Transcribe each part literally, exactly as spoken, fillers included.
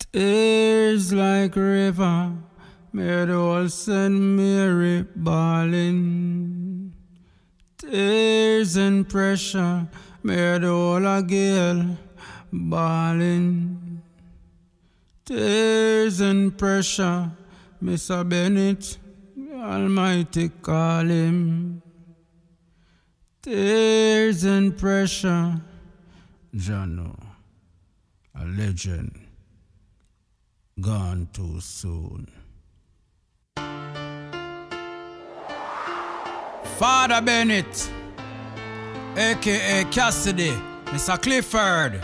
Tears like river, made old Saint Mary bawling. Tears and pressure, made all a gale bawling. Tears and pressure, Mister Bennett, Almighty call him. Tears and pressure, Jano, a legend, gone too soon. Father Bennett, aka Cassidy, Mister Clifford.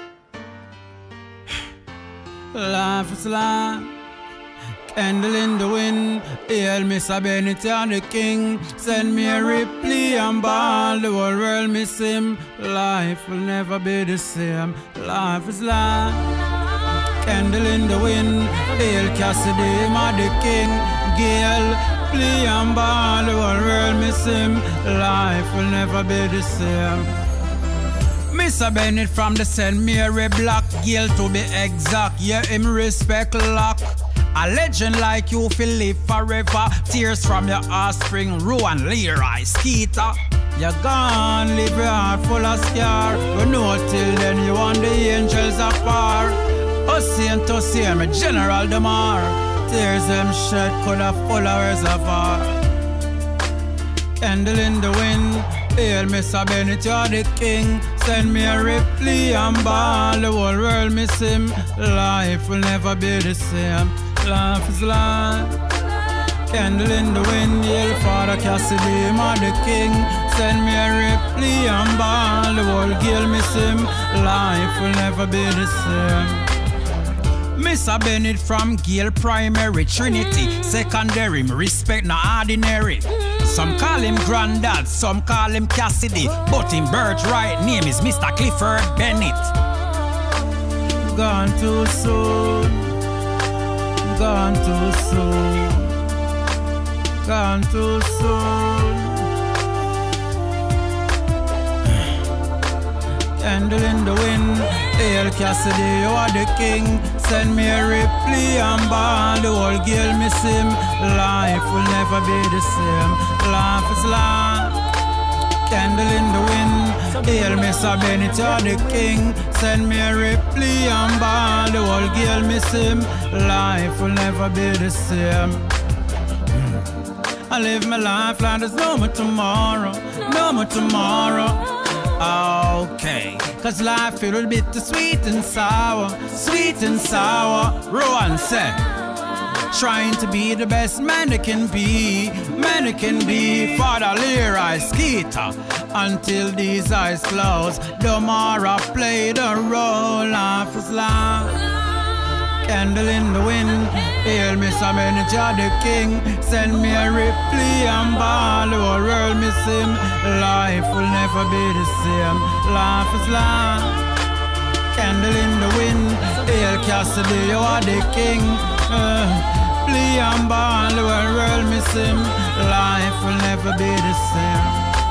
Life is life, candle in the wind. Hail Mister Bennett and the king. Send me a Ripley and ball, the whole world miss him. Life will never be the same. Life is life, candle in the wind. Hail Cassidy, my the king. Gail, play and ball, the whole world miss him. Life will never be the same. Mister Bennett from the Saint Mary block, Gail to be exact, yeah, him respect lock. A legend like you feel live forever. Tears from your offspring, Rowan, Leroy, Skeeter. You're gone, leave your heart full of scar. We know till then you want the angels afar. Ocean to see me, General Demar. Tears them shed could have full of reservoir. Candle in the wind, hail Mister Bennett, you're the king. Send me a Ripley and ball, the whole world miss him. Life will never be the same. Life is life, candle in the wind. Hail Father Cassidy, my the king. Send me a Ripley and ball, the whole girl miss him. Life will never be the same. Mister Bennett from Gail Primary, Trinity, Secondary, me respect no ordinary. Some call him Granddad, some call him Cassidy, but him birthright name is Mister Clifford Bennett. Gone too soon, gone too soon, gone too soon. Candle in the wind, hail Cassidy, you are the king. Send me a Ripley and ball, the whole girl miss him. Life will never be the same. Life is life, candle in the wind. Hail Mister Bennett, you are the king. Send me a Ripley and ball, the whole girl miss him. Life will never be the same. I live my life like there's no more tomorrow, no more tomorrow. Okay, cause life feel a bit too sweet and sour, sweet and sour. Rowan said, trying to be the best man that can be, man that can be. Father Leroy Skeeter, until these eyes close. Domara played a role. Life is life, candle in the wind. Hail Mister Bennett, you're the king. Send me a Ripley and ball, the whole world miss him. Life will never be the same. Life is life, candle in the wind. Hail Cassidy, you are the king. Uh, play and ball, the whole world miss him. Life will never be the same.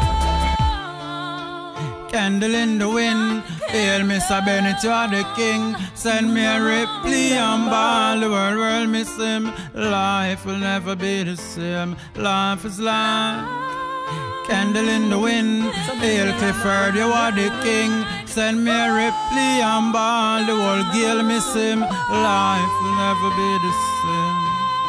Candle in the wind, hail Mister Bennett, you are the king. Send me a Ripley and ball, the world will miss him. Life will never be the same. Life is life, candle in the wind. Hail Clifford, you are the king. Send me a Ripley and ball, the whole girl miss him. Life will never be the same.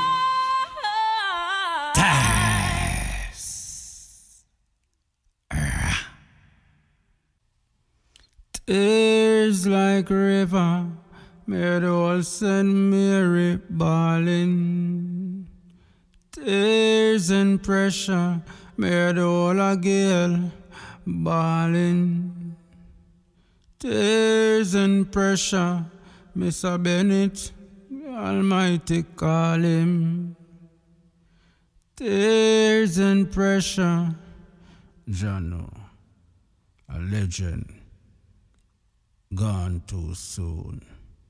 Tears like river, made old Saint Mary bawling. Tears and pressure, made all a gale bawling. Tears and pressure, Mister Bennett, Almighty call him. Tears and pressure, Jano, a legend, gone too soon.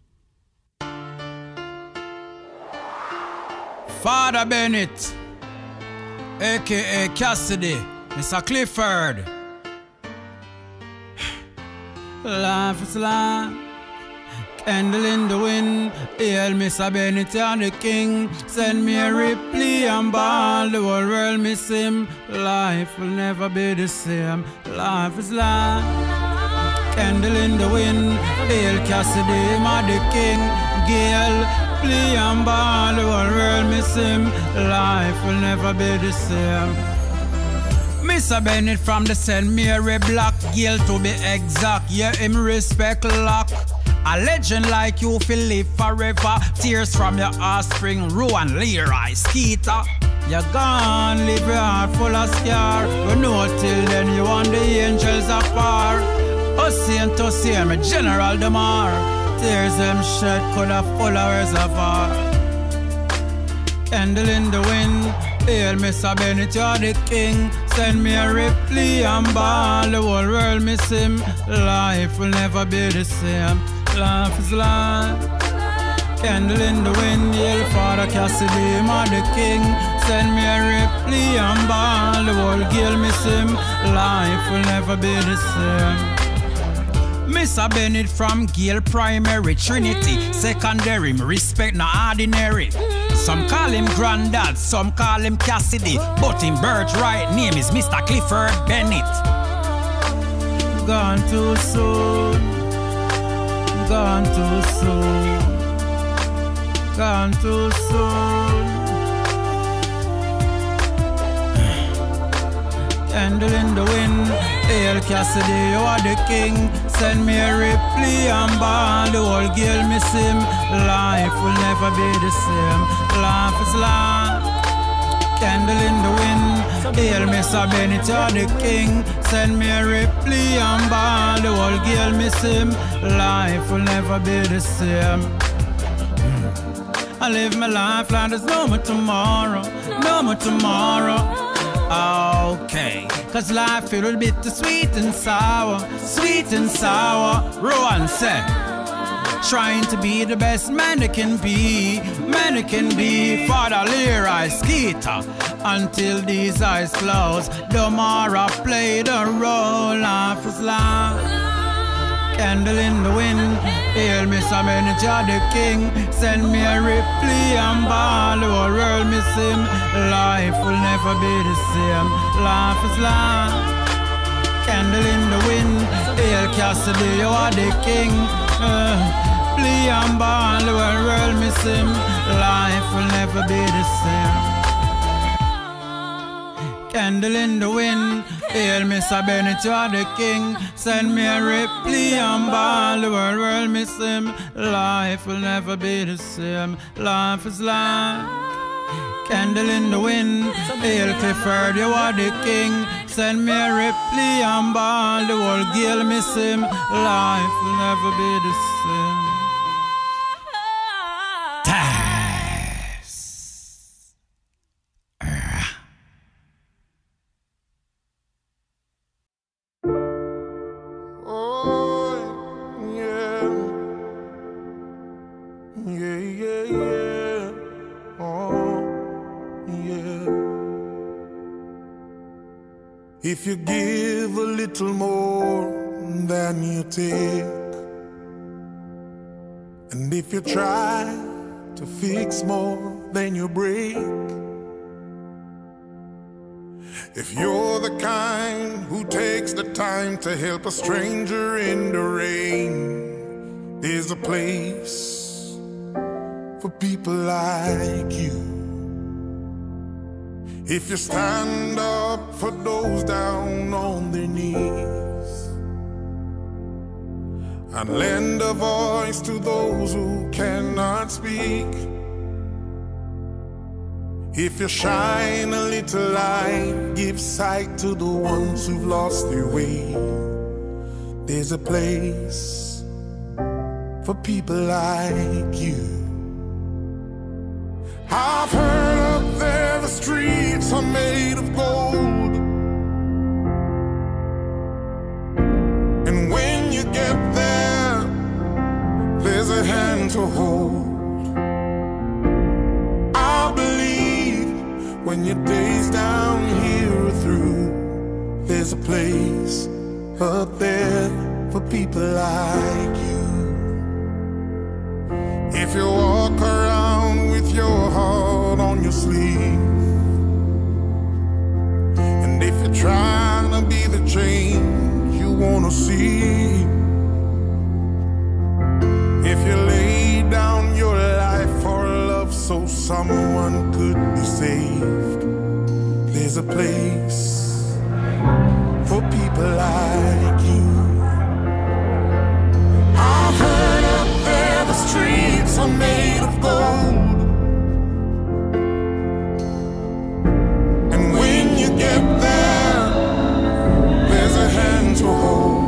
Father Bennett, aka Cassidy, Mister Clifford. Life is life, Candle in the wind, hail Mister Bennett and the king. Send me a Ripley and ball, the whole world miss him. Life will never be the same, life is life. Candle in the wind, hail Cassidy, my the king. Gail, play and ball, the whole world miss him. Life will never be the same. Mister Bennett from the Saint Mary block, Gail to be exact, yeah him respect lock. A legend like you feel live forever. Tears from your offspring, Rowan, Leroy, Skeeter. You're gone, leave your heart full of scar. We know till then you and the angels are far. Ocean to see me, General Demar. Tears them shed could have full of reservoir. Candle in the wind, hail Mister Bennett, you're the king. Send me a Ripley and ball, the whole world miss him. Life will never be the same, life is life. Candle in the wind, hail Father Cassidy, my the king. Send me a Ripley and ball, the whole girl miss him. Life will never be the same. Mister Bennett from Gael Primary, Trinity Secondary, me respect no ordinary. Some call him Granddad, some call him Cassidy, but him birthright name is Mister Clifford Bennett. Gone too soon, gone too soon, gone too soon. Candle in the wind, hail Cassidy, you are the king. Send me a Ripley and ball, the whole girl miss him. Life will never be the same, life is life. Candle in the wind, hail Mister Bennett, you are the king. Send me a Ripley and ball, the whole girl miss him. Life will never be the same. I live my life like there's no more tomorrow, no more tomorrow. Okay, cause life it will be too sweet and sour, sweet and sour. Rowan said, trying to be the best man that can be, man that can be. Father Leroy Skeeter, until these eyes close. Domara played a role, life is life. Candle in the wind, hail Mister Bennett, you're the king. Send me a Ripley and ball, the whole world miss him. Life will never be the same, life is life. Candle in the wind, hail Cassidy, you are the king. uh, Play and ball, the whole world miss him. Life will never be the same. Candle in the wind, hail Mister Bennett, you are the king. Send me a Ripley and ball, the world will miss him. Life will never be the same, life is life. Candle in the wind, hail Clifford, you are the king. Send me a Ripley and ball, the whole girl miss him. Life will never be the same. If you give a little more than you take, and if you try to fix more than you break, if you're the kind who takes the time to help a stranger in the rain, there's a place for people like you. If you stand up for those down on their knees and lend a voice to those who cannot speak, if you shine a little light, give sight to the ones who've lost their way, there's a place for people like you. I've heard up there the streets are made of gold, and when you get there, there's a hand to hold. I believe when your days down here are through, there's a place up there for people like you. on your sleeve. And if you're trying to be the change you wanna see, if you lay down your life for love so someone could be saved, there's a place for people like you. I've heard up there the streets are made of gold, and when you get there, there's a hand to hold.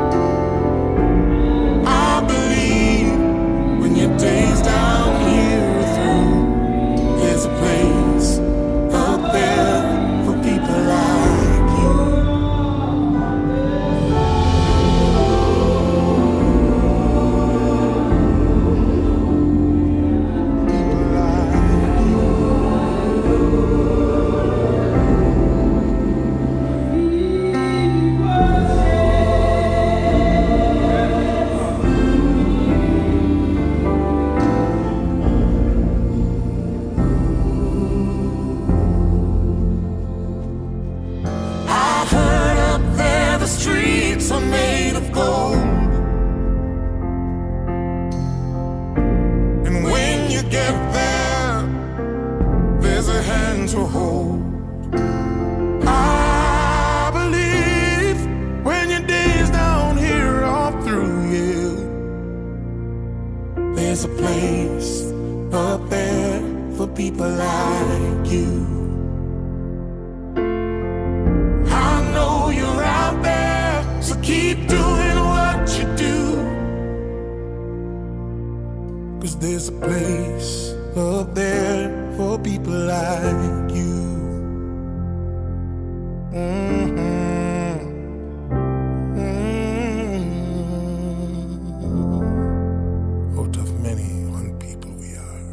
I believe when your days down here are through, there's a place up there for people like you. Streets are made of gold, and when you get there, there's a hand to hold. I believe when your days down here are through, yeah, there's a place up there for people like you. Keep doing what you do, 'cause there's a place up there for people like you. Mm-hmm. Mm-hmm. Out of many one people we are.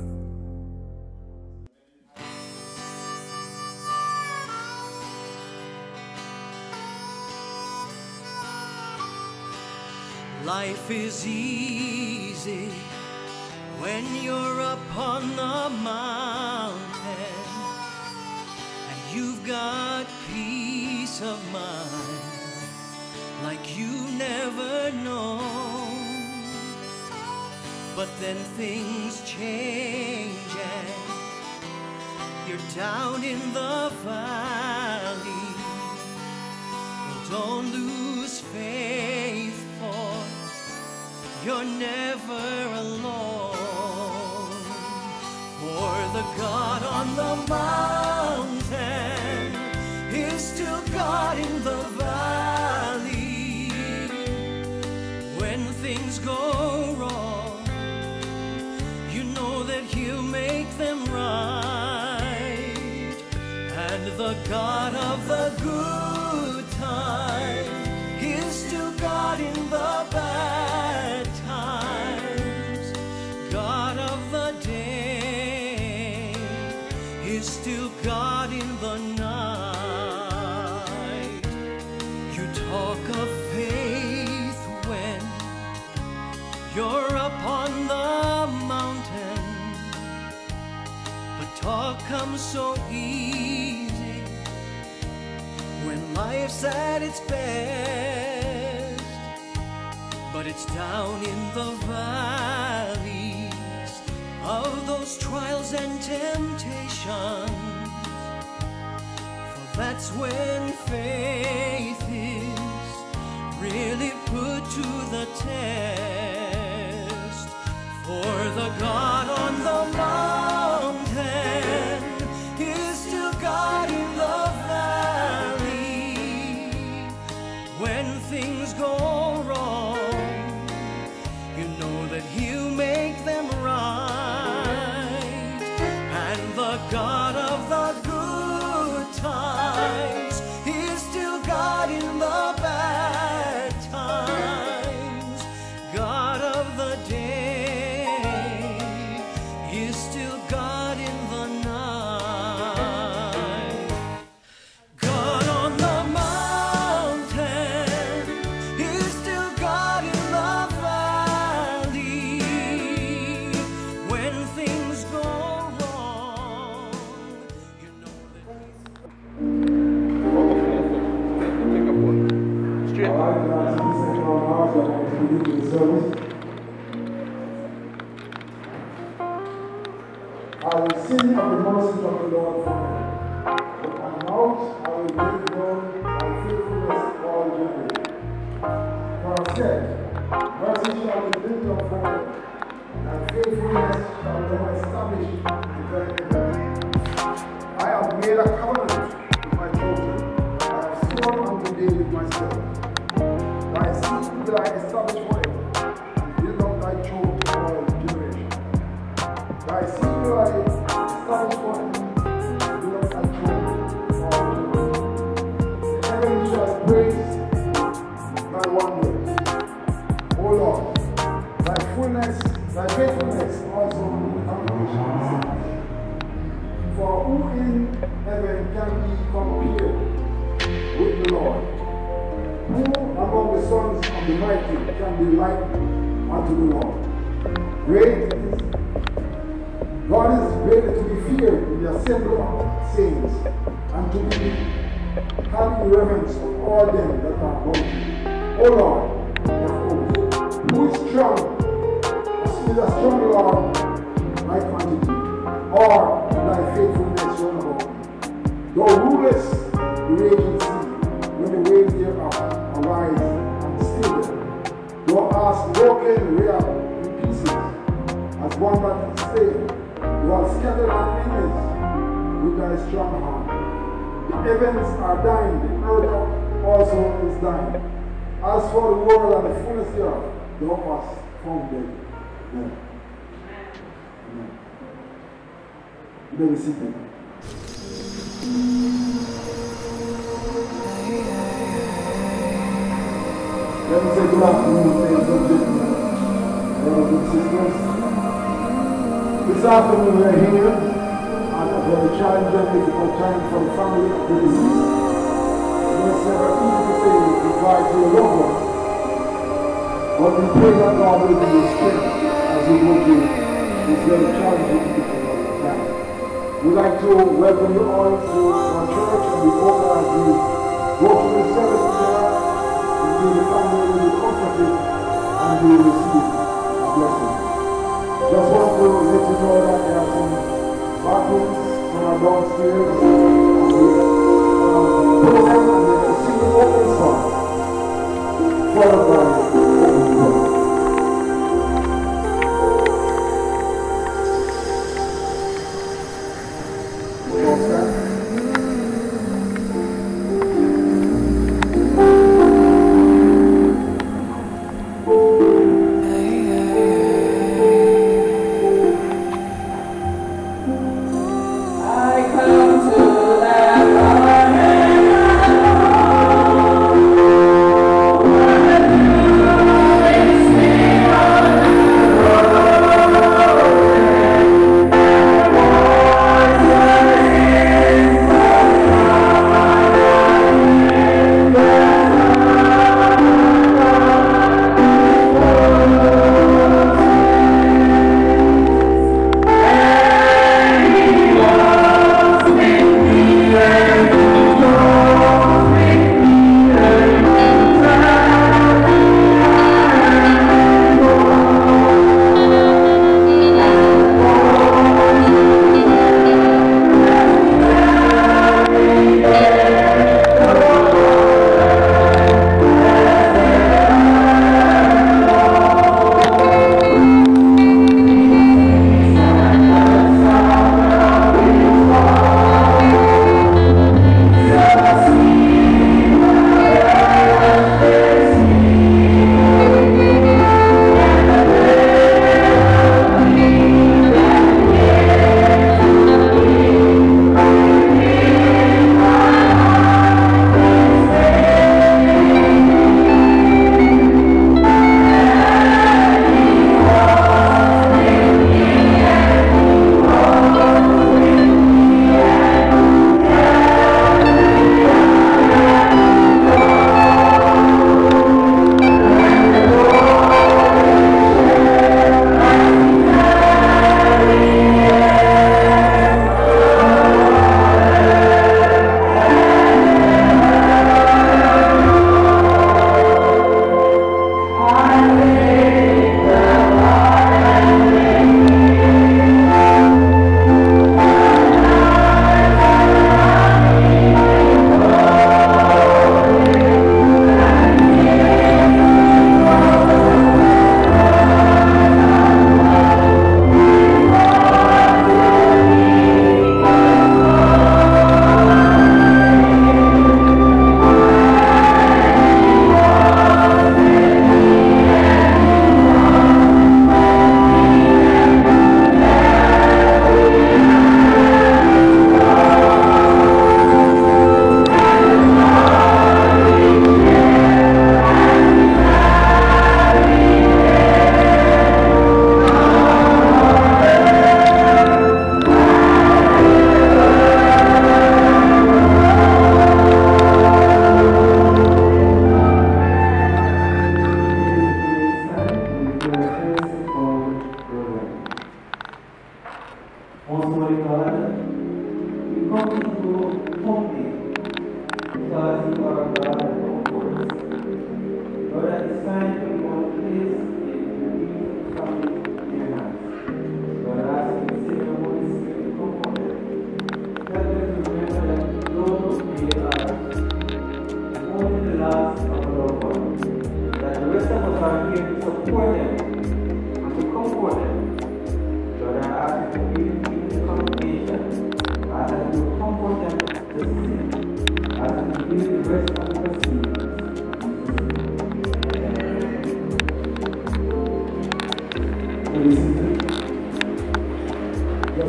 Life is easy when you're up on the mountain and you've got peace of mind like you never known. But then things change and you're down in the valley. Well, don't lose faith, for you're never alone. For the God on the mountain is still God in the valley. When things go wrong, you know that He'll make them right. And the God of the good time is still God in the bad times. God of the day is still God in the night. You talk of faith when you're up on the mountain, but talk comes so easy when life's at its best. But it's down in the valleys of those trials and temptations, for that's when faith is really put to the test. For the God on the mountain is still God in the valley. When things go wrong, you know that He'll make them right. And the God of the good times is still God in the bad times. God of the day is still God in the night. God on the mountain is still God in the valley. When things go wrong, I will sing of the mercies of the Lord forever. With my mouth I will make known my faithfulness to all generations. For I said, mercy shall be built up forever, and faithfulness shall never establish in very heavens. I have made a covenant with my children. I have sworn unto David my servant. Thy seed will I establish forever, and build up thy throne to all generations. Thy seed will I establish forever, and build up thy throne to all generations. The heavens shall praise thy wonders, O Lord. Thy fullness, thy faithfulness also in the congregation of the saints. For who in heaven can be compared with the Lord? Who among the sons of the mighty can be like unto the Lord? Great is God is greatly to be feared in the assembly of saints, and to be had in reverence of all them that are born. O Lord, of hosts, who is strong, is a strong Lord like unto thee, or thy faithfulness run about me. Thou rulest the raging sea, when the waves thereof arise and still them. Thou hast broken Rahab in pieces, as one that is slain. Thou hast scattered thy enemies with thy strong hand. The heavens are thine, the earth also is thine. As for the world and the fullness thereof, thou hast founded them. Amen. You may be seated. Let me say good afternoon, ladies and gentlemen, brothers and sisters. This afternoon we are here at a very challenging and difficult time for the family of the deceased. It's never easy to say goodbye to a loved one, but we pray that God will give you strength as we go through this very challenging and difficult time. We'd like to welcome you all to our church, and we hope that as we go through the service together, the family will be comforted and will receive a blessing. Just want to let you know that there are some bathrooms from our downstairs, and we um, put them and they can sing the open song, followed by open prayer. Thank you.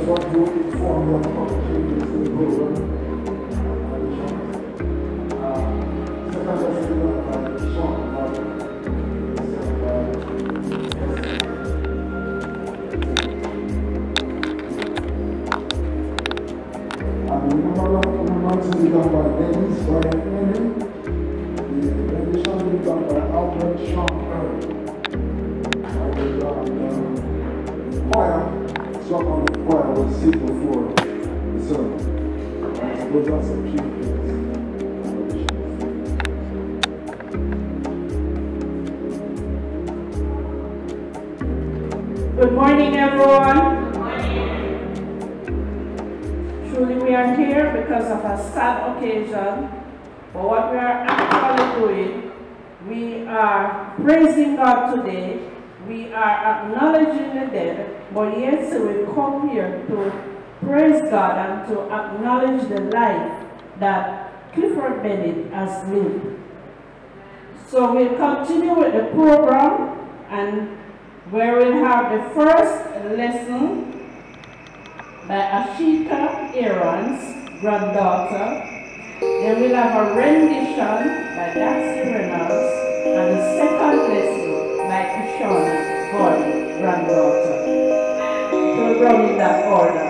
just want to inform you of the changes to the program. Uh, second lesson is by Sean Martin. And the number will be done by Dennis Brian Henry. The rendition will be done by Albert Sean Earl. And the uh, choir, some of the choir will sit before the sermon. And those are some changes. Good morning, everyone. Good morning. Truly, we are here because of a sad occasion. But what we are actually doing, we are praising God today. We are acknowledging the dead, but yet so we come here to praise God and to acknowledge the life that Clifford Bennett has lived. So we'll continue with the program, and where we'll have the first lesson by Ashika Aaron's granddaughter. Then we'll have a rendition by Daxie Reynolds, and the second lesson by Kishona Gordon, granddaughter. We'll run in that order.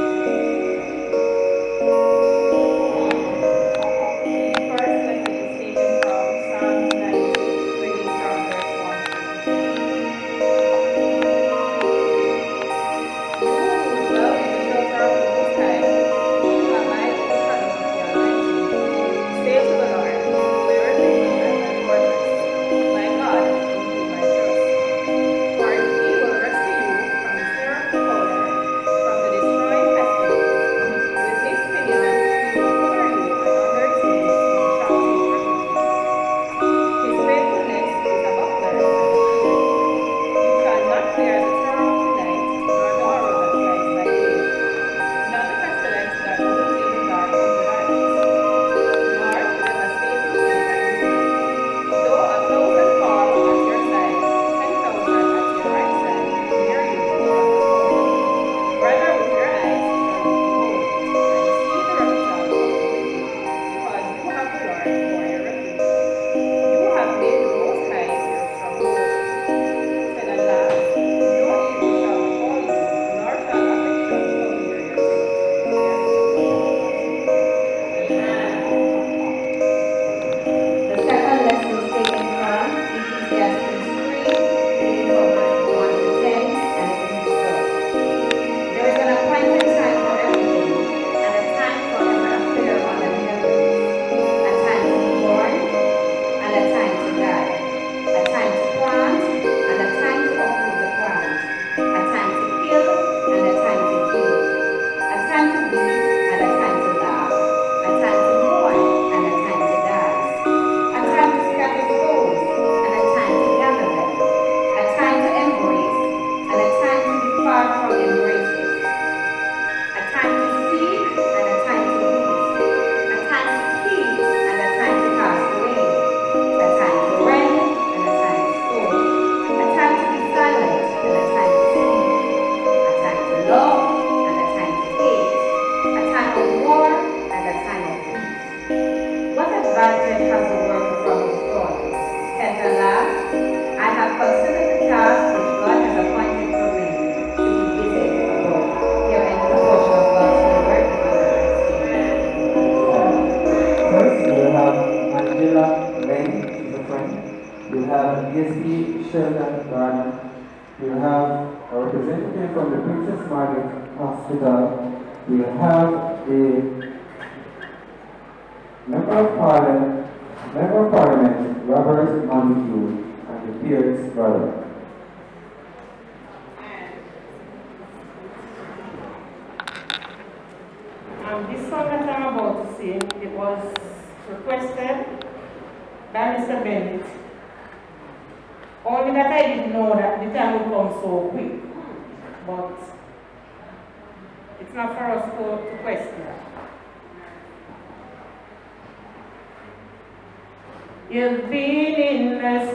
You've been in the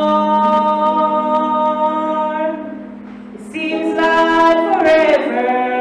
storm. It seems like forever.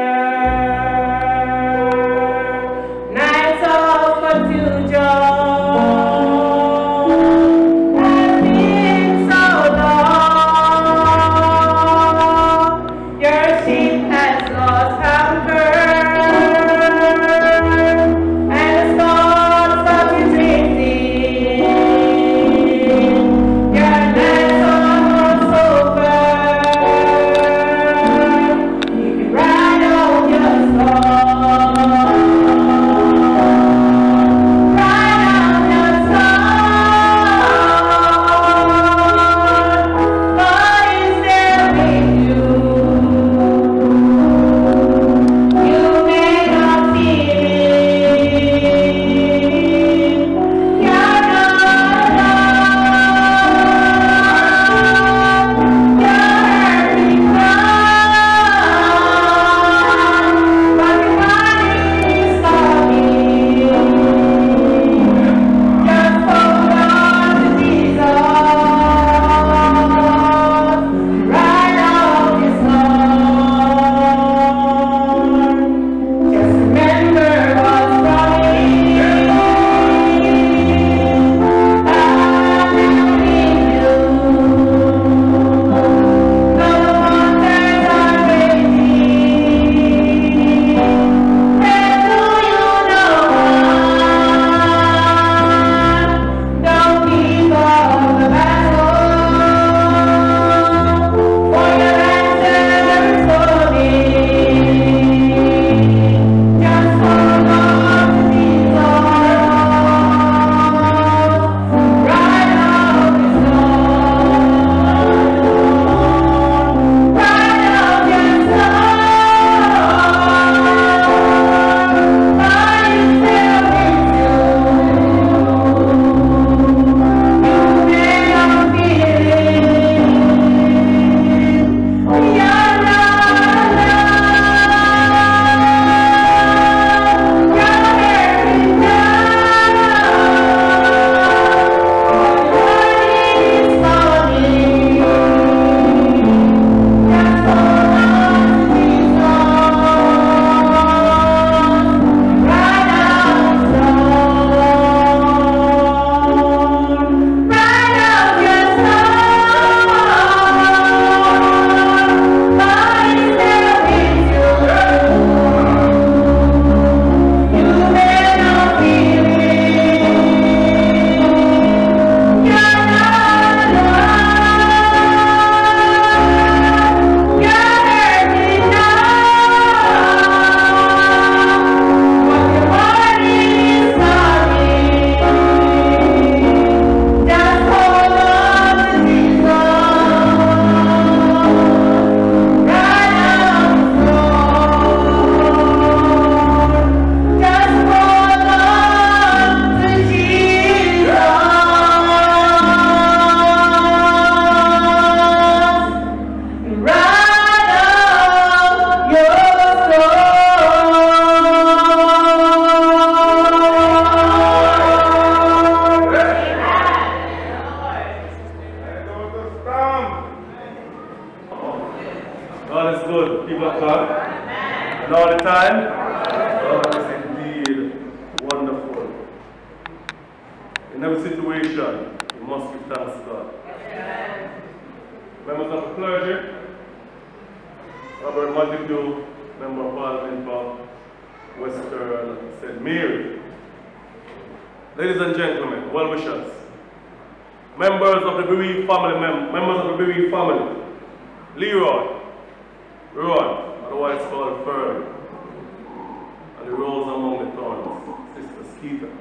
is good, people of God. And all the time, God is indeed wonderful. In every situation, you must give thanks to God. Members of the clergy, Robert Montague, Member of Parliament for Western Saint Mary. Ladies and gentlemen, well-wishers, members of the bereaved family, mem members of the bereaved family, Leroy, Ron, otherwise called Fern, and the rose among the thorns, Sister Skeeter.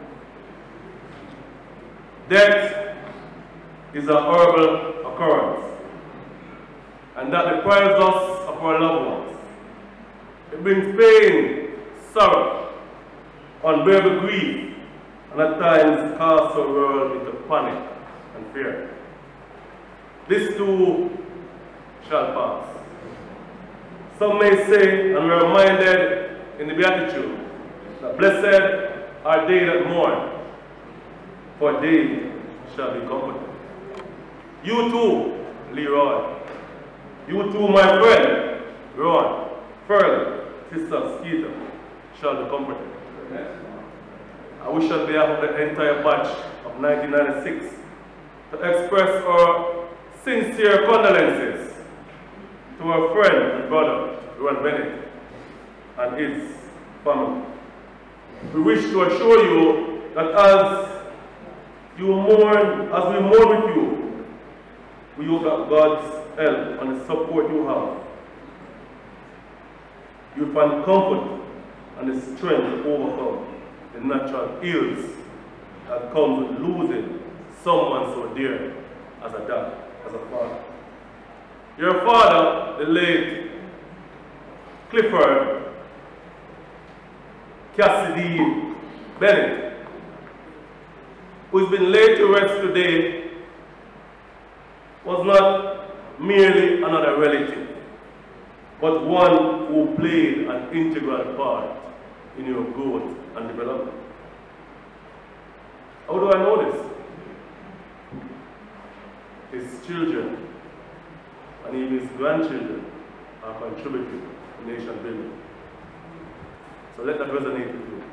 Death is a horrible occurrence, and that deprives us of our loved ones. It brings pain, sorrow, unbearable grief, and at times casts our world into panic and fear. This too shall pass. Some may say, and we are reminded in the Beatitude, that blessed are they that mourn, for they shall be comforted. You too, Leroy. You too, my friend, Ron, Furley, Sister Skeeter, shall be comforted. I wish on behalf of the entire batch of nineteen ninety-six to express our sincere condolences to our friend and brother, Ron Bennett, and his family. We wish to assure you that as you mourn, as we mourn with you, we hope that God's help and the support you have, you find comfort and the strength to overcome the natural ills that comes with losing someone so dear as a dad, as a father. Your father, the late Clifford Cassidy Bennett, who's been laid to rest today, was not merely another relative, but one who played an integral part in your growth and development. How do I know this? His children and even his grandchildren are contributing to nation building. So let that resonate with you.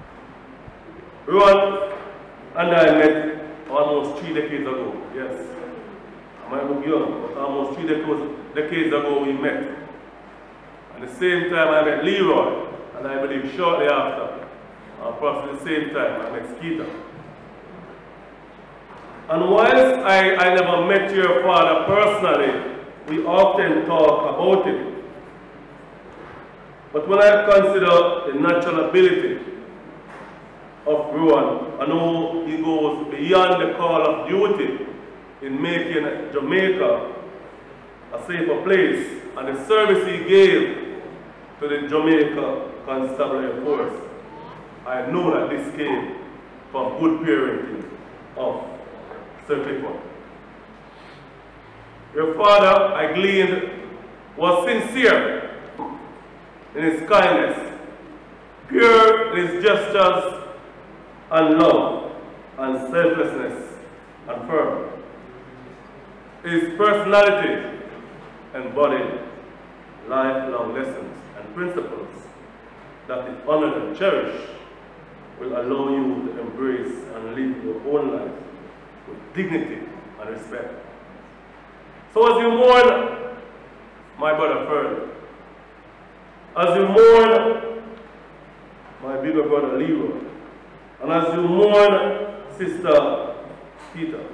Ron and I met almost three decades ago, yes. I might look young, but almost three decades ago we met. At the same time I met Leroy, and I believe shortly after, or perhaps at the same time, I met Skeeter. And whilst I, I never met your father personally, we often talk about it. But when I consider the natural ability of Rowan, I know he goes beyond the call of duty in making Jamaica a safer place, and the service he gave to the Jamaica Constabulary Force, I know that this came from good parenting of Sir Clifford. Your father, I gleaned, was sincere in his kindness, pure in his gestures and love and selflessness and firm. His personality embodied lifelong lessons and principles that, if honored and cherished, will allow you to embrace and live your own life with dignity and respect. So as you mourn, my brother Fern, as you mourn, my bigger brother Leroy, and as you mourn, Sister Peter,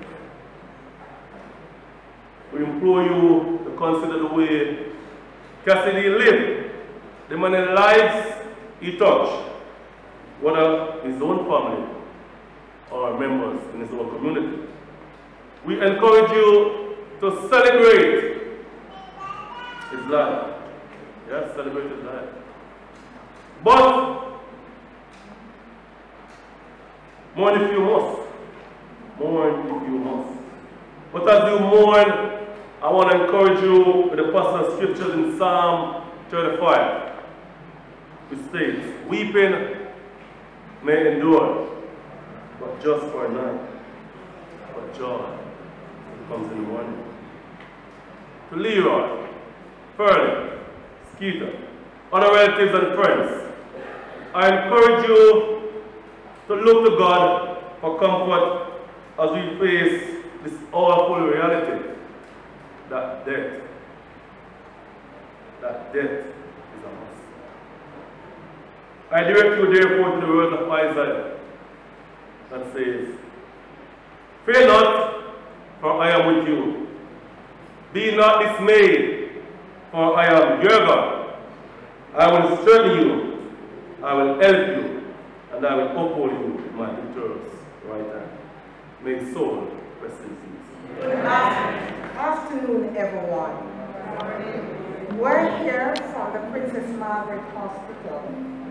we implore you to consider the way Cassidy lived, the many lives he touched, whether his own family or members in his own community. We encourage you to celebrate his life. Yes, celebrate his life. But mourn if you must. Mourn if you must. But as you mourn, I want to encourage you with the passage of scriptures in Psalm thirty-five, which states, weeping may endure, but just for a night, but joy comes in the morning. To Leroy, Furley, Skeeter, other relatives and friends, I encourage you to look to God for comfort as we face this awful reality that death, that death is a must. I direct you therefore to the words of Isaiah that says, "Fear not, for I am with you. Be not dismayed, for I am your God. I will strengthen you, I will help you, and I will uphold you with my victorious right hand." May his soul rest in peace. Good afternoon, everyone. We're here from the Princess Margaret Hospital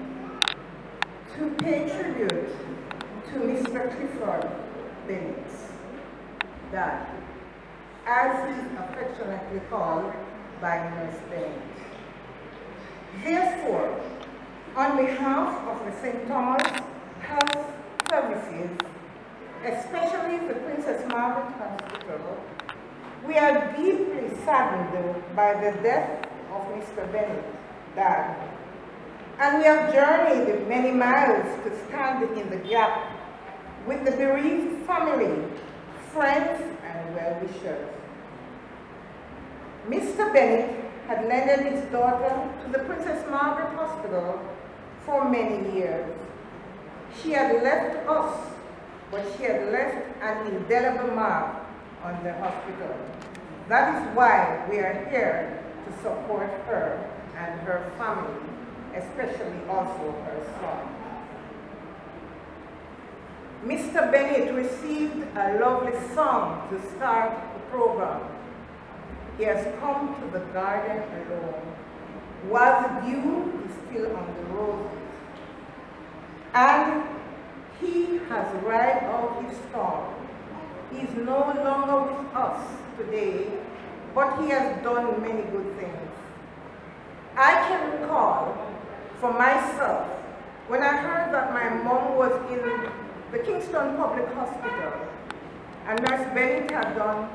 to pay tribute to Mister Clifford Bennett's dad, as he's affectionately called by Nurse Bennett. Therefore, on behalf of the Saint Thomas Health Services, especially the Princess Margaret Hospital, we are deeply saddened by the death of Mister Bennett's dad, and we have journeyed many miles to stand in the gap with the bereaved family, friends, and well-wishers. Mister Bennett had lended his daughter to the Princess Margaret Hospital for many years. She had left us, but she had left an indelible mark on the hospital. That is why we are here to support her and her family, especially also her son. Mister Bennett received a lovely song to start the program. He has come to the garden alone, while the dew is still on the roses. And he has ride out his storm. He is no longer with us today, but he has done many good things. I can recall for myself, when I heard that my mom was in the Kingston Public Hospital, and Nurse Bennett had done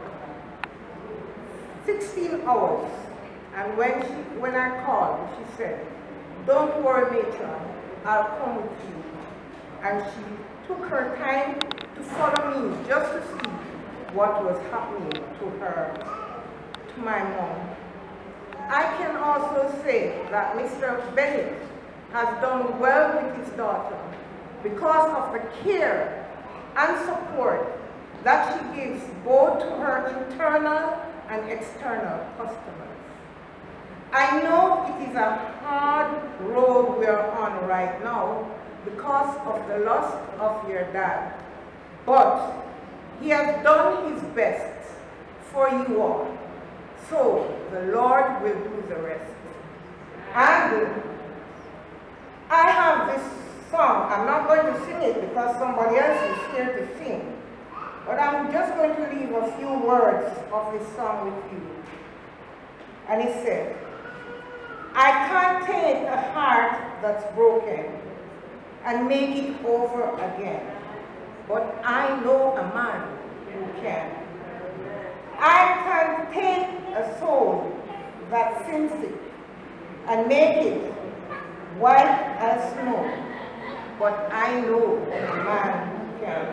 sixteen hours, and when, she, when I called, she said, "Don't worry, matron, I'll come with you." And she took her time to follow me just to see what was happening to her, to my mom. I can also say that Mister Bennett has done well with his daughter because of the care and support that she gives both to her internal and external customers. I know it is a hard road we are on right now because of the loss of your dad, but he has done his best for you all, so the Lord will do the rest. And I have this song. I'm not going to sing it because somebody else is here to sing, but I'm just going to leave a few words of this song with you. And it said, "I can't take a heart that's broken and make it over again, but I know a man who can. I can take a soul that's sinful and make it white as snow, but I know a man who can.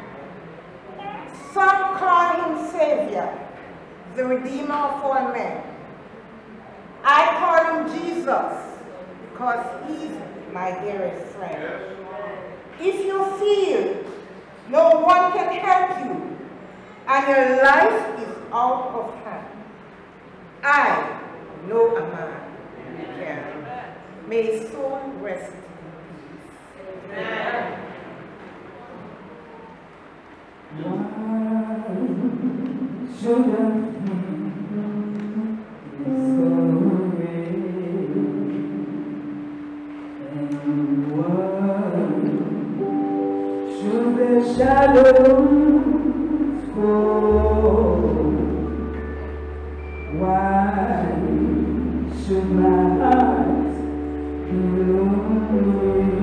Some call him Savior, the Redeemer of all men. I call him Jesus because he's my dearest friend. If you feel no one can help you and your life is out of hand, I know a man who can. May his soul rest in peace." Amen. Shadows fall. Why should my heart be lonely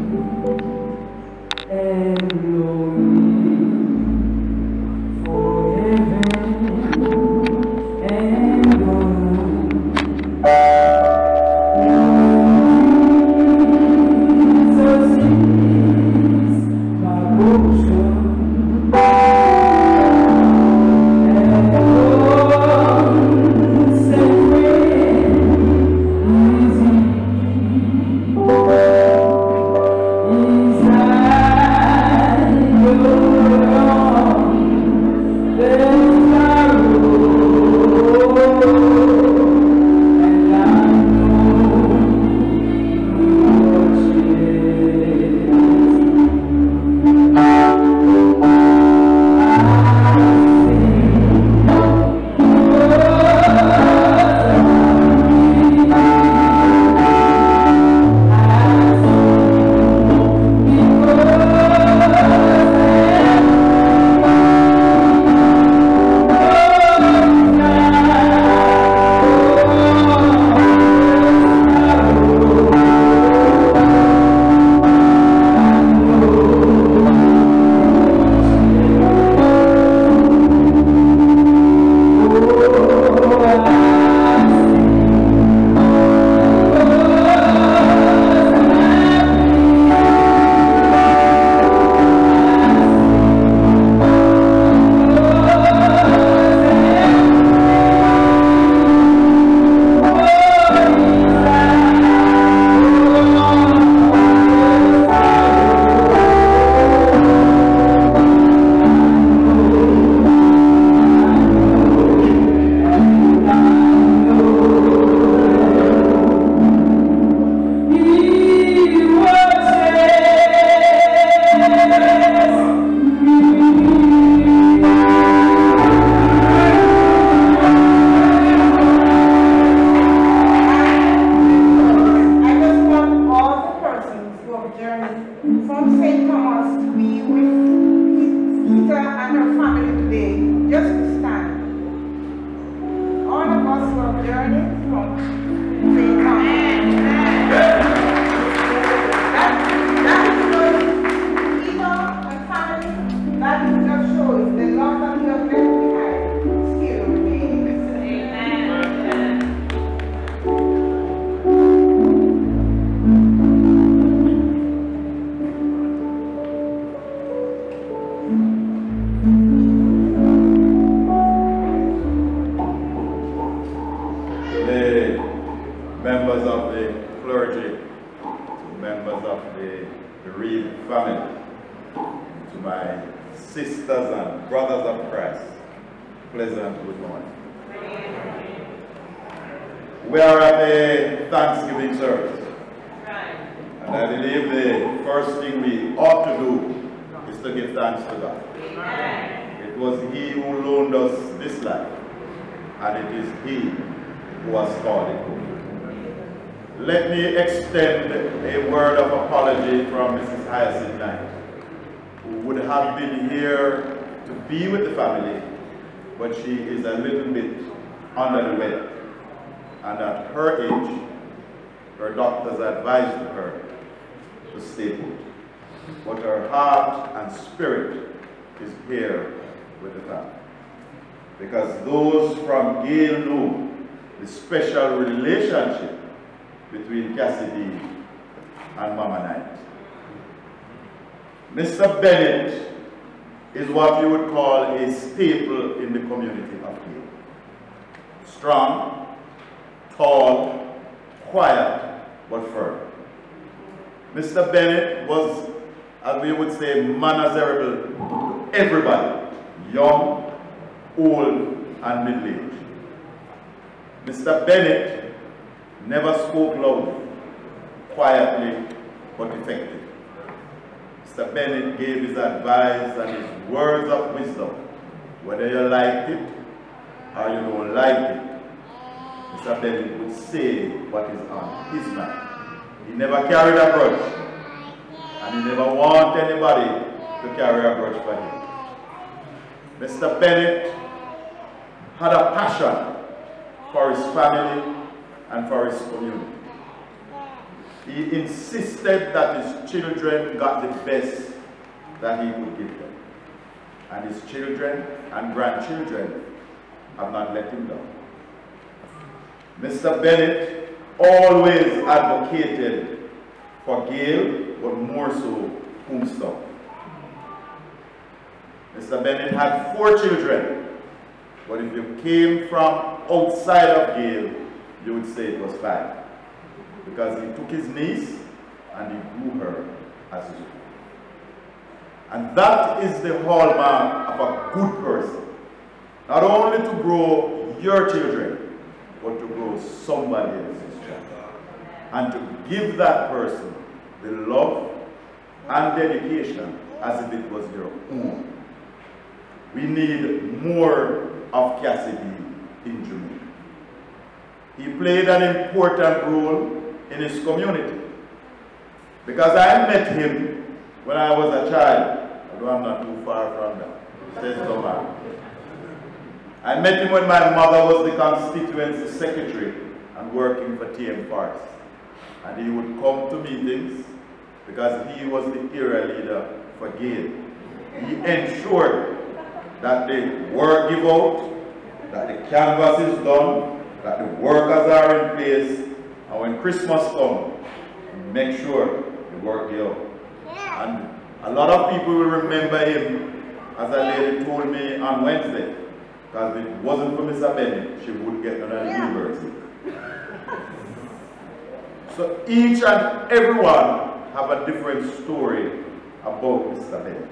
and lonely for heaven and on? members of the clergy, to members of the bereaved family, to my sisters and brothers of Christ, pleasant good morning. We are at a Thanksgiving service, and I believe the first thing we ought to do is to give thanks to God. It was He who loaned us this life, and it is He who has called it home. Let me extend a word of apology from Missus Hyacinth Knight, who would have been here to be with the family, but she is a little bit under the weather. And at her age, her doctors advised her to stay put. But her heart and spirit is here with the family. Because those from Gayle know the special relationship between Cassidy and Mama Knight. Mister Bennett is what you would call a staple in the community of Gayle. Strong, tall, quiet, but firm. Mister Bennett was, as we would say, managerable to everybody, young, old, and middle-aged. Mister Bennett never spoke loudly, quietly, but effectively. Mister Bennett gave his advice and his words of wisdom, whether you liked it or you don't like it. Mister Bennett would say what is on his mind. He never carried a grudge, and he never wanted anybody to carry a grudge for him. Mister Bennett had a passion for his family and for his community. He insisted that his children got the best that he could give them. And his children and grandchildren have not let him down. Mister Bennett always advocated for Gayle, but more so Homestown. Mister Bennett had four children, but if you came from outside of Gayle, you would say it was five. Because he took his niece and he grew her as his own. And that is the hallmark of a good person. Not only to grow your children, but to grow somebody else's child. And to give that person the love and dedication as if it was your own. We need more of Cassidy in Jamaica. He played an important role in his community. Because I met him when I was a child. Although I'm not too far from that. Says no man. I met him when my mother was the constituency secretary and working for T M Forest. And he would come to meetings because he was the area leader for Gayle. He ensured that the work give out, that the canvas is done, that the workers are in place, and when Christmas comes, make sure the work give out. And a lot of people will remember him, as a lady told me on Wednesday, because if it wasn't for Mister Bennett, she would get none of the university. So each and everyone have a different story about Mister Bennett.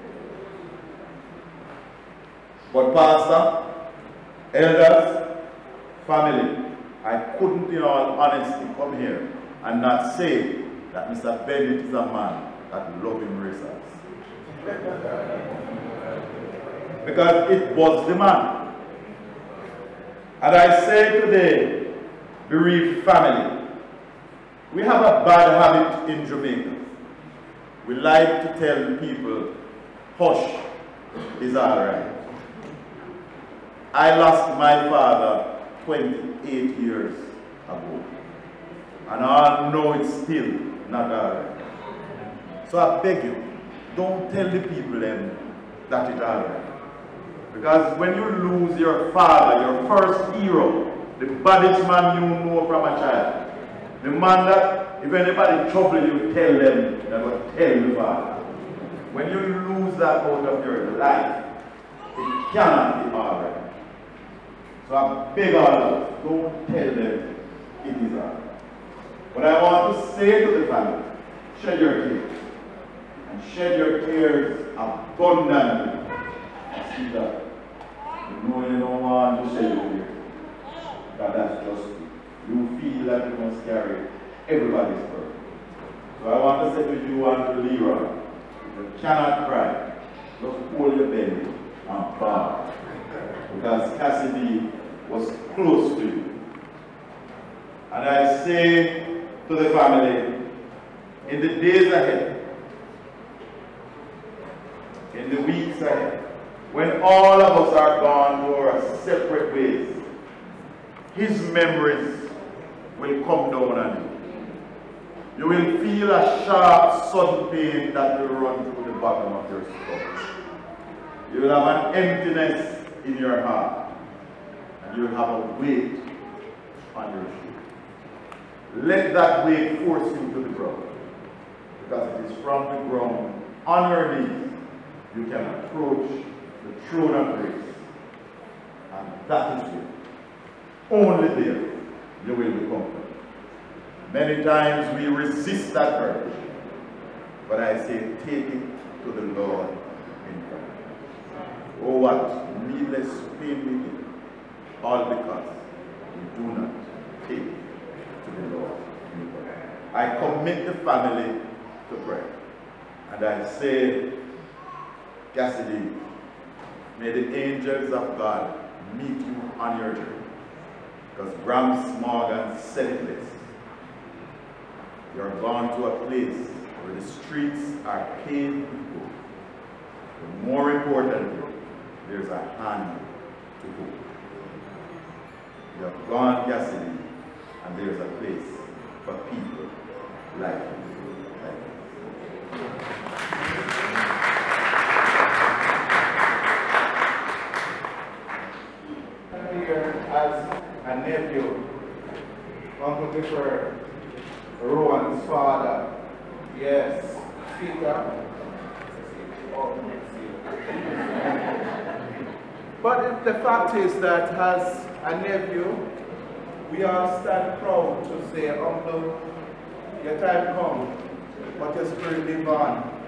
But Pastor, elders, family, I couldn't in all honesty come here and not say that Mister Bennett is a man that loves him racers. Because it was the man. And I say to the bereaved family, we have a bad habit in Jamaica. We like to tell people, hush, is alright. I lost my father twenty-eight years ago. And I know it's still not alright. So I beg you, don't tell the people then that it's alright. Because when you lose your father, your first hero, the baddest man you know from a child, the man that if anybody trouble you, tell them, they will tell you father. When you lose that out of your life, it cannot be alright. So I beg all of us, don't tell them it is alright. But I want to say to the family, shed your tears. And shed your tears abundantly. See that? You know you don't want to shed your tears. Because that's just it. You feel that you must carry everybody's burden. So I want to say to you and to Leroy, you cannot cry. Just hold your belly and bawl. Because Cassidy was close to you. And I say to the family, in the days ahead, in the weeks ahead, when all of us are gone to our separate ways, his memories will come down on you. You will feel a sharp, sudden pain that will run through the bottom of your stomach. You will have an emptiness in your heart, and you will have a weight on your shoulder. Let that weight force you to the ground, because it is from the ground, on your knees, you can approach the throne of grace. And that is it. Only there you will be comforted. Many times we resist that urge, but I say take it to the Lord in prayer. Oh, what needless pain we did, all because we do not take it to the Lord in prayer. I commit the family to prayer, and I say, Cassidy, may the angels of God meet you on your journey. Because Bram Morgan said it best. You're gone to a place where the streets are paved with gold. But more importantly, there's a hand to hold. You have gone, Cassidy, and there's a place for people like you. Like you. Here as a nephew, Uncle Clifford, Rowan's father. Yes, Peter. But the fact is that as a nephew, we are stand proud to say, Uncle, your time comes, but your spirit live on.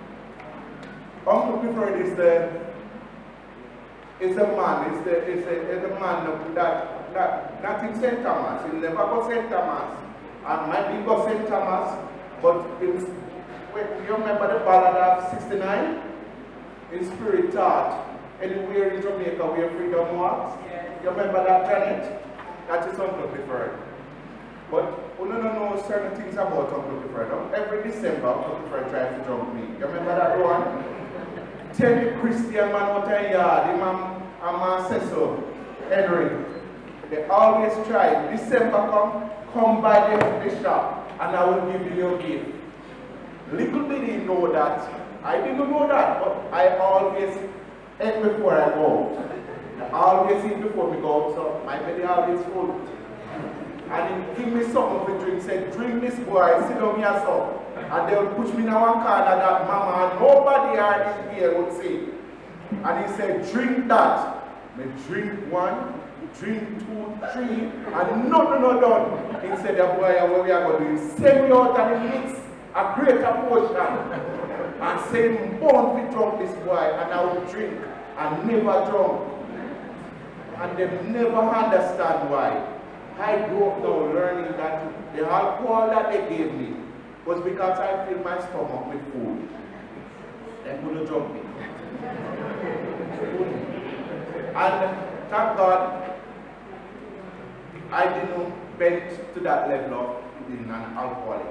Uncle Clifford is the is a man, is the is a, is a man that that not in Saint Thomas. He never got Saint Thomas. And might be got Saint Thomas, but in, you remember the ballad of sixty-nine? In spirit thought. Anywhere in Jamaica where freedom walks. Yeah. You remember that, Janet? That is Uncle Clifford. But we don't know certain things about Uncle Clifford. Every December, Uncle Clifford tries to jump me. You remember that one? Tell the Christian man out in yard, him and my sister, Henry. They always try. December come, come by the, the shop, and I will give you your gift. Little did he know that. I didn't know that, but I always eat before I go out. I always eat before we go out, so my belly always full. And he give me something to drink, said, drink this boy, sit down here so. And they would push me in one corner that mama and nobody are here would see. And he said, drink that. Me drink one, drink two, three, and nothing not done. He said, the boy, what we are going to do is send me out and he mix a greater portion. And say, born to drunk this boy, and I will drink and never drunk. And they never understand why. I grew up now learning that the alcohol that they gave me was because I filled my stomach with food. They couldn't drunk me. And thank God, I didn't bend to that level of being an alcoholic.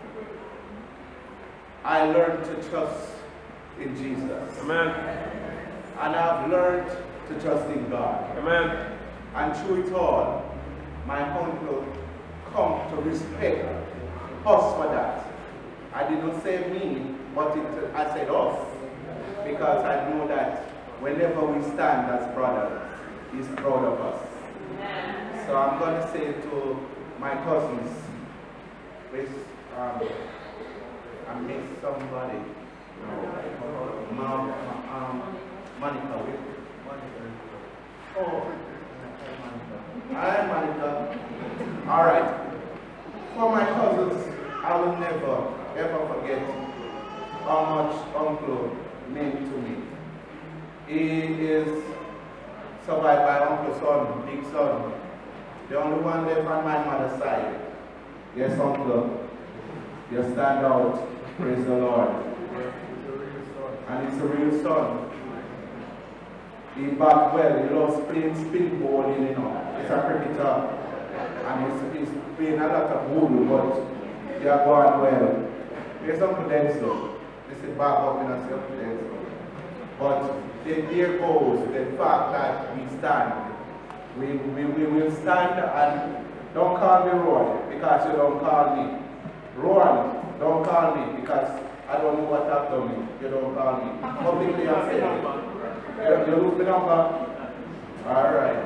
I learned to trust in Jesus. Amen. And I've learned to trust in God. Amen. And through it all, my uncle come to respect us for that. I did not say me, but it, I said us. Because I know that whenever we stand as brothers, he's proud of us. Amen. So I'm going to say to my cousins, please, um, I miss somebody. No. Mom, um, Monica, wait. Oh. Hi, Monica. All right. for my cousins, I will never, ever forget how much Uncle meant to me. He is survived by Uncle Son, big son, the only one left on my mother's side. Yes, Uncle, you stand out, praise the Lord. And he's a real son. He back well, he loves playing spin bowling, you know. He's a cricketer. And he's, he's playing a lot of wool, but they are going well. There's Uncle Denso. This is back up in a Uncle Denso. But then there goes the fact that we stand. We, we, we will stand, and don't call me Roy because you don't call me. Rowan, don't call me because I don't know what I've done. You don't call me. Publicly I'm saying it. You, you lose the number? Alright.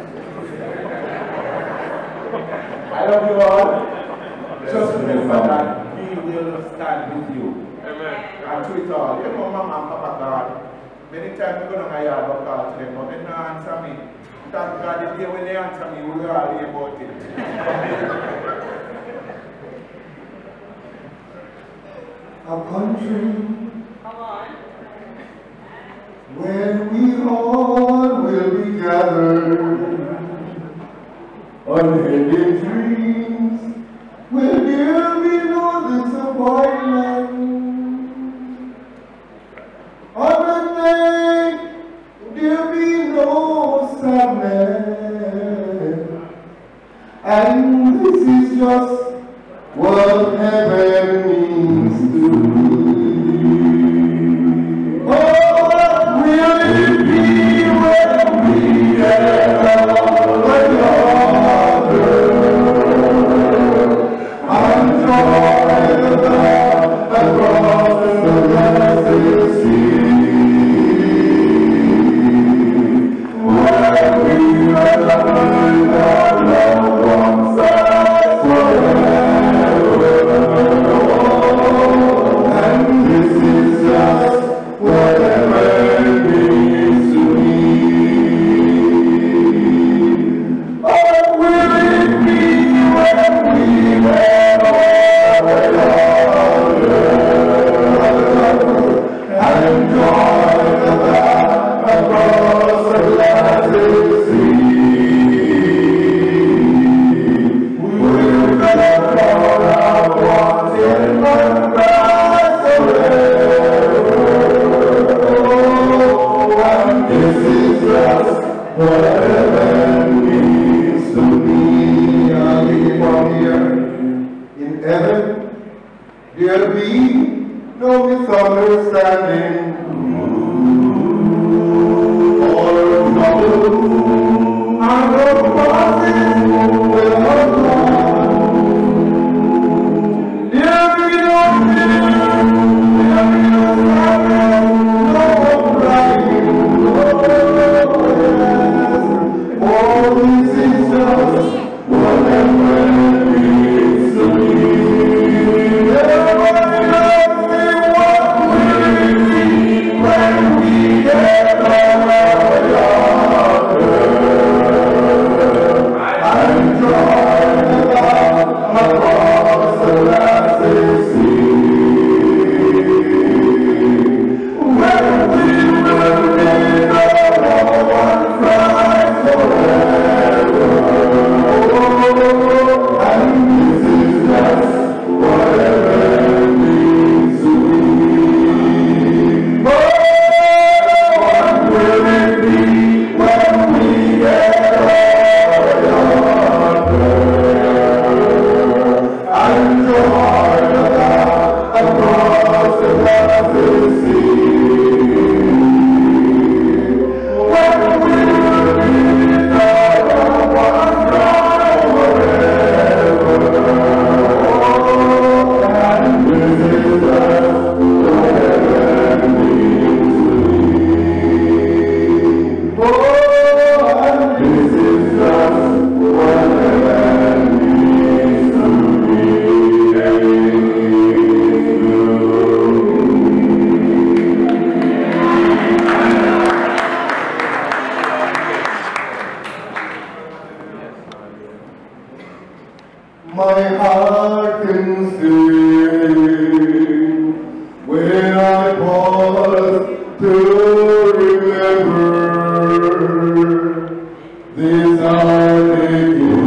I love you all. Just remember that we will stand with you. Amen. And through it all. You know Mama and Papa God. Many times we go to my yard and call to them, but they don't answer me. Thank God the day when they answer me, we will all hear about it. A country when we all will be gathered, unending dreams, will there be no disappointment? On the day there be no sadness, and this is just what heaven means to me. Oh, will it be when we get together and join the path across the blessed sea? When we will find our loved ones forever. And this is just what heaven means to me. Oh, will it be when we were all together and join the path across the blessed sea? We will never have wanted one Christ forever. And this is just what heaven means to me. I live from here in heaven, there'll be no misunderstanding or trouble, and no crosses will not come. There'll be no fear, there'll be no sadness, no crying, no yes. Oh, this is just what heaven means to me. Everybody else say, what will it be? can sing when I pause to remember this heart aching.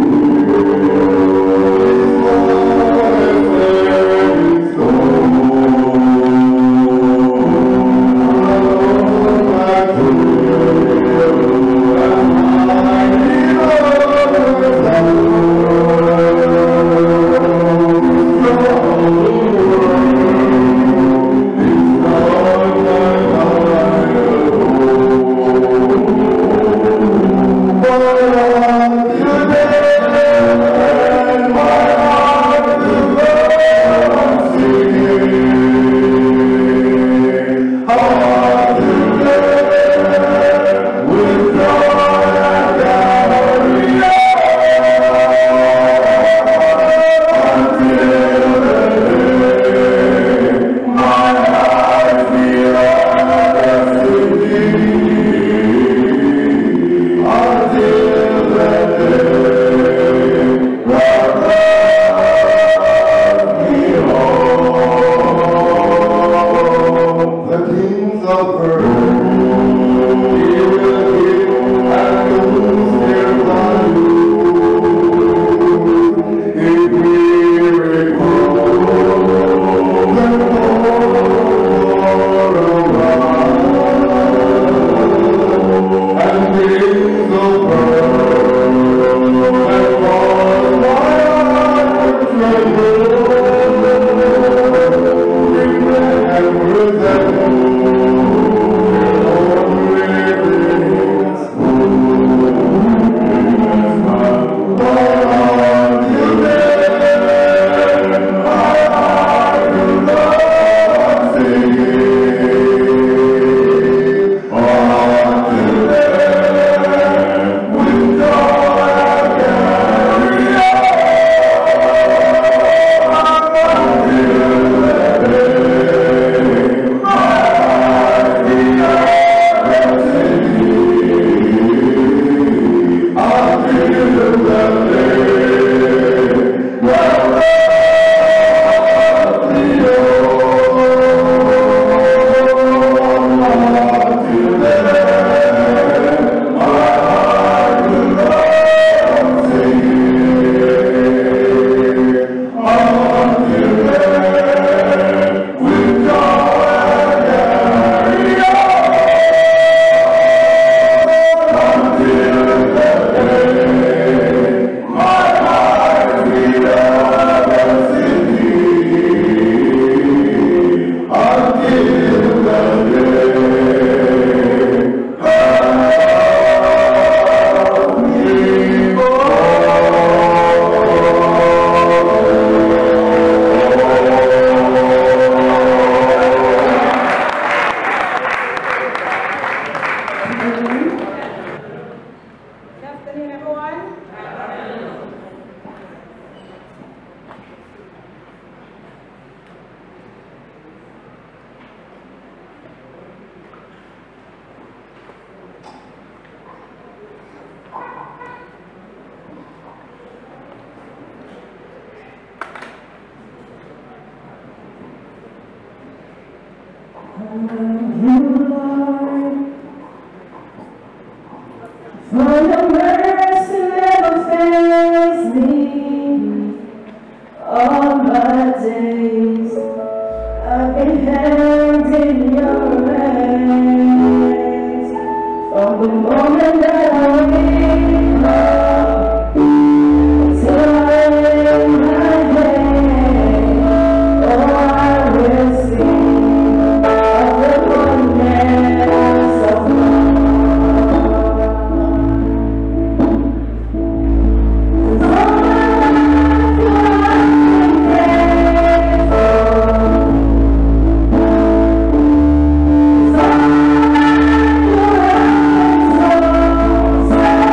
Thank you.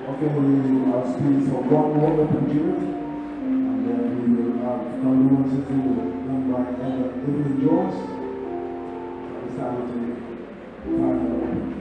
Okay, we will speak for one more open unit, and then we will have condolences to done by Evelyn Jones. It's time to find the open unit.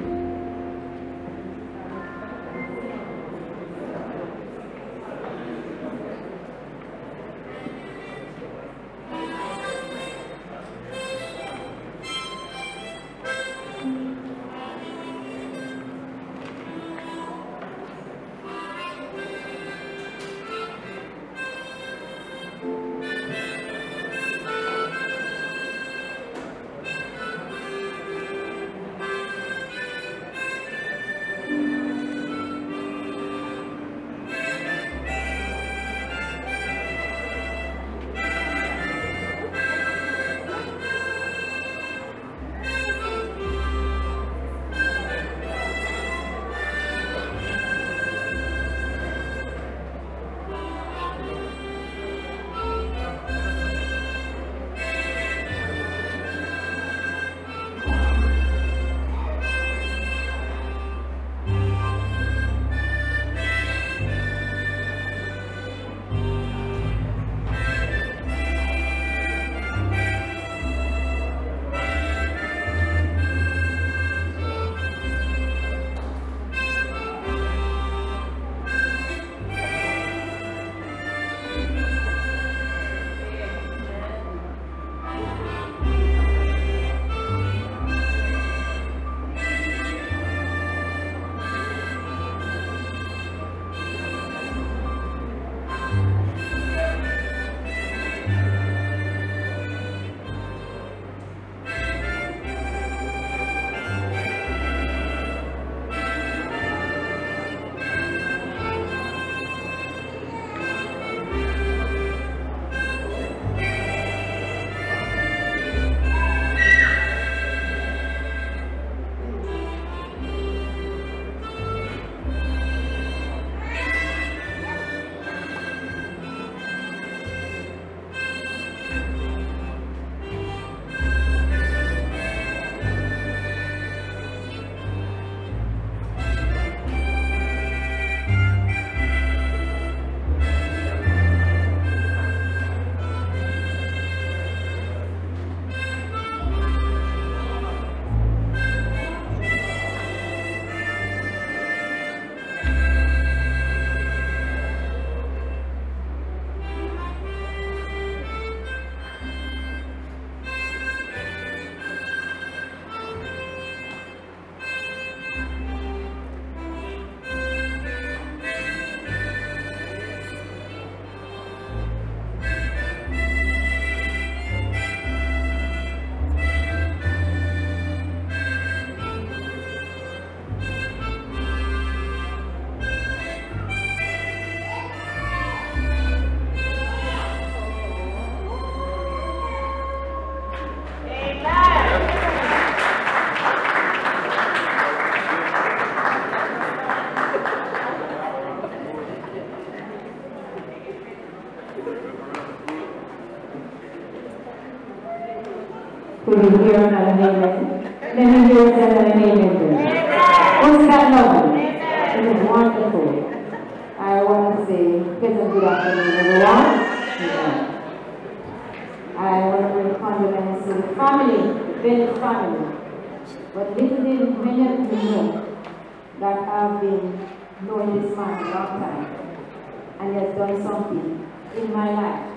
Could you hear another amen? Let me hear another amen. Wasn't that lovely? It was wonderful. I want to say pleasant good afternoon, everyone. I want to bring condolence to the family, the Bennett family. But little did many of you know that I've been knowing this man a long time, and he has done something in my life.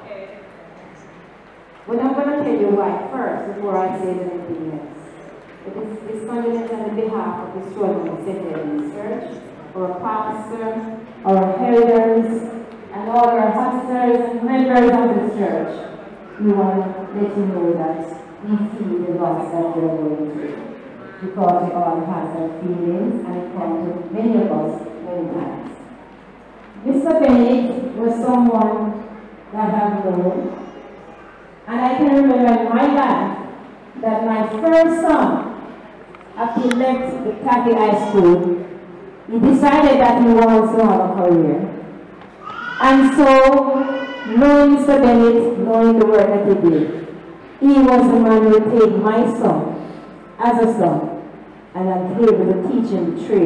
But I'm going to tell you why first, before I say anything else. It is this condolence on the behalf of the children of Saint Mary's Church, our pastor, our elders, and all our pastors and members of the church. We want to let you know that we feel the loss that you're going through, because we all have our feelings, and it comes to many of us many times. Mister Bennett was someone that I've known. And I can remember in my life that my first son, after he left the Tacky High School, he decided that he wants to have a career. And so, knowing Mister Bennett, knowing the work that he did, he was the man who would take my son as a son and I'm able to teach him the trade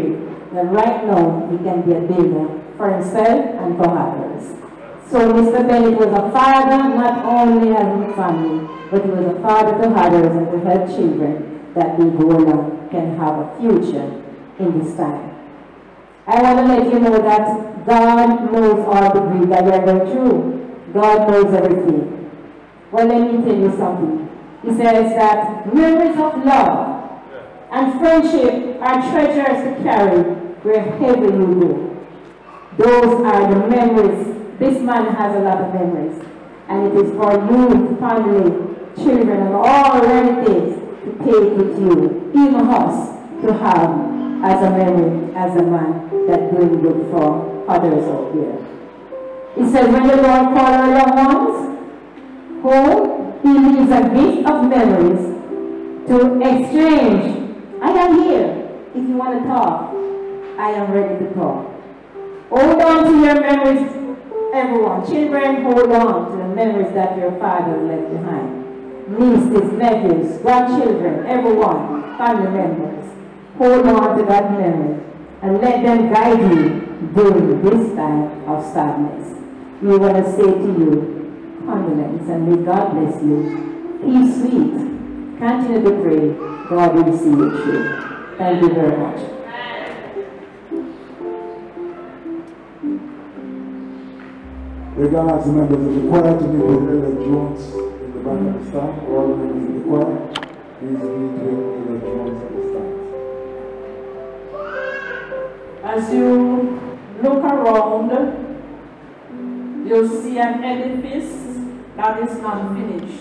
that right now he can be a builder for himself and for others. So Mister Bennett was a father, not only having family, but he was a father to others and to help children that they grow up can have a future in this time. I want to let you know that God knows all the grief that you are going through. God knows everything. Well, let me tell you something. He says that memories of love and friendship are treasures to carry wherever you go. Those are the memories. This man has a lot of memories. And it is for you, family, children, and all relatives to take with you, even us, to have as a memory, as a man that doing good for others out there. He says, when the Lord calls our loved ones home, he leaves a gift of memories to exchange. I am here. If you want to talk, I am ready to talk. Hold on to your memories, everyone. Children, hold on to the memories that your father left behind. Nieces, nephews, grandchildren, everyone, family members. Hold on to that memory and let them guide you during this time of sadness. We want to say to you, condolence, and may God bless you. Peace sweet. Continue to pray. God will see you through. Thank you very much. We're going to ask the members of the choir to meet with Ella Jones in the back of the stand. All the members of the choir, please meet with Ella Jones at the stand. As you look around, you'll see an edifice that is not finished.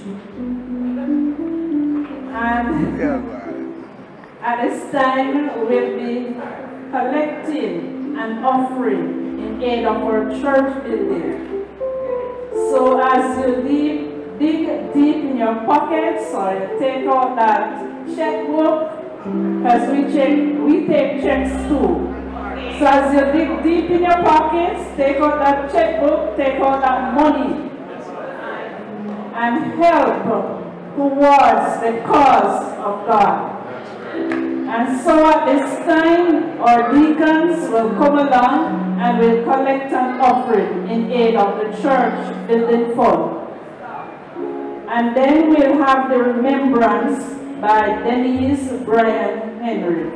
And at this time, we'll be collecting an offering in aid of our church building. So as you dig, dig deep in your pockets, or you take out that checkbook, because we, check, we take checks too. So as you dig deep in your pockets, take out that checkbook, take out that money, and help towards the cause of God. And so at this time, our deacons will come along and will collect an offering in aid of the church building fund. And then we'll have the remembrance by Denise Brian Henry.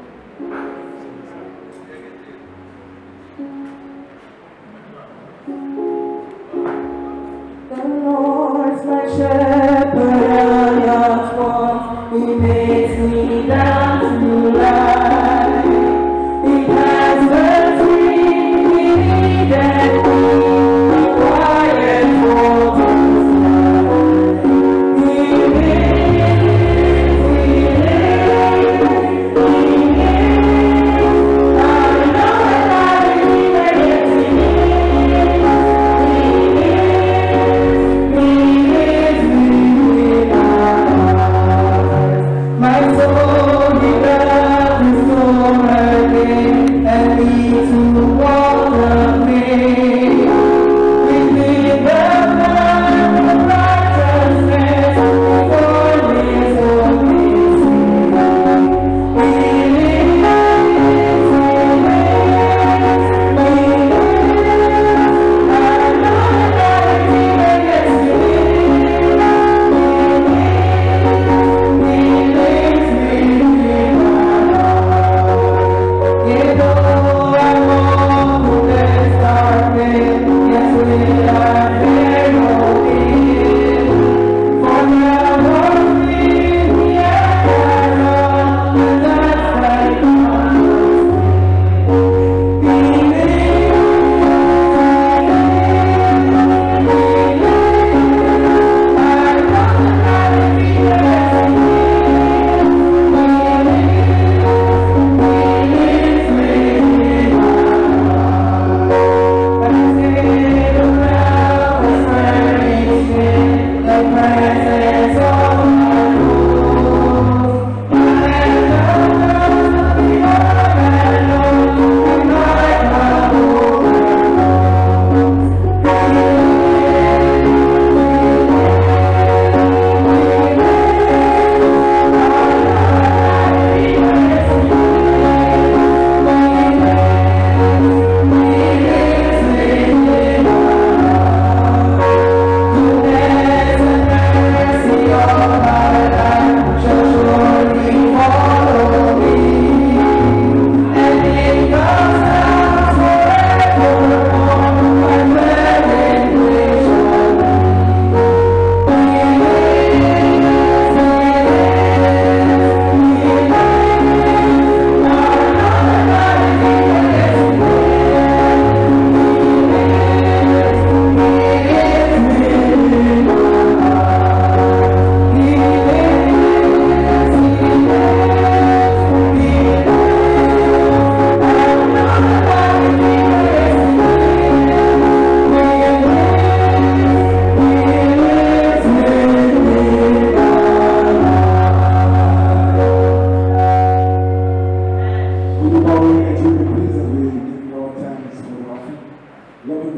The Lord's my shepherd, I not want. He makes me down to life. He has mercy, he leadeth me in quiet waters. He lives, he lives, he lives. I know that he lives in me. He lives, he lives.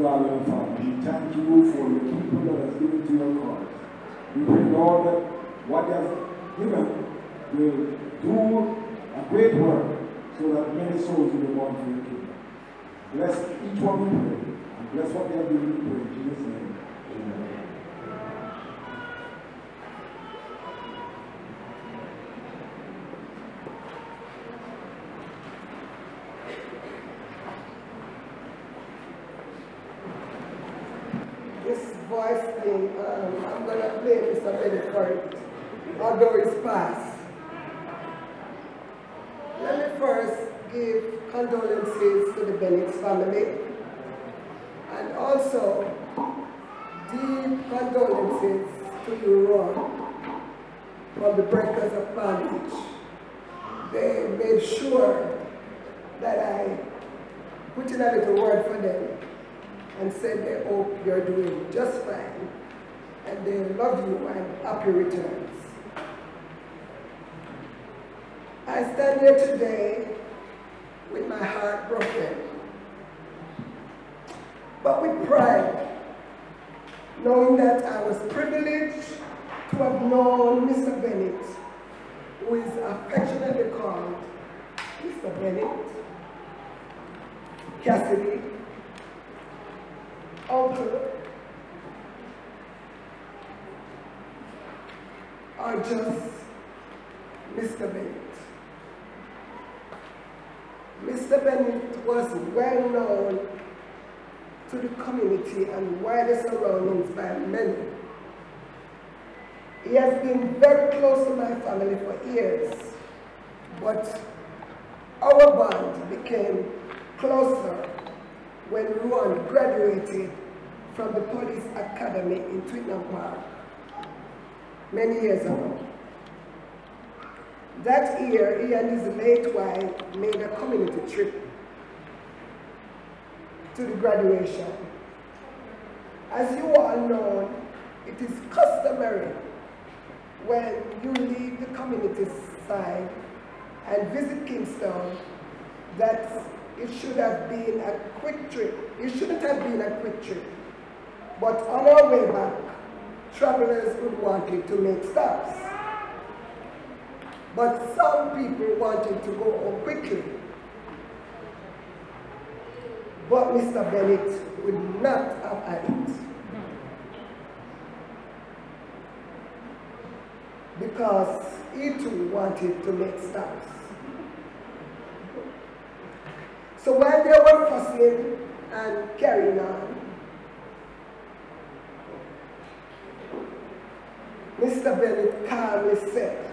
God and Father, we thank you for the people that has given to your cause. We pray, Lord, that what they have given will do a great work so that many souls will be born for your kingdom. Bless each one we pray, and bless what they have given to pray. In Jesus' name, amen. This voice thing, um, I'm going to play Mister Bennett for it, although it's past. Let me first give condolences to the Bennett family, and also deep condolences to you, Ron, from the Breakers of Palm Beach. They made sure that I put in a little word for them and said they hope you're doing just fine, and they love you and happy returns. I stand here today with my heart broken, but with pride, knowing that I was privileged to have known Mister Bennett, who is affectionately called Mister Bennett, Cassidy, Uncle, or just Mister Bennett. Mister Bennett was well known to the community and wider surroundings by many. He has been very close to my family for years, but our bond became closer when Ruan graduated from the police academy in Twickenham Park many years ago. That year, he and his late wife made a community trip to the graduation. As you all know, it is customary when you leave the community side and visit Kingston that it should have been a quick trip. It shouldn't have been a quick trip. But on our way back, travelers would wanted to make stops. But some people wanted to go home quickly. But Mister Bennett would not have had it. Because he too wanted to make stops. So while they were fussing and carrying on, Mister Bennett calmly said,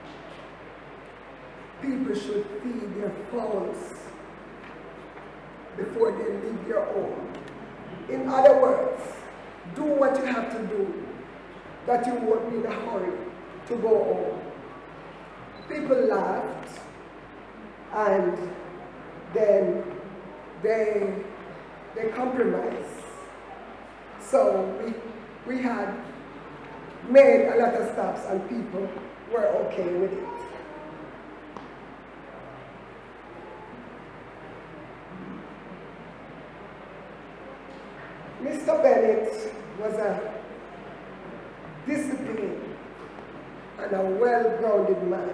people should feed their phones before they leave your home. In other words, do what you have to do, that you won't be in a hurry to go home. People laughed, and then they, they compromised. So we, we had made a lot of stops, and people were okay with it. Mister Bennett was a disciplined and a well-grounded man,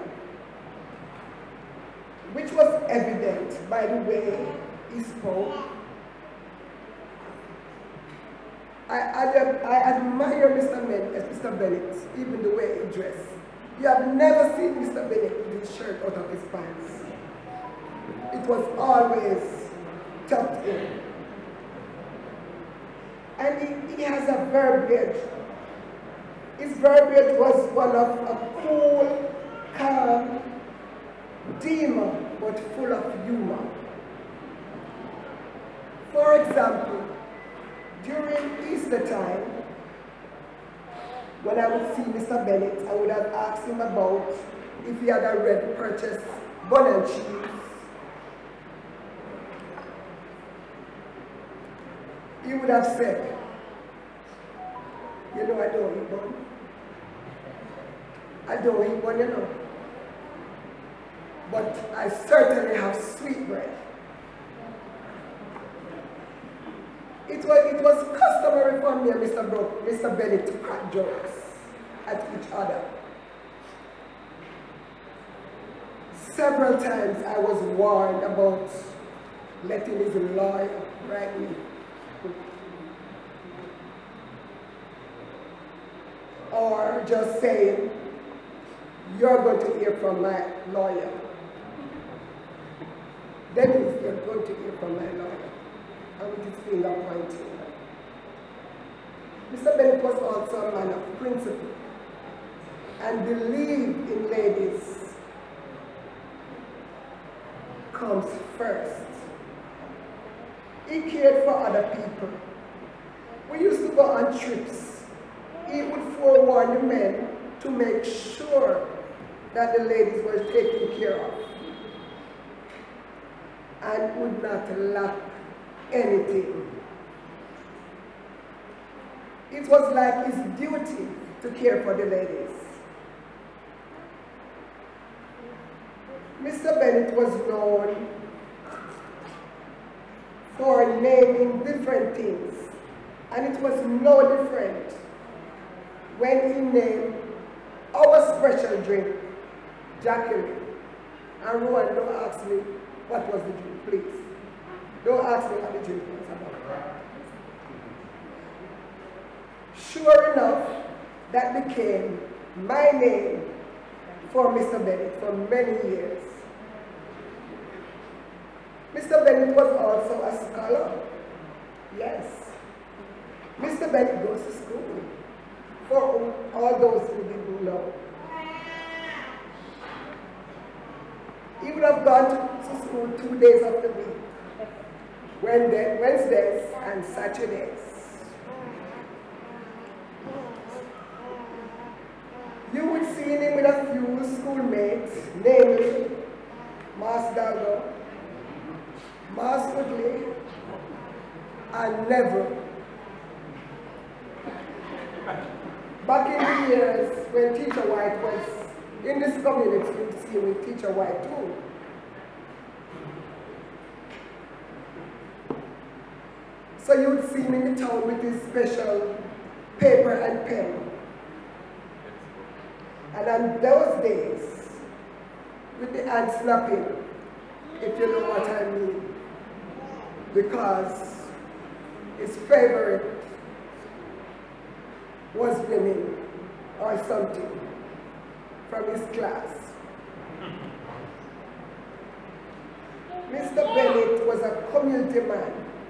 which was evident by the way he spoke. I, I, I admire Mister Bennett, Mister Bennett, even the way he dressed. You have never seen Mister Bennett with his shirt out of his pants. It was always tucked in. And he, he has a verbiage. His verbiage was one of a cool, calm, demon, but full of humor. For example, during Easter time, when I would see Mister Bennett, I would have asked him about if he had already purchased bun and cheese. He would have said, you know, I don't eat bun. I don't eat bun, you know. But I certainly have sweet bread. It was, it was customary for me and Mister Brooke, Mister Bennett to crack jokes at each other. Several times I was warned about letting his lawyer write me. Or just saying, you're going to hear from my lawyer. Dennis, you're going to hear from my lawyer. And with his finger pointing. Mister Bennett was also a man of principle and believed in ladies comes first. He cared for other people. We used to go on trips. He would forewarn the men to make sure that the ladies were taken care of and would not lack anything. It was like his duty to care for the ladies. Mister Bennett was known for naming different things, and it was no different when he named our special drink, Jacqueline. And Rowan, don't ask me what was the drink, please. Don't ask me what the drink was about. Sure enough, that became my name for Mister Bennett for many years. Mister Bennett was also a scholar. Yes. Mister Bennett goes to school, for all those who didn't know. He would have gone to school two days of the week, Wednesdays and Saturdays. You would see him with a few schoolmates, namely Mas Dalgo, Mas Woodley, and Neville. Back in the years when Teacher White was in this community, you'd see him with Teacher White too. So you'd see him in the town with his special paper and pen. And on those days, with the hand snapping, if you know what I mean, because his favorite was women or something from his class. Mister Bennett was a community man.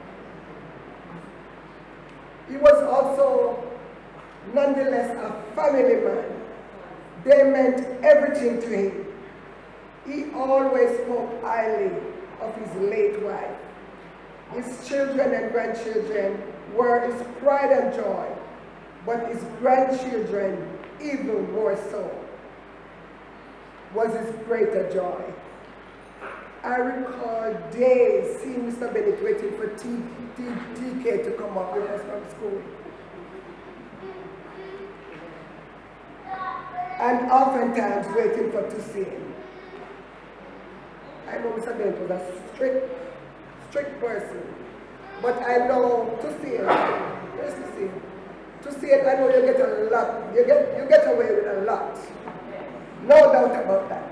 He was also, nonetheless, a family man. They meant everything to him. He always spoke highly of his late wife. His children and grandchildren were his pride and joy, but his grandchildren, even more so, was his greater joy. I recall days seeing Mister Bennett waiting for T K to come up with us from school. And oftentimes waiting for Toussaint. I know Mister Bennett was a strict, strict person, but I know Toussaint, where's Toussaint? Toussaint, I know you get a lot, you get, you get away with a lot. No doubt about that.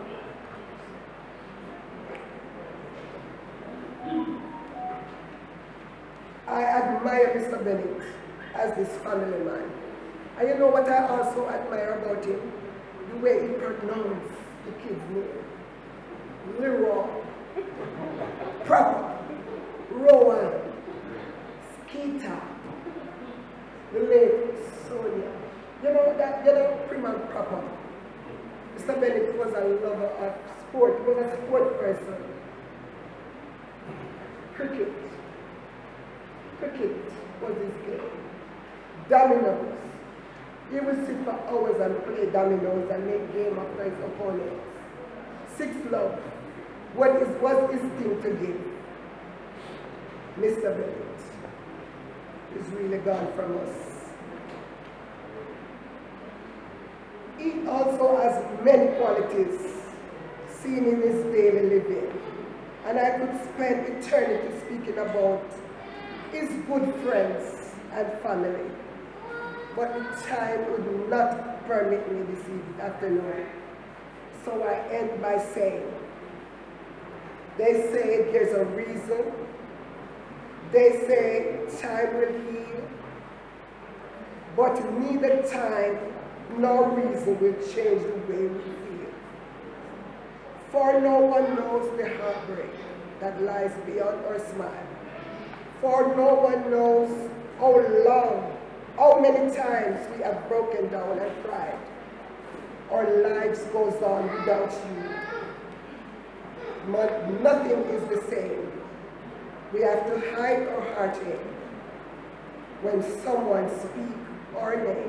I admire Mister Bennett as this family man. And you know what I also admire about him? The way he pronounced the kid's name. Leroy, Proper, Rowan, Skeeter, the late Sonia. You know that, you know, prim and proper. Mister Bennett was a lover of sport. He was a sport person. Cricket. Cricket was his game. Dominoes. He would sit for hours and play dominoes and make game after his opponents. Six love. What is, was his thing to give? Mister Bennett is really gone from us. He also has many qualities seen in his daily living. And I could spend eternity speaking about is good friends and family, but the time would not permit me this afternoon. So I end by saying, they say there's a reason. They say time will heal, but neither time nor reason will change the way we feel. For no one knows the heartbreak that lies beyond our smile. For no one knows how long, how many times we have broken down and cried. Our lives goes on without you. But nothing is the same. We have to hide our heartache when someone speaks our name.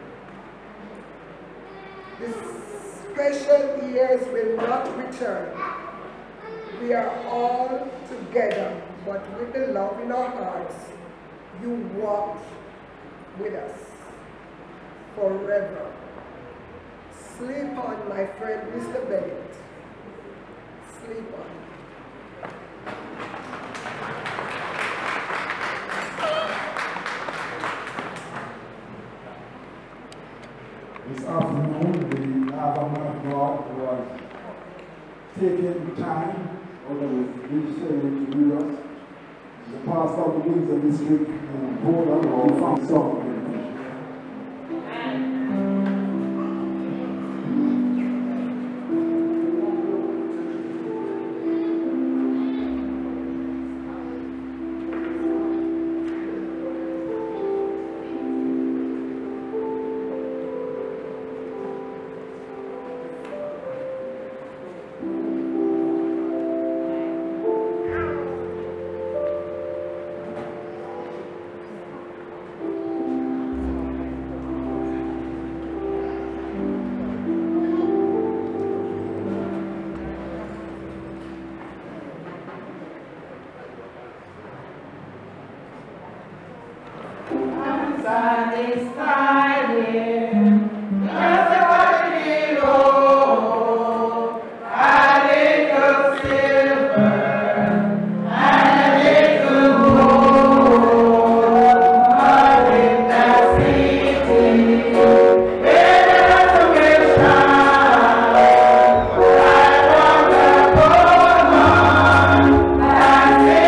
The special years will not return. We are all together, but with the love in our hearts, you walk with us forever. Sleep on, my friend, Mister Bennett. Sleep on. This afternoon, the other man of God was taking time out of his ministry to lead us. The pastor of the Windsor District in Poland, who found something.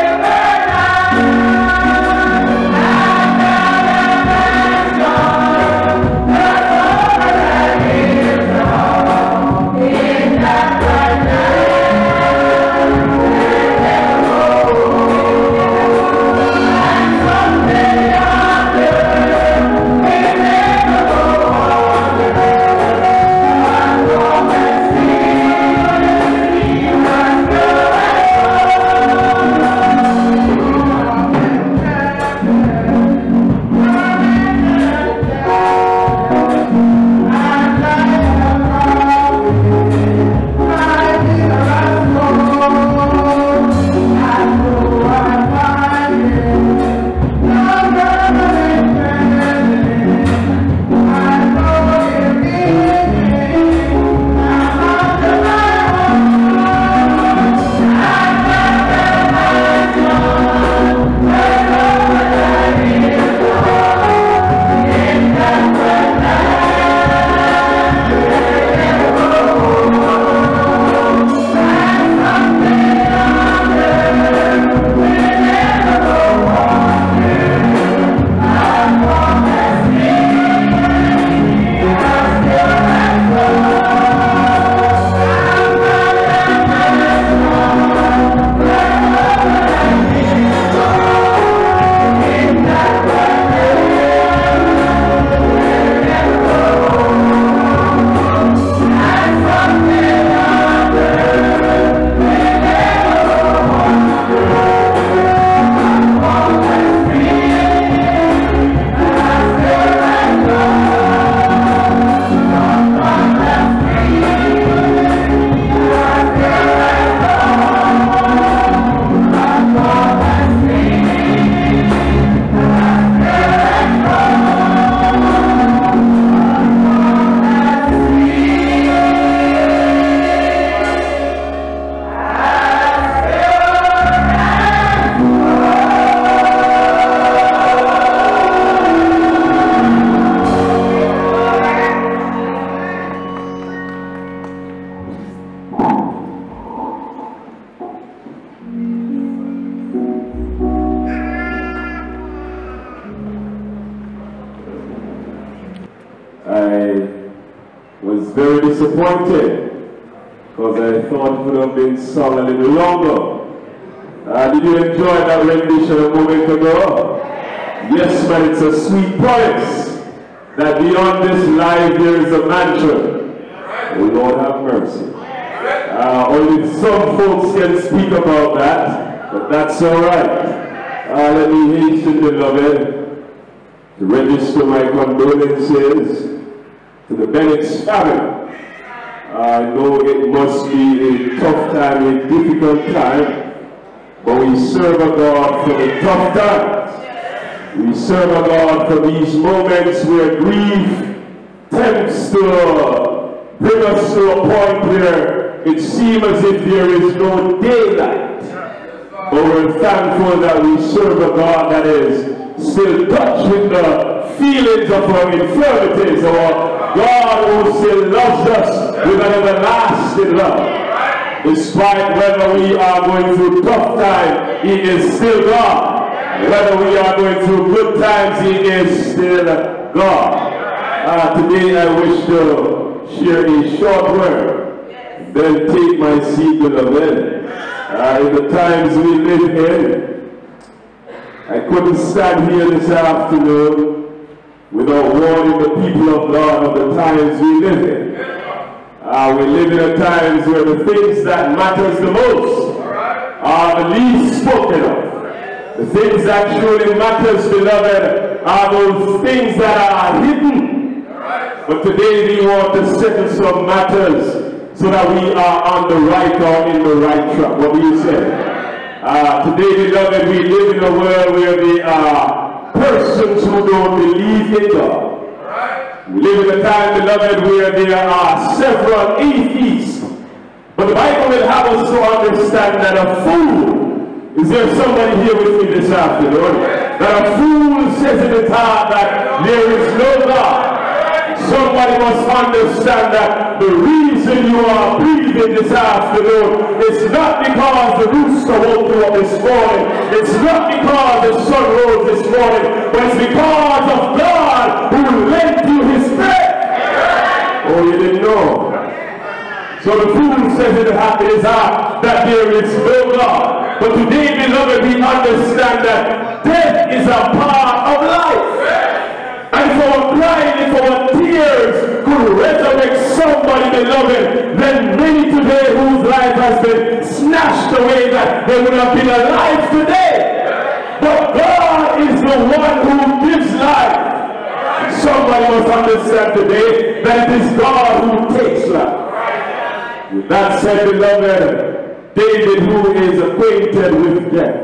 Thank you. very disappointed because I thought it would have been sung a little longer. Uh, did you enjoy that rendition a moment ago? Yes, but it's a sweet promise that beyond this life there is a mansion. Oh, Lord have mercy. Uh, only some folks can speak about that, but that's all right. Uh, let me hasten, beloved, to register my condolences to the Bennett's family. I know it must be a tough time, a difficult time, but we serve a God for the tough times. We serve a God for these moments where grief tempts to bring us to a point where it seems as if there is no daylight. But we're thankful that we serve a God that is still touched with the feelings of our infirmities, or God who still loves us with an everlasting love. Despite whether we are going through tough times, He is still God. Whether we are going through good times, He is still God. Uh, today I wish to share a short word, then take my seat, beloved. Uh, in the times we live in, I couldn't stand here this afternoon without warning the people of God of the times we live in. Uh, we live in a times where the things that matters the most are the least spoken of. The things that truly matters, beloved, are those things that are hidden. But today we want to settle some matters so that we are on the right or in the right track. What do you say? Uh, today, beloved, we live in a world where there are persons who don't believe in God. We live in a time, beloved, where there are several atheists. But the Bible will have us to understand that a fool, is there somebody here with me this afternoon? That a fool says in his heart that there is no God. Somebody must understand that the reason you are breathing this afternoon is not because the rooster woke you up this morning. It's not because the sun rose this morning, but it's because of God who lent you His breath. Oh, you didn't know. So the fool says in his heart that there is no God. But today, beloved, we understand that death is a part of life. And if our crying, if our tears could resurrect somebody, beloved, then many today whose life has been snatched away, that they would have been alive today. But God is the one who gives life. Somebody must understand today that it is God who takes life. With that said, beloved, David, who is acquainted with death,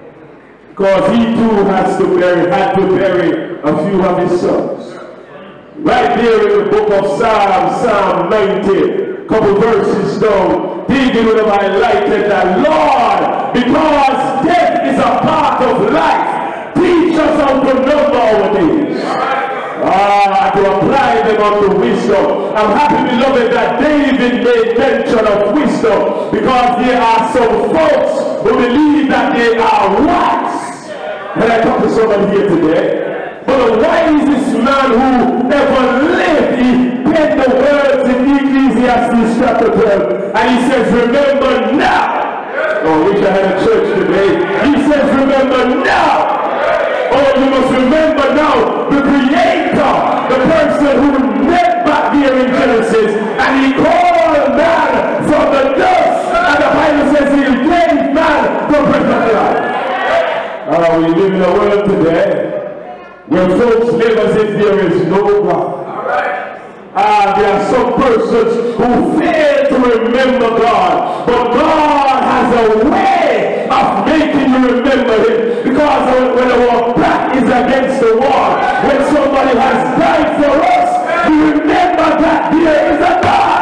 because he too has to bury, had to bury a few of his sons. Right there in the book of Psalms, Psalm ninety, couple verses down, David would have highlighted that, Lord, because death is a part of life, teach us how to number our days. Ah, to apply them unto wisdom. I'm happy, beloved, that David made mention of wisdom, because there are some folks who believe that they are wise. Can I talk to somebody here today? But the wisest man who ever lived, he penned the words in Ecclesiastes chapter twelve, and he says, remember now. Oh, I wish I had a church today. He says, remember now. Oh, you must remember now the Creator, the person who met back here in Genesis, and He called man from the dust, and the Bible says He gave man the breath of life. Uh, we live in a world today where folks live as if there is no God. Uh, there are some persons who fail to remember God, but God has a way of making you remember Him, because when our back is against the wall, when somebody has died for us, we remember that there is a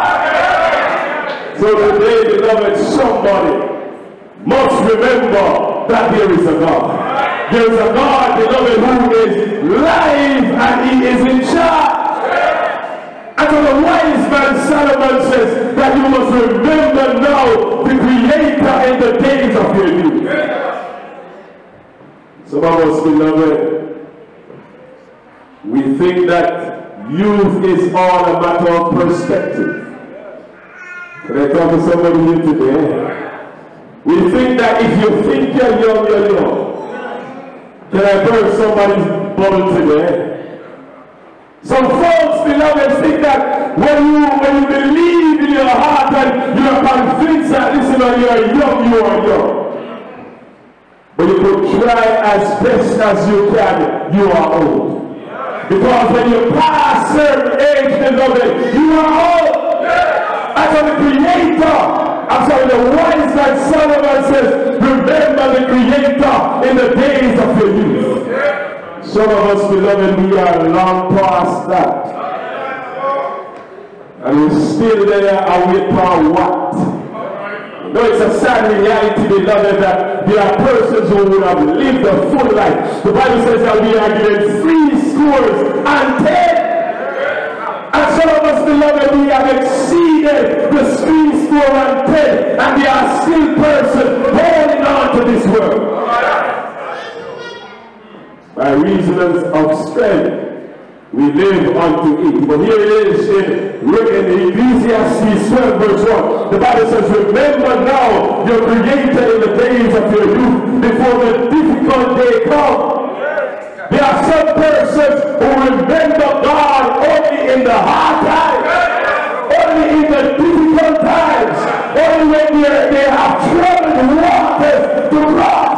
God. So today, beloved, somebody must remember that there is a God. There is a God, beloved, who is live and He is in charge. And so the wise man Solomon says that you must remember now the Creator in the days of your youth. Some of us, beloved, we think that youth is all a matter of perspective. Can I talk to somebody here today? We think that if you think you're young, you're young. Can I burst somebody's bubble today? Some folks, beloved, think that when you when you believe in your heart and you are convinced that, listen, when you are young, you are young. But you could try as best as you can, you are old. Because when you pass certain age, beloved, you are old. As for the Creator, I'm sorry, the wise man Solomon says, remember the Creator in the days of your youth. Some of us, beloved, we are long past that. And we're still there and wait for what? No, it's a sad reality, beloved, that there are persons who would have lived a full life. The Bible says that we are given three scores and ten. And some of us, beloved, we have exceeded the three score and ten, and there are still persons holding on to this world. By reason of strength, we live unto it. But here it is in, in Ecclesiastes twelve verse one. The Bible says, remember now your Creator in the days of your youth, before the difficult day comes. There are some persons who remember God only in the hard times, only in the difficult times, only when they have troubled waters to cross.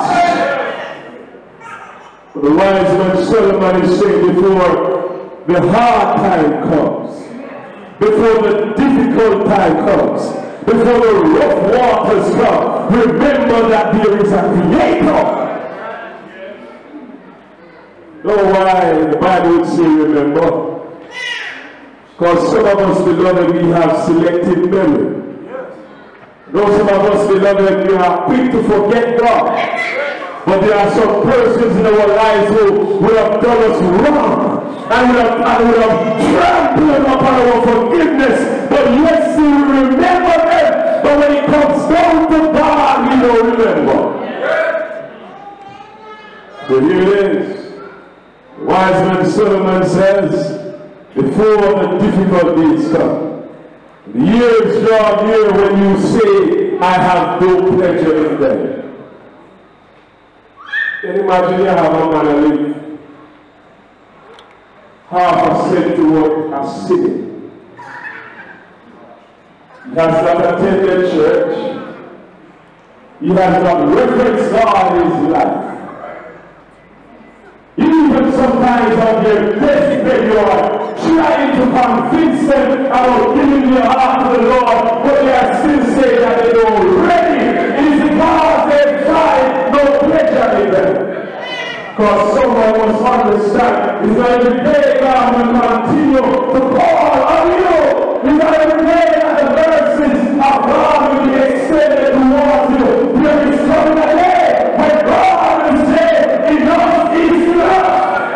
The wise man Solomon is saying, before the hard time comes, before the difficult time comes, before the rough waters come, remember that there is a Creator. Know why the Bible would say remember? Because some of us, beloved, we have selective memory. Know some of us, beloved, we are quick to forget God. But there are some persons in our lives who would have done us wrong and would have, and would have trampled upon our forgiveness. But yes, we remember them. But when it comes down to God, we don't remember. So here it is. The wise man Solomon says, before the difficult days come, the years draw near when you say, I have no pleasure in them. Can you imagine you have a man who live half a century a city. He has not attended church. He has not referenced God in his life. Even sometimes on their deathbed you are trying to convince them about giving their heart to the Lord, but they are still saying that they don't ready. It is because they find no pleasure in them. Because someone must understand is that every day God will continue to call on you. Is that every day that the mercies of God will be extended towards you. There is coming a day when God will say, enough is enough.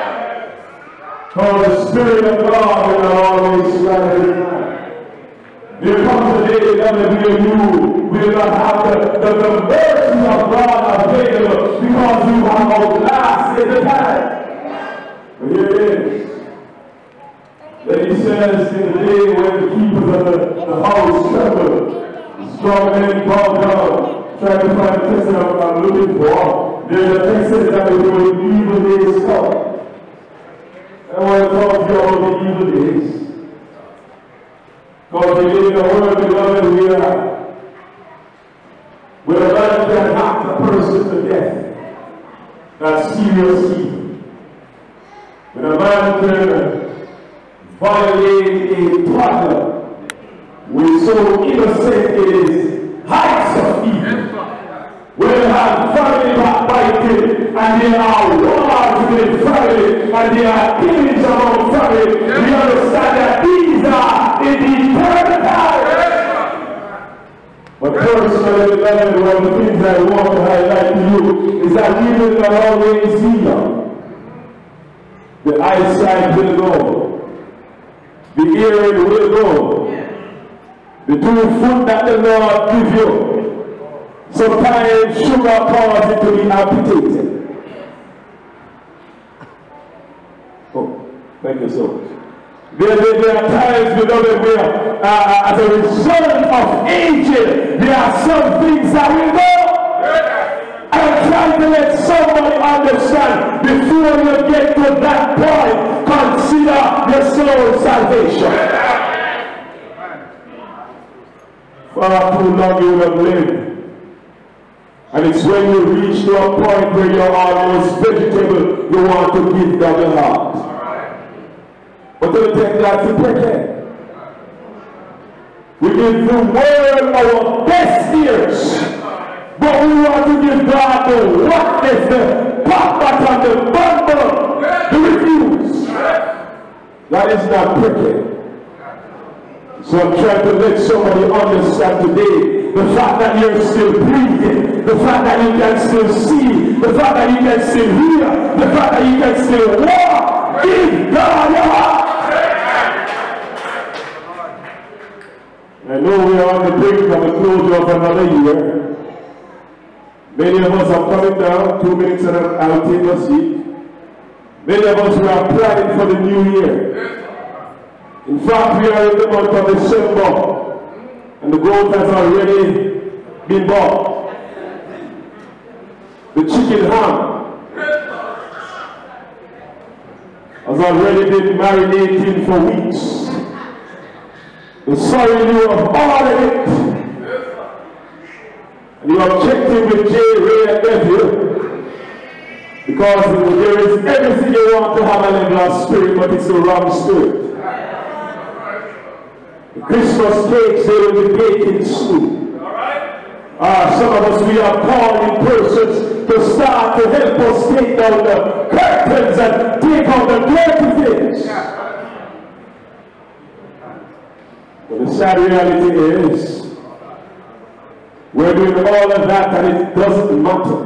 For the Spirit of God will always rise. There comes a day, beloved, where you will not have the, the, the mercy of God available because you have outlasted the time. But here it is. Then he says, in the day when the keepers of the, the house tremble, strong men bow down, trying to find the text that I'm, I'm looking for. There's a text that says that when evil days come. I want to talk to you about the evil days. Because we live in a world, beloved, we are where a man can hack a person to death. That's serious evil. When a man can violate a toddler with so innocent it is heights of evil. When you have family backbiting and there are wars within family and there are killings among family, we understand that these are in the eternal times. But personally, beloved, one of the things I want to highlight to you is that we will not always see them. The eyesight will go. The hearing will go. The two foot that the Lord gives you. Sometimes sugar causes it to be amputated. Oh, thank you so much. There, there, there are times, beloved, where uh, as a result of aging, there are some things that will go. I'm trying to let somebody understand, before you get to that point, consider your soul's salvation. Far too long you have lived. And it's when you reach to a point where you're almost vegetable, you want to give God your heart. But don't take that to pretend. We give the world our best ears, but we want to give God the what is the pop and the bumble, the refuse. That is not pretend. So I'm trying to let somebody understand today the fact that you're still breathing, the fact that you can still see, the fact that you can still hear, the fact that you can still walk. Give God your heart. I know we are on the brink of the closure of another year. Many of us are coming down, two minutes and I'll take a seat. Many of us we are planning for the new year. In fact, we are in the month of December, and the goat has already been bought. The chicken ham has already been marinating for weeks. The sorry you have ordered it. And you are checking with J. Ray and Nephew, because there is everything you want to have a level of spirit, but it's the wrong spirit. The Christmas cakes, they will be baking soon. Uh, some of us, we are calling persons to start to help us take down the curtains and take out the dirty things. But the sad reality is, we're doing all of that and it doesn't matter.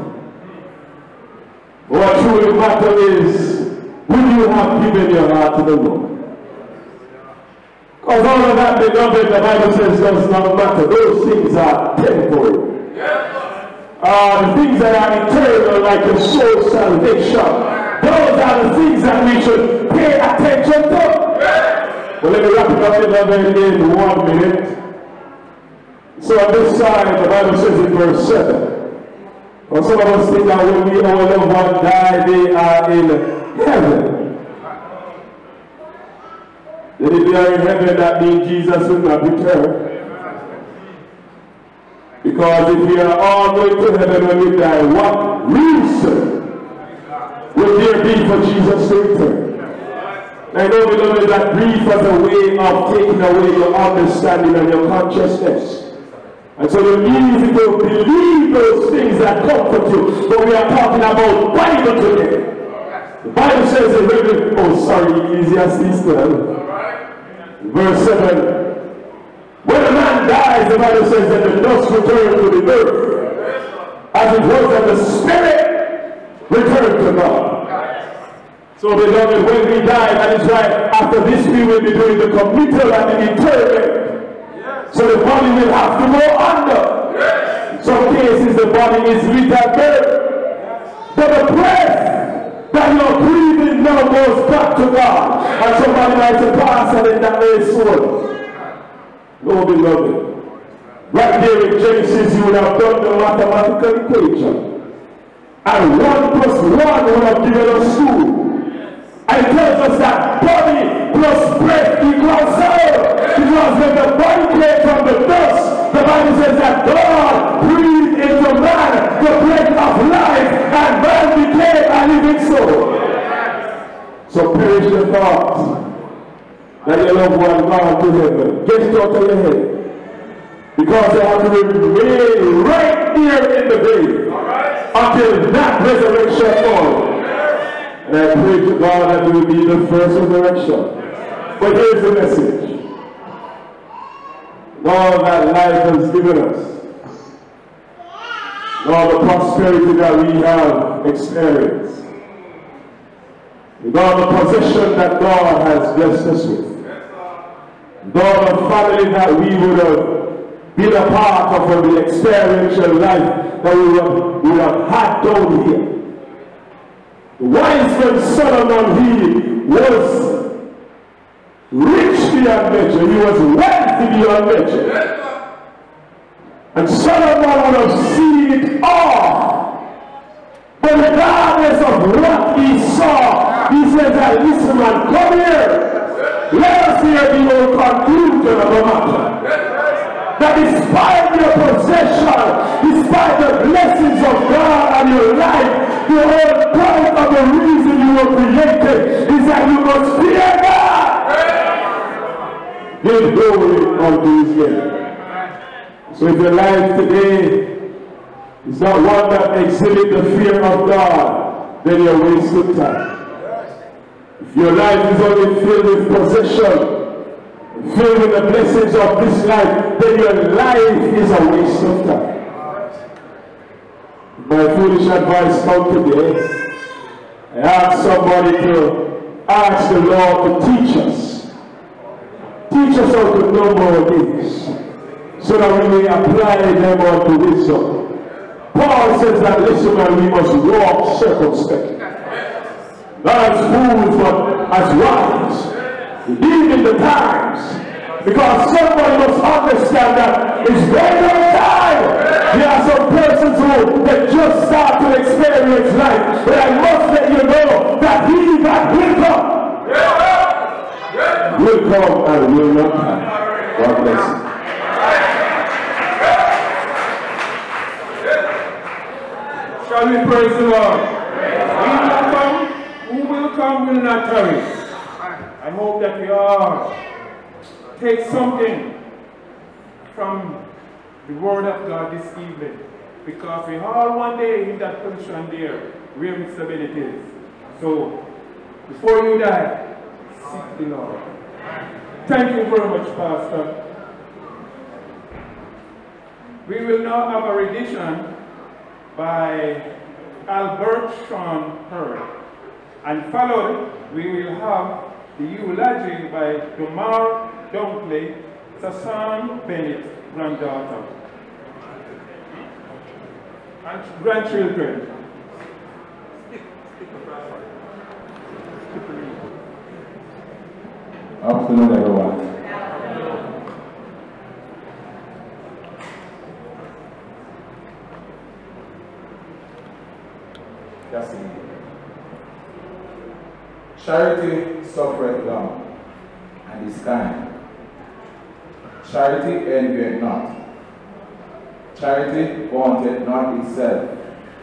What truly matters is, will you have given your heart to the Lord? Because all of that, beloved, the Bible says does not matter. Those things are temporal. Uh, the things that are eternal, like your soul salvation, those are the things that we should pay attention to. Well, let me wrap it up, beloved, in one minute. So on this side, the Bible says in verse seven, well, some of us think that when we our loved one die, they are in heaven. Then if they are in heaven, that means Jesus will not return. Because if we are all going to heaven when we die, what reason will there be for Jesus to return? I know, beloved, that grief is a way of taking away your understanding and your consciousness. And so you need to believe those things that comfort you. But we are talking about Bible today. The Bible says in Revelation, oh sorry, Ecclesiastes twelve. Verse seven, when a man dies, the Bible says that the dust returns to the earth, as it was that the spirit returned to God. So beloved, when we die, that is why after this we will be doing the committal and the interment. So the body will have to go under. Some cases the body is lit at birth, but the breath that you're breathing now goes back to God. And somebody might say, Pastor, in that way soul. No, beloved. Right there in Genesis, you would have done the mathematical equation. And one plus one would have given us two. And it tells us that body plus breath equals zero. Because when the body came from the dust, the Bible says that God breathed into man the breath of life, and man became a living soul. So perish the thought that your loved one gone to heaven. Get it out of your head. Because they have to remain right here in the grave until that resurrection comes. And I pray to God that it will be the first resurrection. But here's the message. All that life has given us, all the prosperity that we have experienced, with all the possession that God has blessed us with, with all the family that we would have been a part of, and the experiential life that we would, we would have had down here. The wise man Solomon, he was beyond measure. He was wealthy beyond measure. And Solomon would have seen it all. But regardless of what he saw, he says that, listen man, come here. Let us hear the old conclusion of the matter. That despite your possession, despite the blessings of God on your life, the whole point of the reason you were created is that you must fear God. Give glory unto his name. So if your life today is not one that exhibits the fear of God, then you're wasting time. If your life is only filled with possession, filled with the blessings of this life, then your life is a waste of time. My foolish advice come today. I ask somebody to ask the Lord to teach us. Teach us how to know more things, so that we may apply them unto wisdom. Paul says that, listen man, we must walk circumspectly. Not as fools, but as wise. Redeeming the times. Because somebody must understand that it's very long time. There are some persons who they just start to experience life. But I must let you know that he that will come, will come and will not come. God bless you. Shall we praise the Lord? He will come, who will come will not tarry. I hope that we all take something from the word of God this evening, because we all one day in that position there where Mister Bennett is. So before you die, seek the Lord. Thank you very much, Pastor. We will now have a rendition by Albert Sean Hurd, and followed we will have the eulogy by Domar Dunkley, Sasan Bennett, granddaughter and grandchildren. Afternoon, everyone. Charity suffereth long, and is kind. Charity envieth not. Charity vaunteth not itself,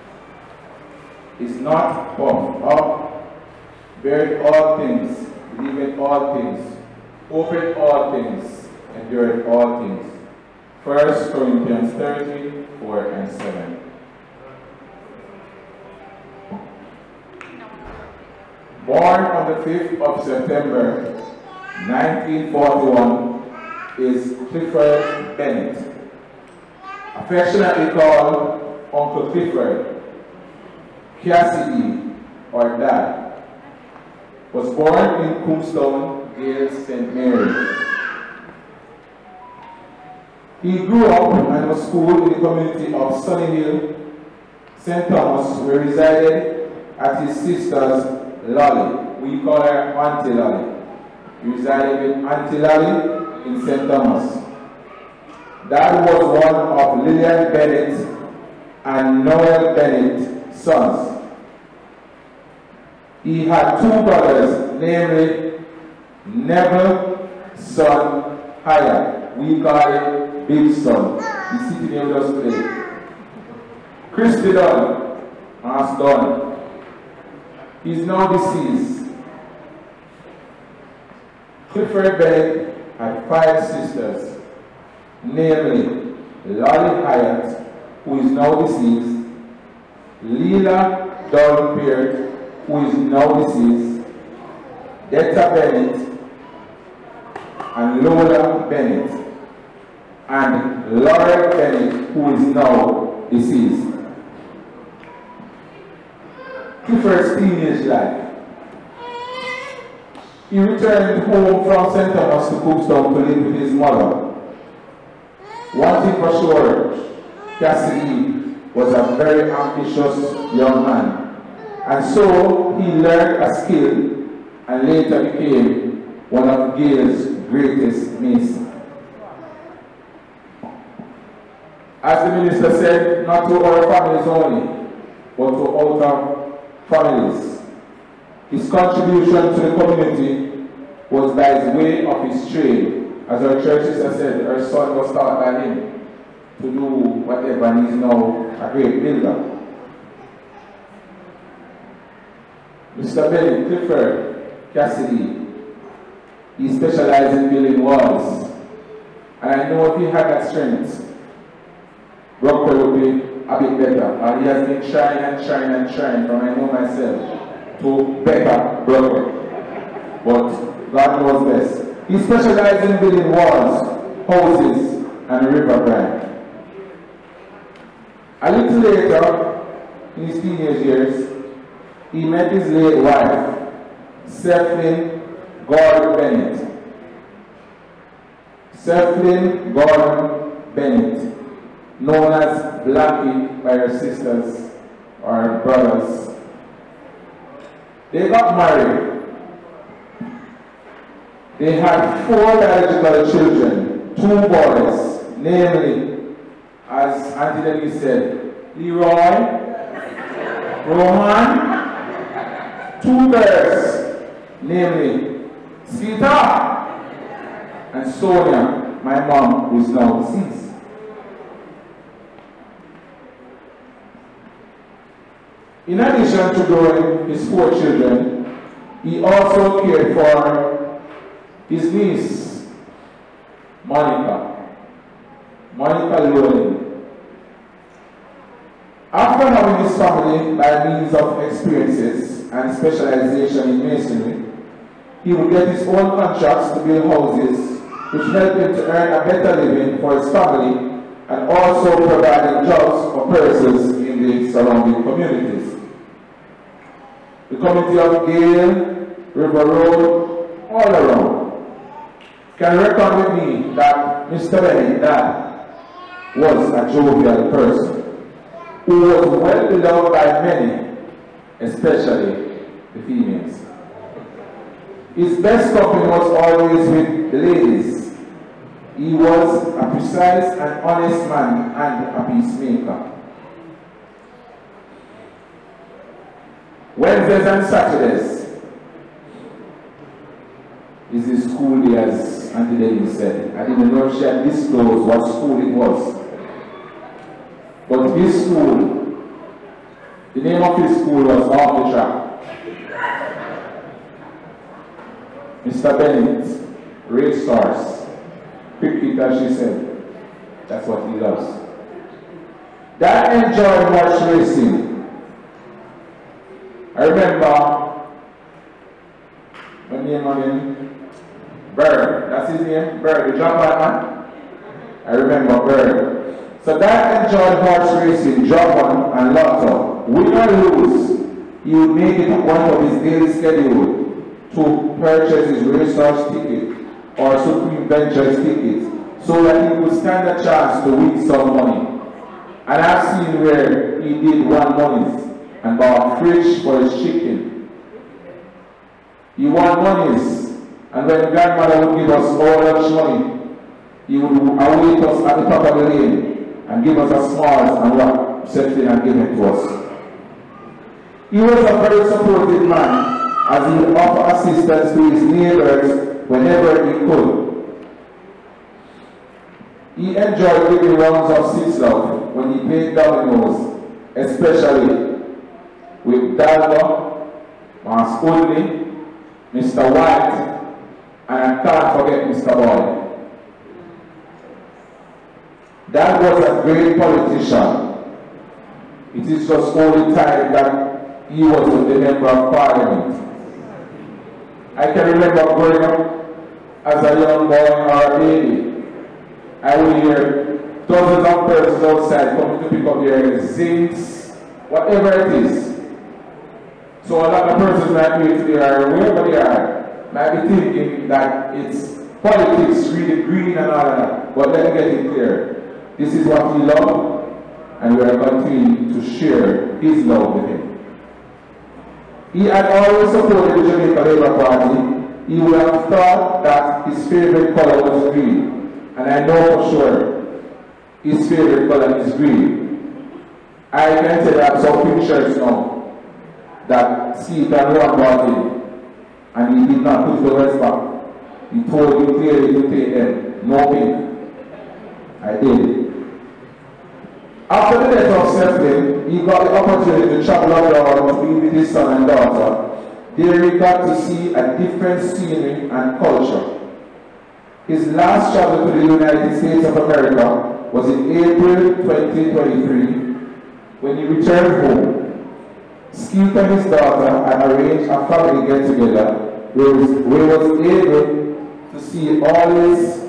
is not puffed up, beareth all things, believeth all things, hopeth all things, endureth all things. First Corinthians thirty, four and seven. Born on the fifth of September, nineteen forty-one, is Clifford Bennett, affectionately called Uncle Clifford, Cassidy, or Dad. Was born in Coombstown, Gales, Saint Mary. He grew up and was schooled in the community of Sunny Hill, Saint Thomas, where he resided at his sister's Lolly. We call her Auntie Lolly. He resided with Auntie Lolly in Saint Thomas. Dad was one of Lillian Bennett and Noel Bennett's sons. He had two brothers, namely Neville Son Hyatt. We call it Big Son. He's sitting here with us today. Christy Dunn, Mas Dunn. He is now deceased. Clifford Bennett had five sisters, namely Lolly Hyatt, who is now deceased, Leela Dunn Peart, who is now deceased, Detta Bennett, and Lola Bennett, and Laura Bennett, who is now deceased. Clifford's teenage life. He returned home from Saint Thomas to Coombstown to live with his mother. One thing for sure, Cassidy was a very ambitious young man, and so he learned a skill and later became one of Gale's greatest mason. As the minister said, not to our families only, but to outer families. His contribution to the community was by his way of his trade. As our church sister said, her son was taught by him to do whatever, and he's now a great builder. Mister Benny Clifford Cassidy, he specialized in building walls. And I know if he had that strength, Rockwell would be a bit better. And he has been trying and trying and trying, from I know myself, to better Rockwell. But God knows best. He specialized in building walls, houses, and river brand. A little later, in his teenage years, he met his late wife, Sethlin Gordon Bennett. Sethlin Gordon Bennett, known as Blackie by her sisters or her brothers. They got married. They had four biological children, two boys, namely, as Auntie Debbie said, Leroy, Roman, two girls, namely, Sita and Sonia, my mom, who is now deceased. In addition to growing his four children, he also cared for his niece, Monica, Monica Llewellyn. After having his family by means of experiences and specialization in masonry, he would get his own contracts to build houses, which helped him to earn a better living for his family and also providing jobs for persons in the surrounding communities. The community of Gale, River Road, all around, can reckon with me that Mister Benny, Dad, was a jovial person who was well beloved by many, especially the females. His best company was always with the ladies. He was a precise and honest man and a peacemaker. Wednesdays and Saturdays is his school day, as Auntie Debbie said. I didn't know she had disclosed what school it was. But his school, the name of his school was Off the Track. Mister Bennett, racehorse, cricket, as she said. That's what he loves. Dad enjoyed horse racing. I remember when name of him, Bird, that's his name, Bird, the jump man. I remember Bird. So Dad enjoyed horse racing, jump on and lotto. Win or lose, he would make it one of his daily schedule to purchase his racehorse ticket or Supreme Ventures ticket so that he would stand a chance to win some money. And I've seen where he did one monies and bought fridge for his chicken. He won monies, and when grandmother would give us all lunch money, he would await us at the top of the lane and give us a small and what set in and give it to us. He was a very supportive man, as he would offer assistance to his neighbors whenever he could. He enjoyed giving rounds of six love when he played dominoes, especially with Dalva, Mas Only, Mister White, and I can't forget Mister Boy. Dad was a great politician. It is just only time that he was a member of parliament. I can remember growing up as a young boy or a baby. I would hear dozens of persons outside coming to pick up their zincs, whatever it is. So a lot of persons might be today or wherever they are, might be thinking that it's politics, really green and all of that. But let me get it clear. This is what we love, and we are continuing to share his love with him. He had always supported the Jamaica Labour Party he would have thought that his favorite color was green. And I know for sure his favorite color is green. I can tell you have some pictures now that Steve and Ron brought in, and he did not put the rest back. He told me clearly to take them, no pink. I did. After the death of Stephen, he got the opportunity to travel abroad to be with his son and daughter. There he got to see a different scenery and culture. His last travel to the United States of America was in April twenty twenty-three, when he returned home. Skeet and his daughter had arranged a family get-together where he was able to see all his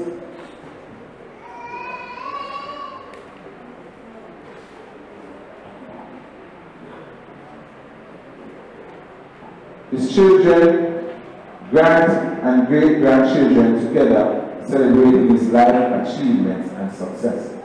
his children, grand and great-grandchildren together celebrating his life achievements and success.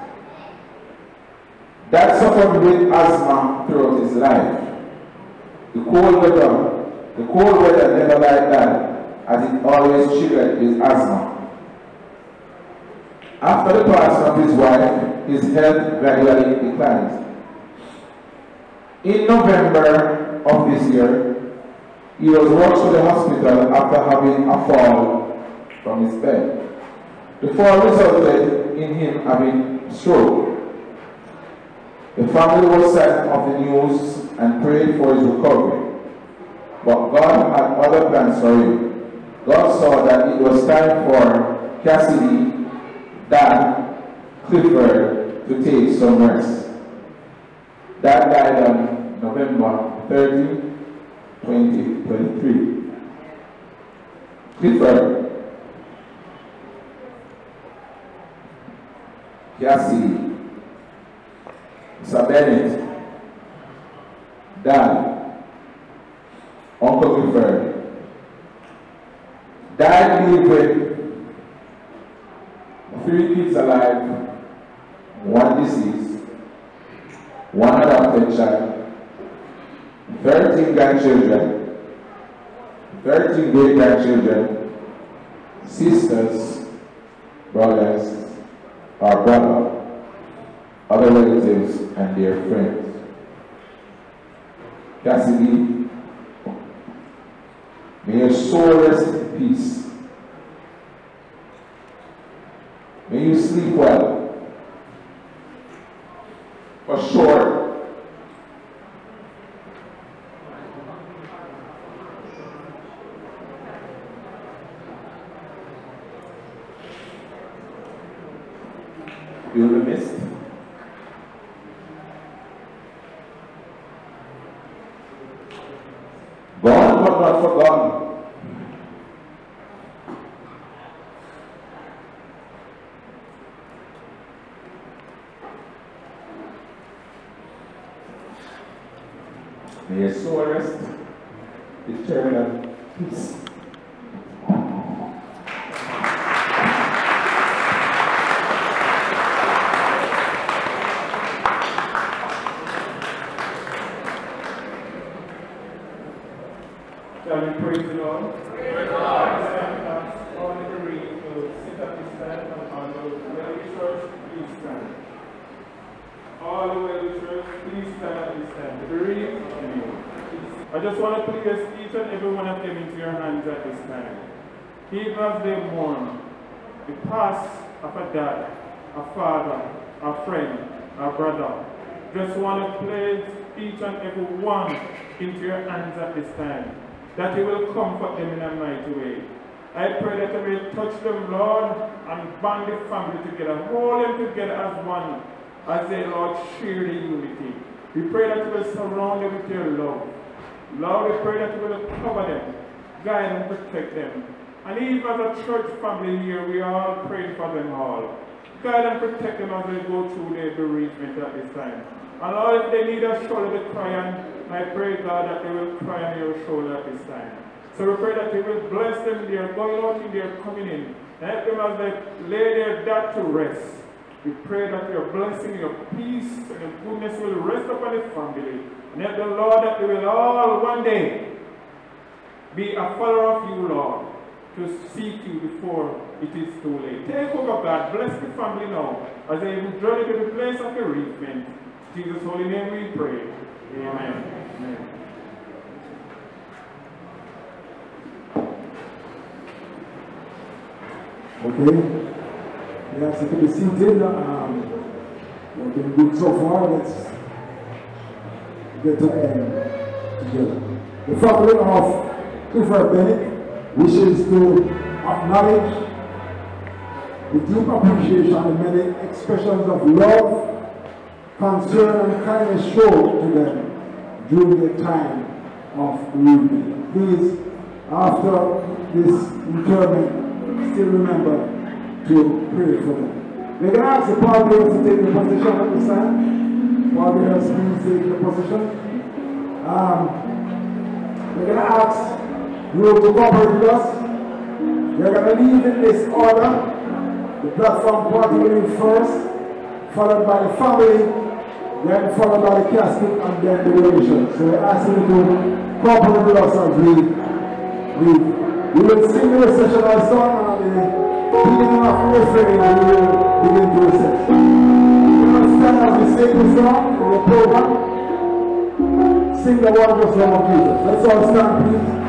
Dad suffered with asthma throughout his life. The cold weather, the cold weather never liked Dad, as it always triggered his asthma. After the passing of his wife, his health gradually declined. In November of this year, he was rushed to the hospital after having a fall from his bed. The fall resulted in him having stroke. The family was sad of the news and prayed for his recovery. But God had other plans for him. God saw that it was time for Cassidy, Dad, Clifford to take some rest. Dad died on November thirtieth, twenty twenty-three. Clifford, Cassidy, Mister Bennett, Dad, Uncle Clifford. Dad lived with three kids alive, one deceased, one adopted child, thirteen grandchildren, thirteen great-grandchildren, sisters, brothers, our brother, other relatives, and their friends. Cassidy, may your soul rest in peace. May you sleep well. For sure, you'll be missed. Gone but not forgotten. May your soul rest eternal peace. Shall we praise the Lord? Praise God. All the reading will sit at this time, and all the well-wishers, please stand. All the well-wishers, please stand at this time. The reading of the news. I just want to place each and every one of them into your hands at this time. Even as they mourn the past of a dad, a father, a friend, a brother. Just want to place each and every one into your hands at this time, that you will comfort them in a mighty way. I pray that you will touch them, Lord, and band the family together, hold them together as one, as they, Lord, share the unity. We pray that you will surround them with your love. Lord, we pray that you will cover them, guide and protect them. And even as a church family here, we are all praying for them all. Guide and protect them as they go through their bereavement at this time. And Lord, if they need a shoulder to cry on, I pray, God, that they will cry on your shoulder at this time. So we pray that you will bless them, they are going out and they are coming in. And help them as they lay their dad to rest. We pray that your blessing, your peace, and your goodness will rest upon the family. And help the Lord that they will all one day be a follower of you, Lord. to seek you before it is too late. Take over, God. Bless the family now as they will journey to the place of bereavement. In Jesus' holy name we pray. Amen. Amen. Okay. We ask you to be seated. Um, we've been good so far. Let's get to the end together. The family of Clifford Bennett wishes to acknowledge the deep appreciation and many expressions of love, concern, and kindness shown to them during their time of bereavement. Please, after this interment, still remember to pray for them. We're going to ask the pallbearers to take the position at this time. Pallbearers, please take the position. Um, we're going to ask you to cooperate with us. We're going to leave in this order. The platform party will be first, followed by the family, then followed by the casket, and then the donation. So we're asking you to cooperate with us as we leave. We will sing the recessional song and the beginning of the refrain, and we will begin to recess. We will stand as we sing the song in the program. Sing the wondrous love of Jesus. Let's all stand, please.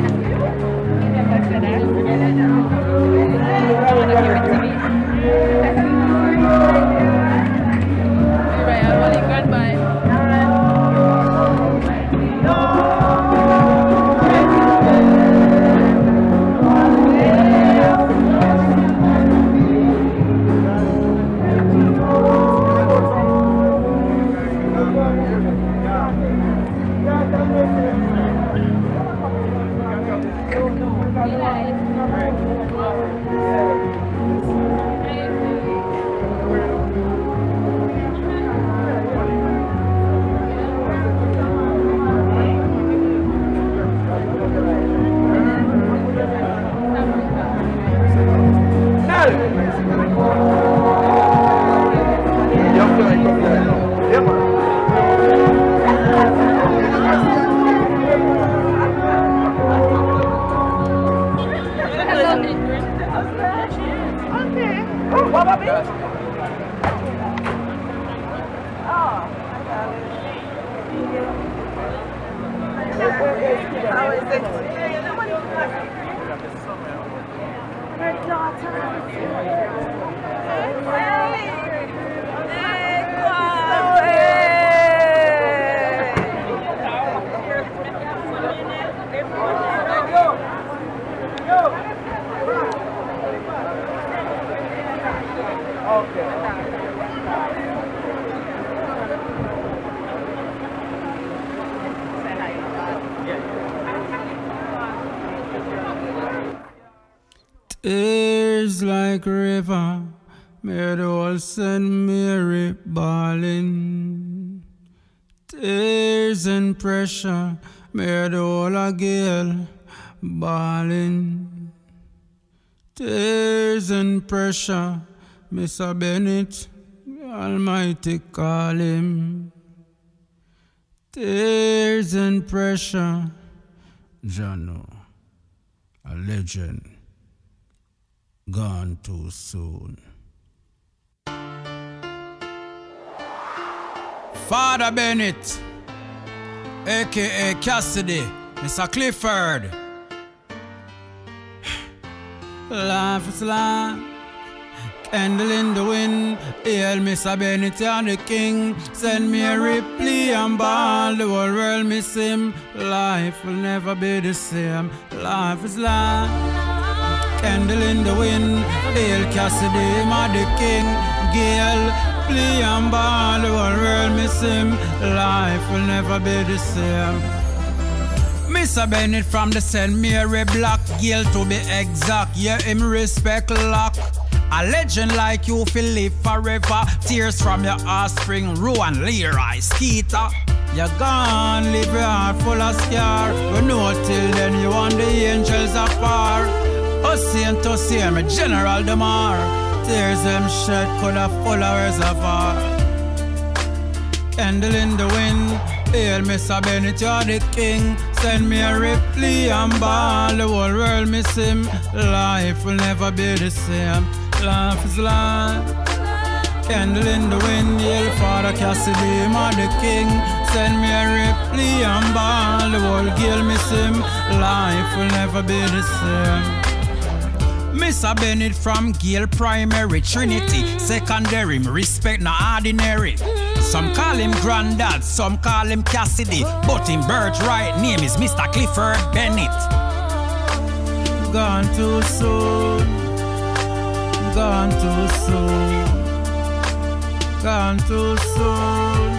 Thank you. How is it? Her daughter. Tears like river, made old Saint Mary bawling. Tears and pressure, made all a gale bawling. Tears and pressure, Mister Bennett, Almighty call him. Tears and pressure, Jano, a legend, gone too soon. Father Bennett, a k a. Cassidy, Mister Clifford. Life is life, candle in the wind. Hail Mister Bennett and the king. Send me a Ripley and ball, the whole world miss him. Life will never be the same. Life is life, candle in the wind. Hail Cassidy, my the king. Gail, play and ball, the whole world miss him. Life will never be the same. Mister Bennett from the Saint Mary block, Gail to be exact, yeah, him respect lock. A legend like you feel live forever. Tears from your offspring, Rowan, Leroy, Skeeter. You're gone, leave your heart full of scar. We know till then you and the angels are far. Ocean to see me, General Demar. Tears them shed could have full of reservoir. Candle in the wind, hail Mister Bennett, you're the king. Send me a Ripley and ball, the whole world miss him. Life will never be the same. Life is life, candle in the wind. Hail Father Cassidy, my the king. Send me a Ripley and ball, the whole girl miss him. Life will never be the same. Mister Bennett from Gael Primary, Trinity, Secondary, me respect no ordinary. Some call him Granddad, some call him Cassidy, but him birthright name is Mister Clifford Bennett. Gone too soon, gone too soon, gone too soon.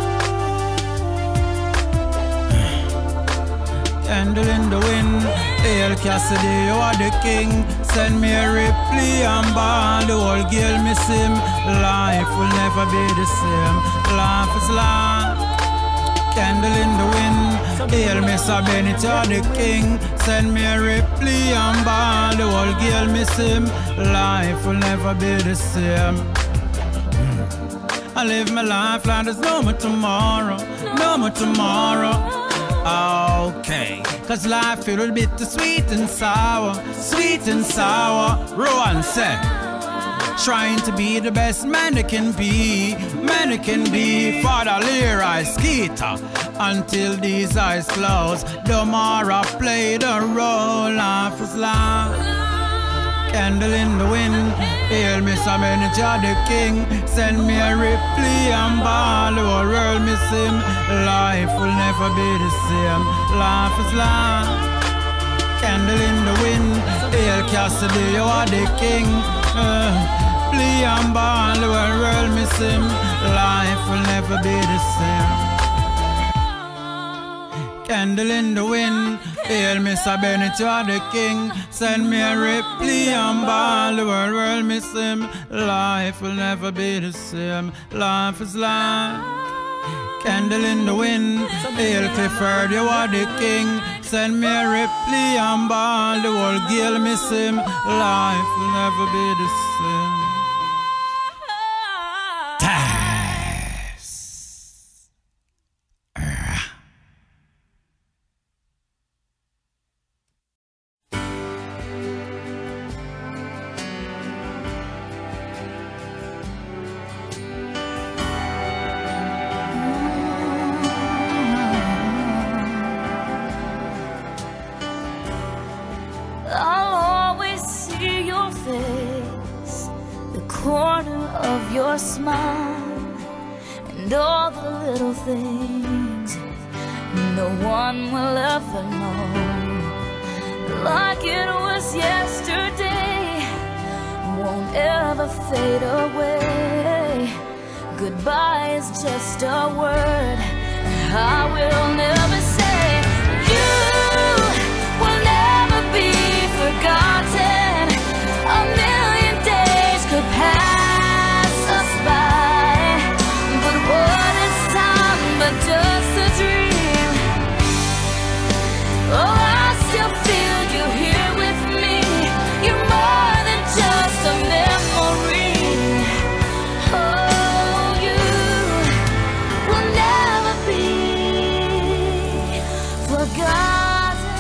Candle in the wind, hail Cassidy, you are the king. Send me a Ripley and ball, the whole girl miss him. Life will never be the same. Life is life, candle in the wind. Hail Mister Bennett, you are the king. Send me a Ripley and ball, the whole girl miss him. Life will never be the same. I live my life like there's no more tomorrow, no more tomorrow. Okay, cause life feel a bit too sweet and sour, sweet and sour. Rowan said, trying to be the best man they can be, man they can be. Father Leroy Skeeter, until these eyes close. Domara played a role. Life is life, candle in the wind. Hail Mister Bennett, you're the king. Send me a Ripley and ball, the whole world miss him. Life will never be the same. Life is life, candle in the wind. Hail Cassidy, you are the king. Uh, play and ball, the whole world miss him. Life will never be the same. Candle in the wind, hail Mister Bennett, you are the king. Send me a Ripley and ball, the world will miss him. Life will never be the same. Life is life, candle in the wind. Hail Clifford, you are the king. Send me a Ripley and ball, the whole girl miss him. Life will never be the same. corner of your smile, and all the little things no one will ever know. Like it was yesterday, won't ever fade away. Goodbye is just a word I will never say. You will never be forgotten. A million days could pass us by, but what is time but just a dream? Oh, I still feel you here with me. You're more than just a memory. Oh, you will never be forgotten.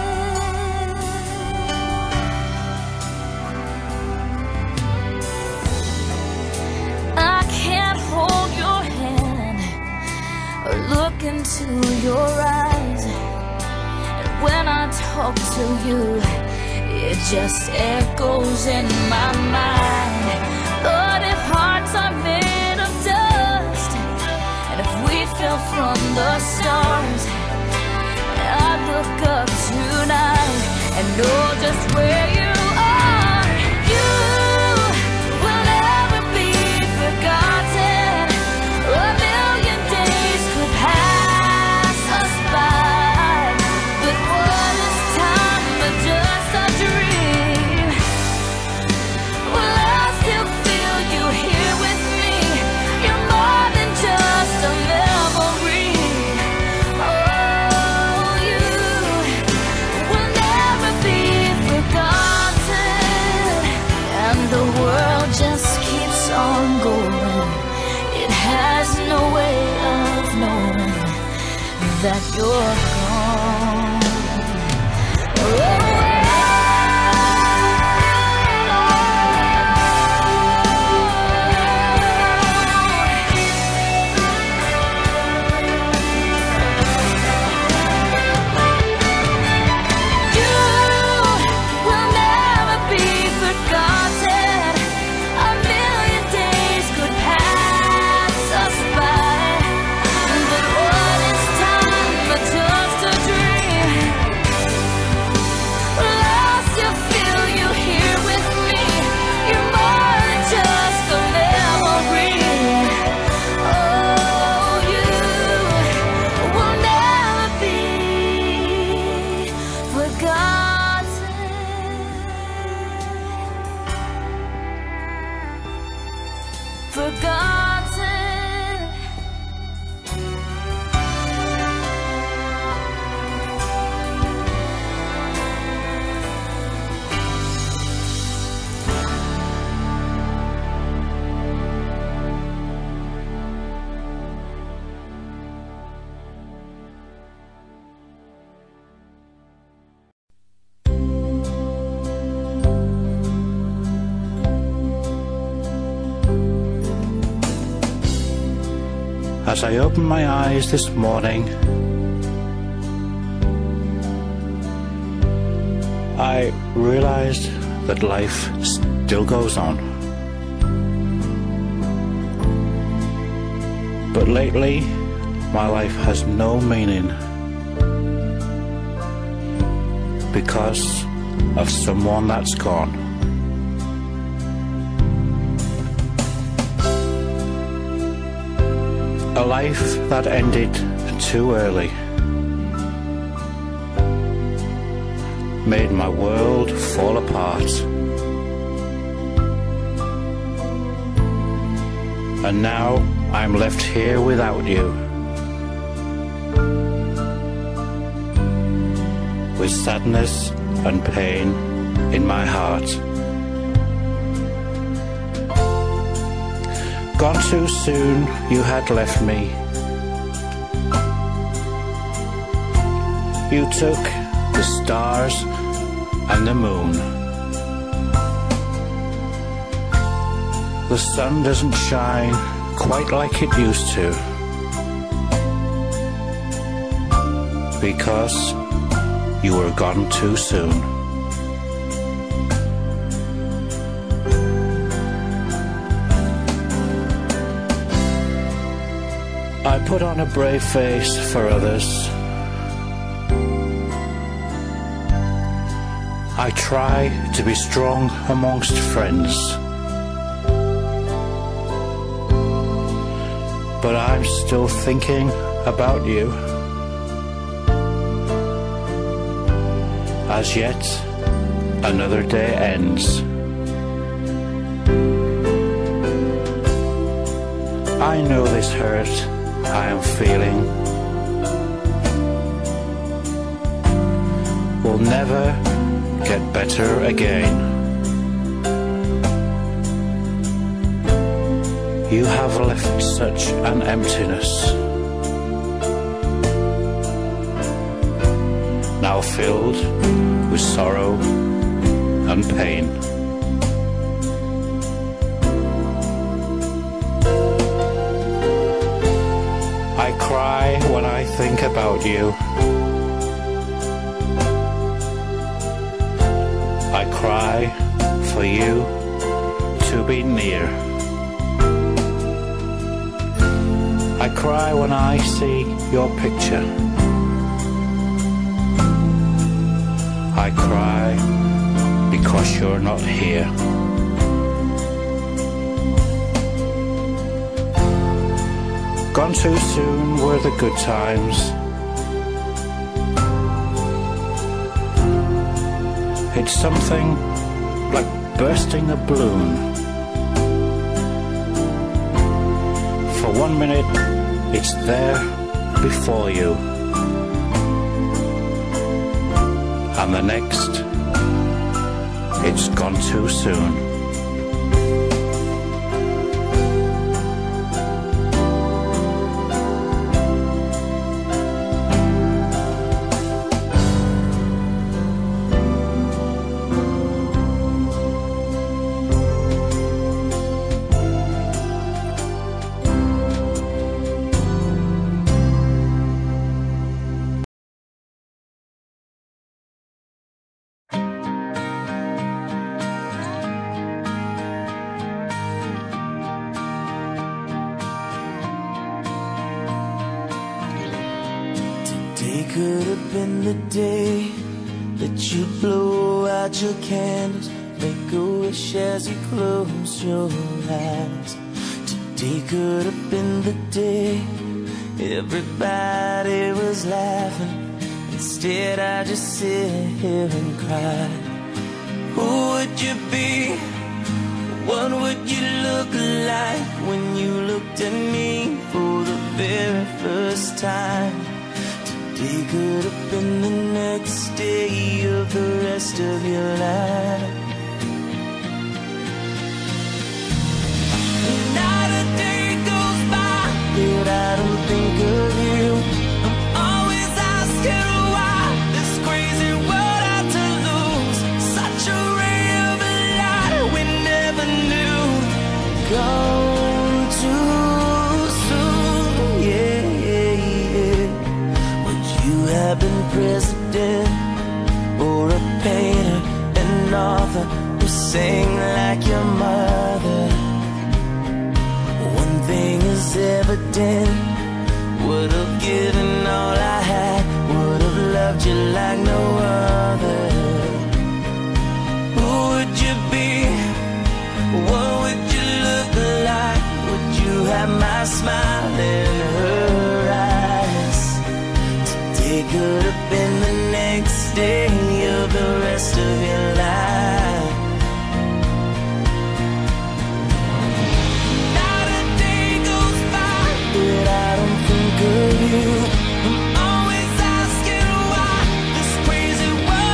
I can't hold your hand or look into your eyes, and when I talk to you, it just echoes in my mind. But if hearts are made of dust, and if we fell from the stars, I look up tonight and know just where you are. You will never be forgotten. A million days could pass us by, but what is time but just a dream? Well, I still feel you here with me. You're more than just a memory. Oh, you will never be forgotten. And the world just keeps on going. It has no way of knowing that you're gone. Oh, forgotten. As I opened my eyes this morning, I realized that life still goes on. But lately, my life has no meaning because of someone that's gone. A life that ended too early made my world fall apart. And now I'm left here without you, with sadness and pain in my heart. Gone too soon, you had left me. You took the stars and the moon. The sun doesn't shine quite like it used to, because you were gone too soon. I put on a brave face for others. I try to be strong amongst friends. But I'm still thinking about you. As yet, another day ends. I know this hurt I am feeling will never get better again. You have left such an emptiness, now filled with sorrow and pain. I cry when I think about you. I cry for you to be near. I cry when I see your picture. I cry because you're not here. Gone too soon were the good times. It's something like bursting a balloon. For one minute, it's there before you, and the next, it's gone too soon. Could have been the day that you blow out your candles, make a wish as you close your eyes. Today could have been the day everybody was laughing. Instead I just sit here and cry. Who would you be? What would you look like when you looked at me for the very first time? Today could have been the next day of the rest of your life. Not a day goes by that I don't think of you. I'm always asking why this crazy world had to lose such a ray of light we never knew. Gone too soon, yeah, yeah, yeah. You have been president or a painter, an author who sang like your mother. One thing is evident, would have given all I had, would have loved you like no other. Who would you be? What would you look like? Would you have my smile in her eyes? It could have been the next day of the rest of your life. Not a day goes by that I don't think of you. I'm always asking why this crazy world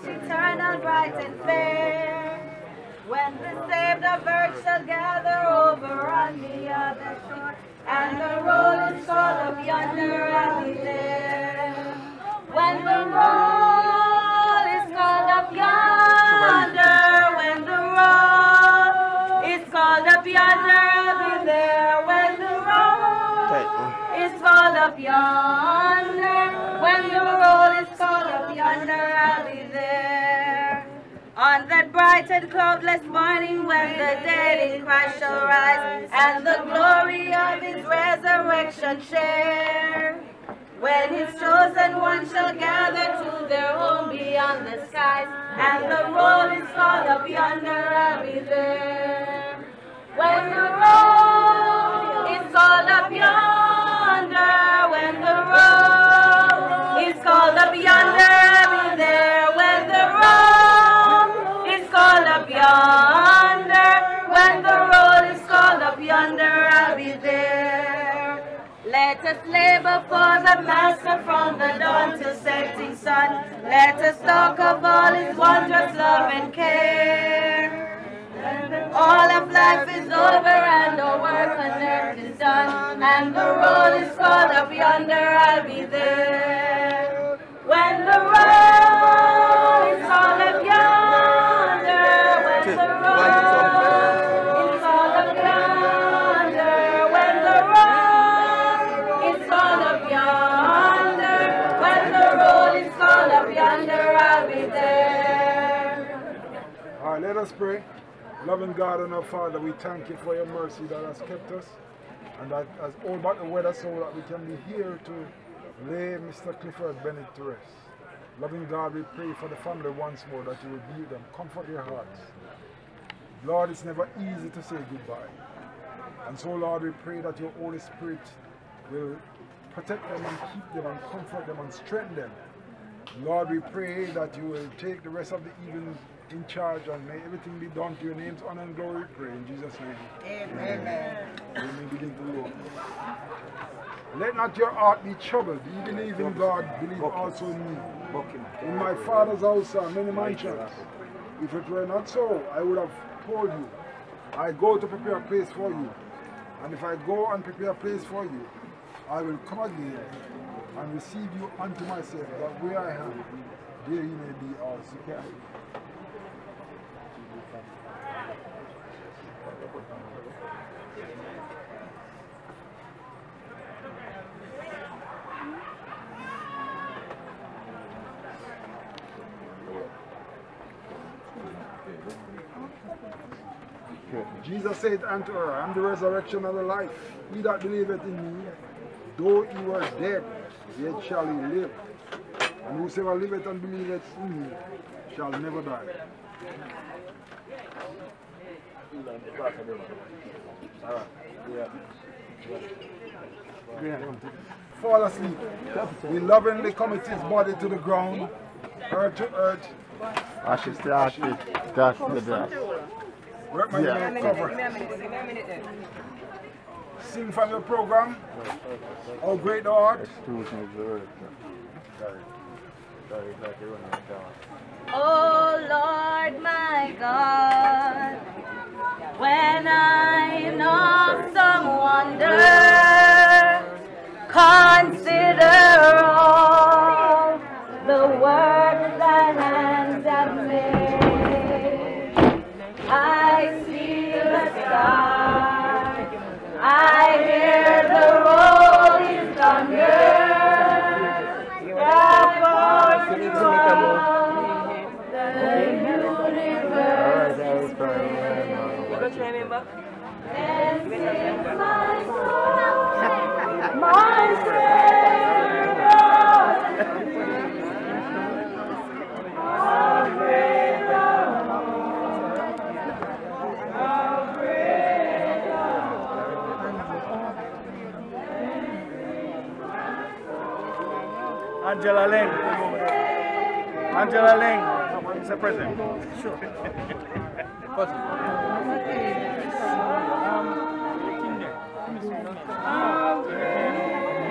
eternal, bright and fair. When the saved of earth shall gather over on the other shore, and the roll is called up yonder, I'll be there. When the roll is called up yonder, when the roll is called up yonder, I'll be there. When the roll is called up yonder, when the roll is called up yonder, I'll be there. On that bright and cloudless morning when the dead in Christ shall rise, and the glory of his resurrection share. When his chosen ones shall gather to their home beyond the skies, and the roll is called up yonder, I'll be there. When the roll is called up yonder, when the roll is called up yonder, I'll be there. When the roll is called up yonder, when the roll is called up yonder, I'll be there. Let us labor for the Master from the dawn till setting sun. Let us talk of all his wondrous love and care. All of life is over and our work on earth is done, and the roll is called up yonder, I'll be there. When the roll is called up yonder, when the roll is called up yonder, when the roll is called up yonder, when the roll is called up yonder, I'll be there. All right, let us pray. Loving God and our Father, we thank you for your mercy that has kept us and that has all but the weather so that we can be here to lay Mister Clifford Bennett to rest. Loving God, we pray for the family once more that you will be with them, comfort their hearts. Lord, it's never easy to say goodbye. And so, Lord, we pray that your Holy Spirit will protect them and keep them and comfort them and strengthen them. Lord, we pray that you will take the rest of the evening in charge and may everything be done to your name's honor and glory, we pray in Jesus' name. Amen. Amen. We may begin to look. Let not your heart be troubled. You believe in God, believe also in me. In my Father's house are many mansions. If it were not so, I would have told you. I go to prepare a place for you. And if I go and prepare a place for you, I will come again and receive you unto myself, that where I am, there you may be also. Jesus said unto her, I am the resurrection and the life. He that believeth in me, though he were dead, yet shall he live. And whosoever liveth and believeth in me shall never die. Fall asleep. We lovingly commit his body to the ground, earth to earth. Ashes to ashes, dust to dust. Work my yeah. cover. Sing from your program. Oh, great the art. Oh Lord my God, when I in awesome wonder consider all the works thy hands have made, I see the stars, I hear the rolling thunder, the universe, and sings my soul, my Savior, how great thou art, how great thou art. Angela Leng. Angela Leng. Mister President. Sure.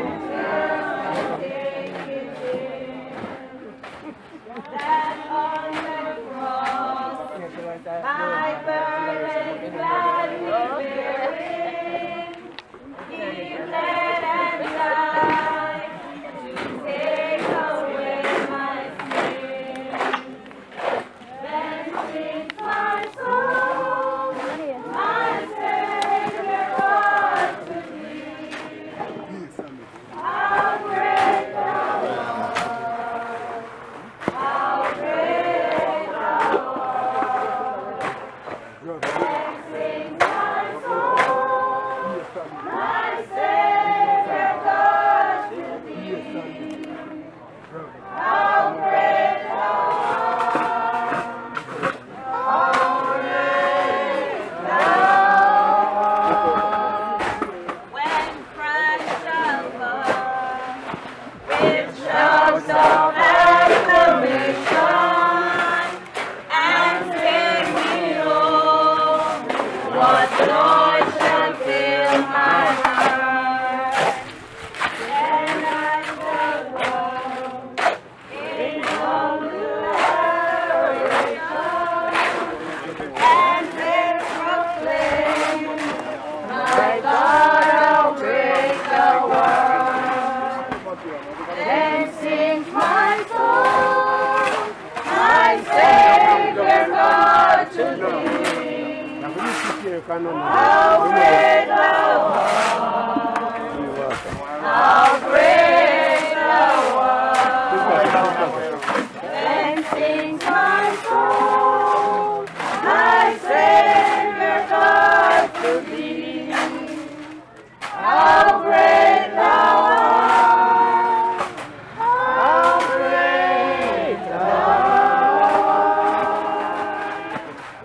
That Savior God to thee. How great thou art. How great thou art. Then sings my soul, my Savior God to thee. How great thou art. How great thou art.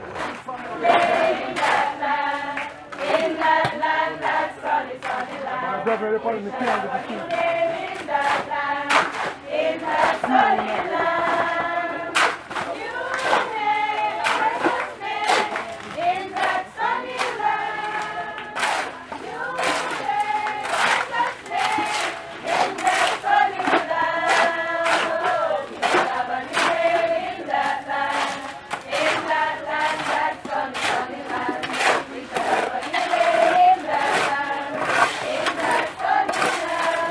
In that land, in that land, that sunny, sunny land. In that land, in that sunny land. You made a precious name in that sunny land. You made a precious name in that sunny land. We have a name in that land, in that land, that sunny, sunny land. We have a name in that land, in that sunny land.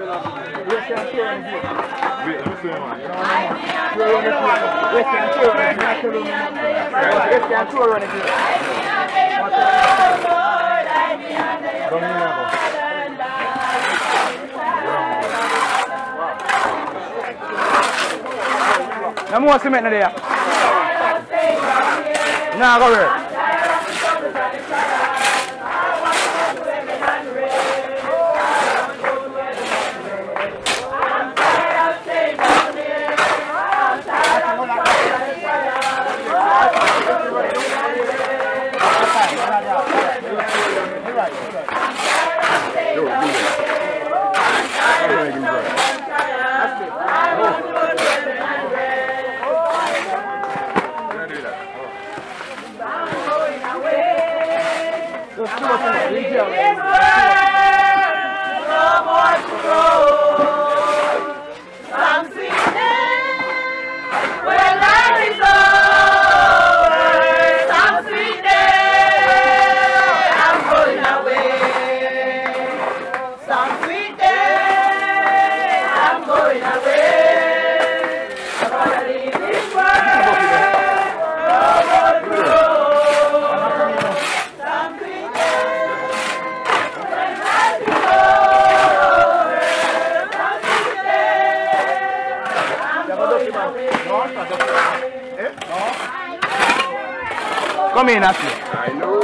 No more cement in there. Nah, go ahead. Come in, Ashley. I know.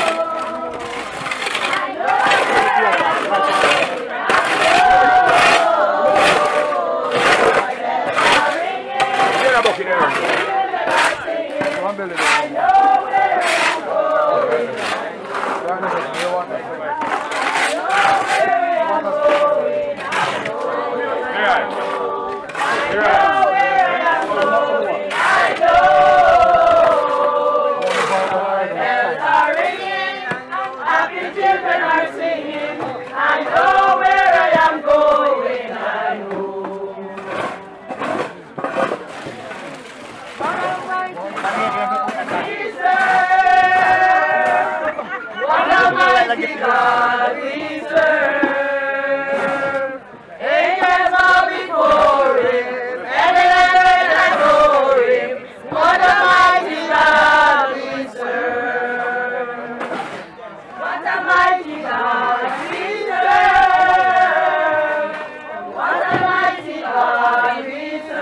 God we serve. Angels bow before him, heaven and earth adore him. What a mighty God we serve. What a mighty God we serve. What a mighty God we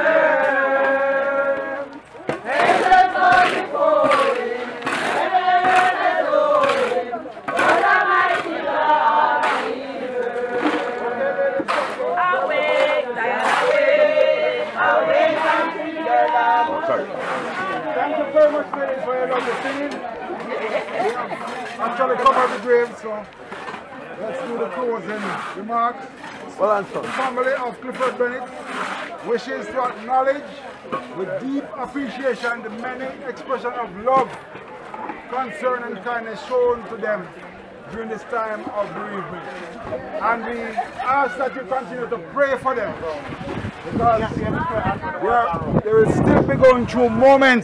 serve. Angels bow before him, heaven and earth adore him. What a mighty God we serve. Awake, awake, awake unto your love. Thank you very much, ladies, for your lovely singing. We have actually covered the grave, so let's do the closing remarks. Well answered. The family of Clifford Bennett wishes to acknowledge with deep appreciation the many expressions of love, concern and kindness shown to them during this time of bereavement. And we ask that you continue to pray for them, because they are, they will still be going through moments.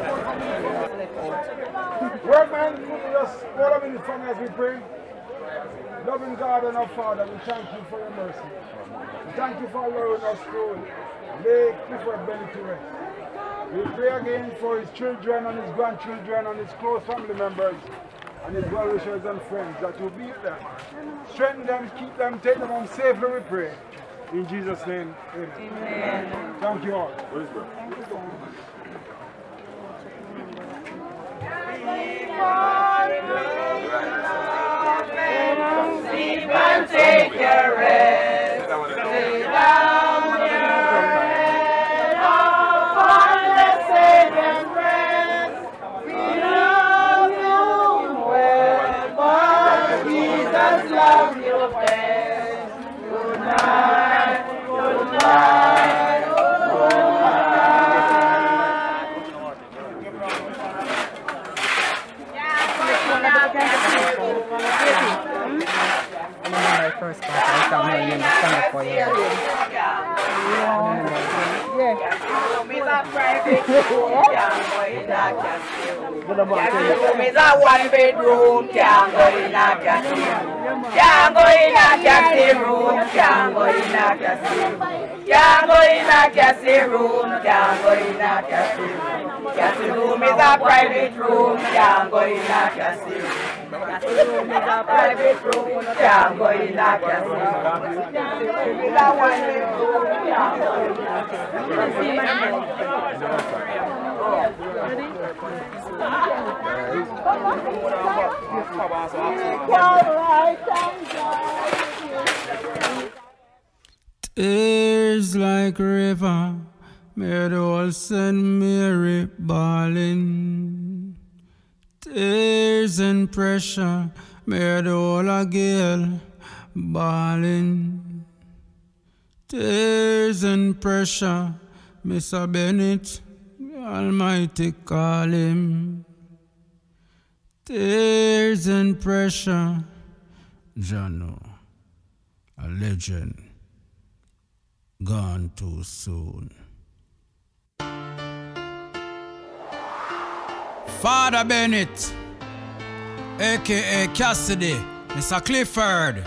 Workman, could you just hold a minute for me as we pray? Loving God and our Father, we thank you for your mercy. We thank you for allowing us to lay Clifford Bennett to rest. We pray again for his children and his grandchildren and his close family members and his well-wishers and friends, that you be with them. Strengthen them, keep them, take them home safely, we pray. In Jesus' name, amen. Amen. Thank you all. Sleep and take your rest. Lay down your head upon the Savior's breast. We love you well, but Jesus loves you best. Good night, good night, good My first part, I Is a one bedroom, can't go in a casino. Can't go in a casino, can't go in a casino. Can't go in a casino, can't go in a casino. Casino room is a private room, can't go in a casino. Casino room is a private room, can't go in a casino. Is a one bedroom, can't go in a casino. Tears like river, made old Saint Mary bawling. Tears and pressure, made all a gale bawling. Tears and pressure, Mister Bennett, Almighty call him. Tears and pressure, Jano, a legend, gone too soon. Father Bennett, aka Cassidy, Mister Clifford.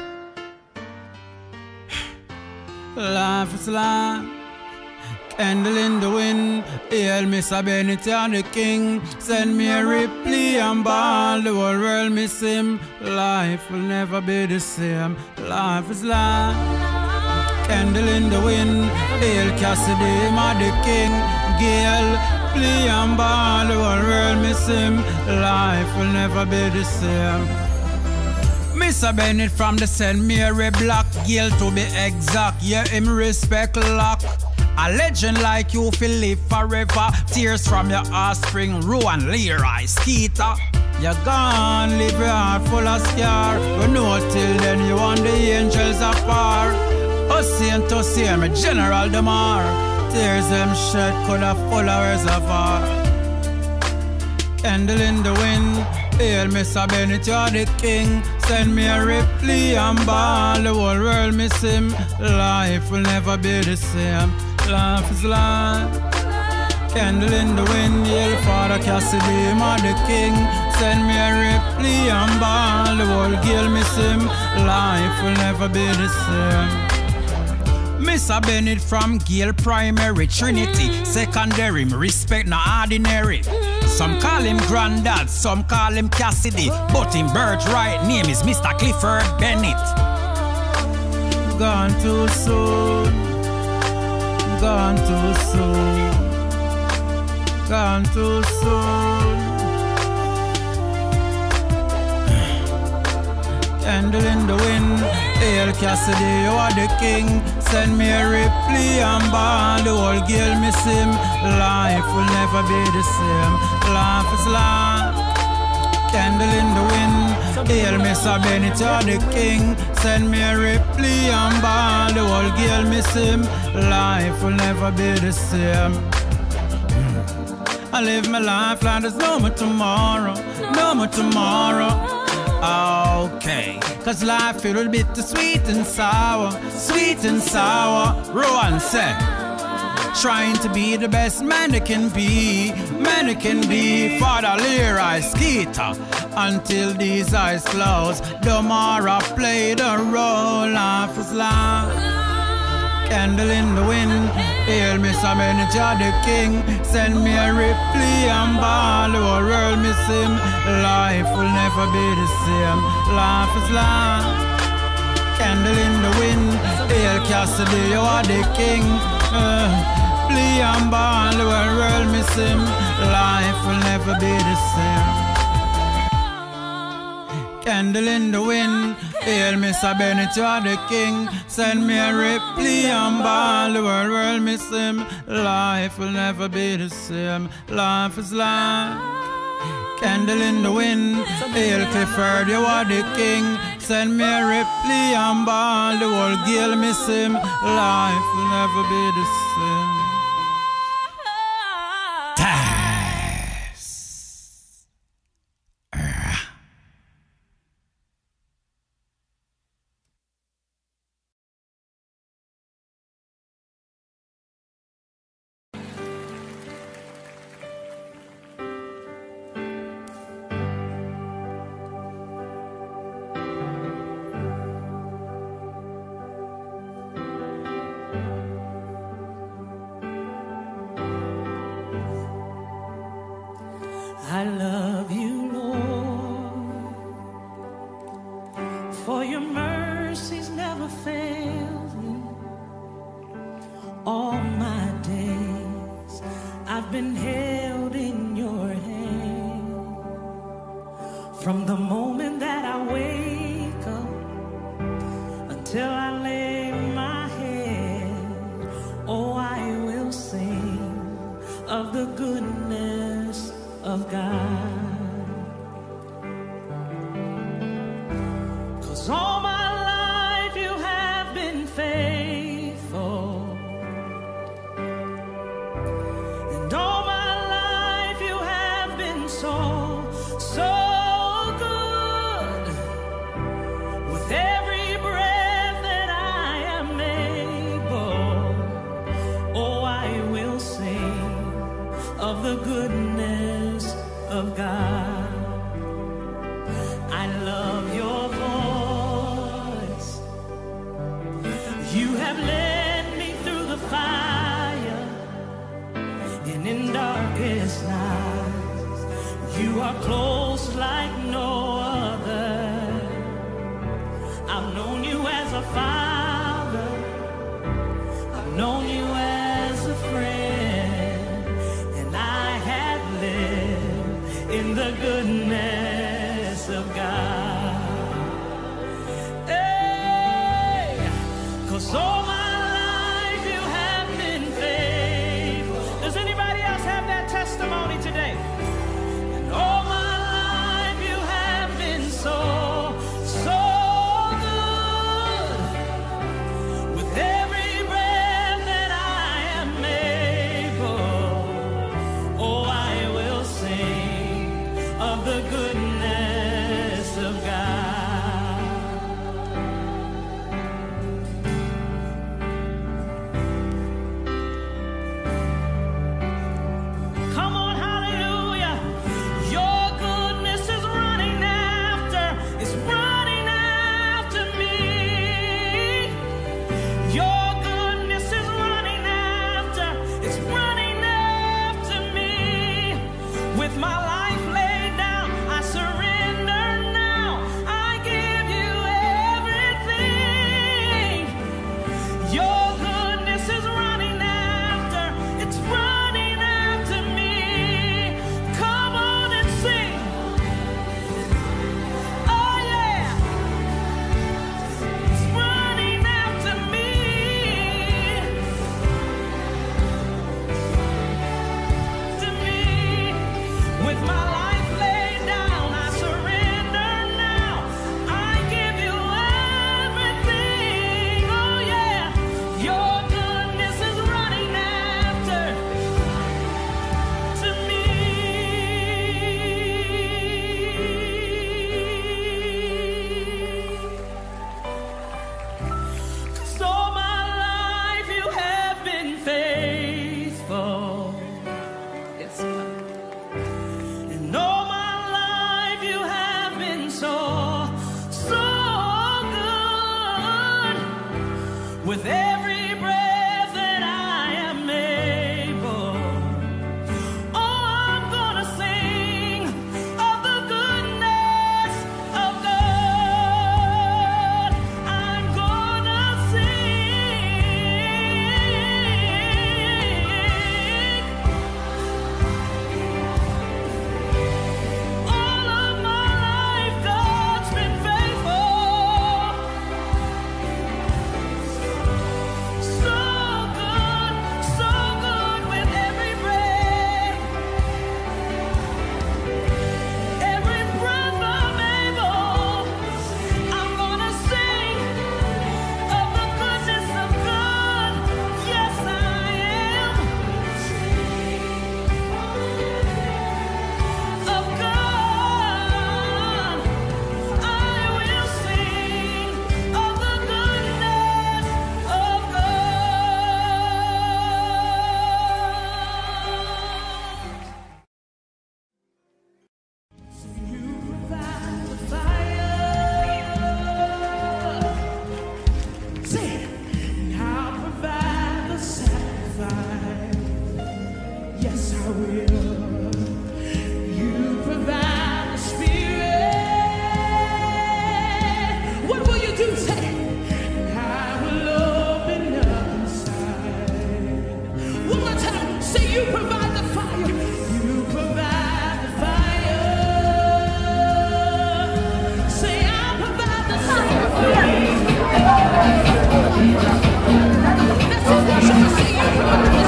Life is life, candle in the wind. Hail Mister Bennett and the king. Send me a Ripley and ball. The whole world miss him. Life will never be the same. Life is life, candle in the wind. Hail Cassidy, my the king. Gail, play and ball, the whole world miss him. Life will never be the same. Mister Bennett from the Saint Mary block, Gail to be exact, yeah, him respect lock. A legend like you feel live forever. Tears from your offspring, Rowan, Leroy, Skeeter. You're gone, leave your heart full of scar. We know till then you want the angels afar. Ocean to see me, General Demar. Tears them shed could have full of reservoir. Candle in the wind, hail Mister Bennett, you're the king. Send me a Ripley and ball, the whole world miss him. Life will never be the same. Life is life, candle in the wind, hail Father Cassidy, my the king. Send me a Ripley and ball, the whole girl miss him. Life will never be the same. Mister Bennett from Gael Primary, Trinity, Secondary, me respect no ordinary. Some call him Granddad, some call him Cassidy, but him birthright name is Mister Clifford Bennett. Gone too soon, gone too soon, gone too soon. Candle in the wind, hail Cassidy, you are the king. Send me a Ripley and ball, the whole girl miss him. Life will never be the same. Life is life, candle in the wind. Hail Mister Bennett, you are the king. Send me a Ripley and ball, the whole girl miss him. Life will never be the same. I live my life like there's no more tomorrow, no more tomorrow. Okay, cause life filled with bitter sweet and sour, sweet and sour. Rowan said, trying to be the best man that can be, man that can be. Father Leroy Skeeter, until these eyes close. Domara played a role, life is life. Candle in the wind, hail Mister Bennett, you're the king. Send me a Ripley and ball, the whole world miss him. Life will never be the same. Life is life, candle in the wind. Hail Cassidy, you are the king. Uh, play and ball, the whole world miss him. Life will never be the same. Candle in the wind, hail Mister Bennett, you are the king. Send me a Ripley and ball, the world will miss him. Life will never be the same. Life is life, candle in the wind. Hail Clifford, you are the king. Send me a Ripley and ball, the whole girl miss him. Life will never be the same. All my days I've been held in your hand. From the moment that I wake up until I lay my head, oh, I will sing of the goodness of God. 'Cause all my life you have been faithful. All my life you have been so, so good. With every breath that I am able, oh, I will sing of the goodness of God. I love your voice. You have led me through the fire, and in darkest nights, you are close like no other. I've known you as a father, I've known you as a friend, and I have lived in the goodness of God. Hey, 'cause all my life you have been faithful. Does anybody else have that testimony today? And all my life you have been so, so good. With every breath that I am able, oh, I will sing of the goodness of God. Come on, hallelujah. Your goodness is running after, is running after me. Your goodness is running after, it's running after me. With my life laid down, I surrender now. I give you everything. Your goodness is running after, it's running after me. Come on and sing. Oh yeah. It's running after me. To me. With my life laid down, I surrender now. I give you everything. Oh yeah. Your goodness is running after to me. 'Cause all my life you have been faithful. Yes, God. And all my life you have been so, so good. With every breath that I am able, oh, I'm gonna sing of the goodness of God. I'm gonna sing. All of my life, God's been faithful. So good, so good with every breath. Every breath I'm able, I'm gonna sing of the goodness of God. Yes, I am. Of God, I will sing of the goodness of God. You provide the fire. Say, and I'll provide the sacrifice. Yes, I will. You provide the spirit. What will you do? Say, and I will open up inside. you provide the fire. You provide the fire. Say, I'll provide the sacrifice. That's what we should say. You provide the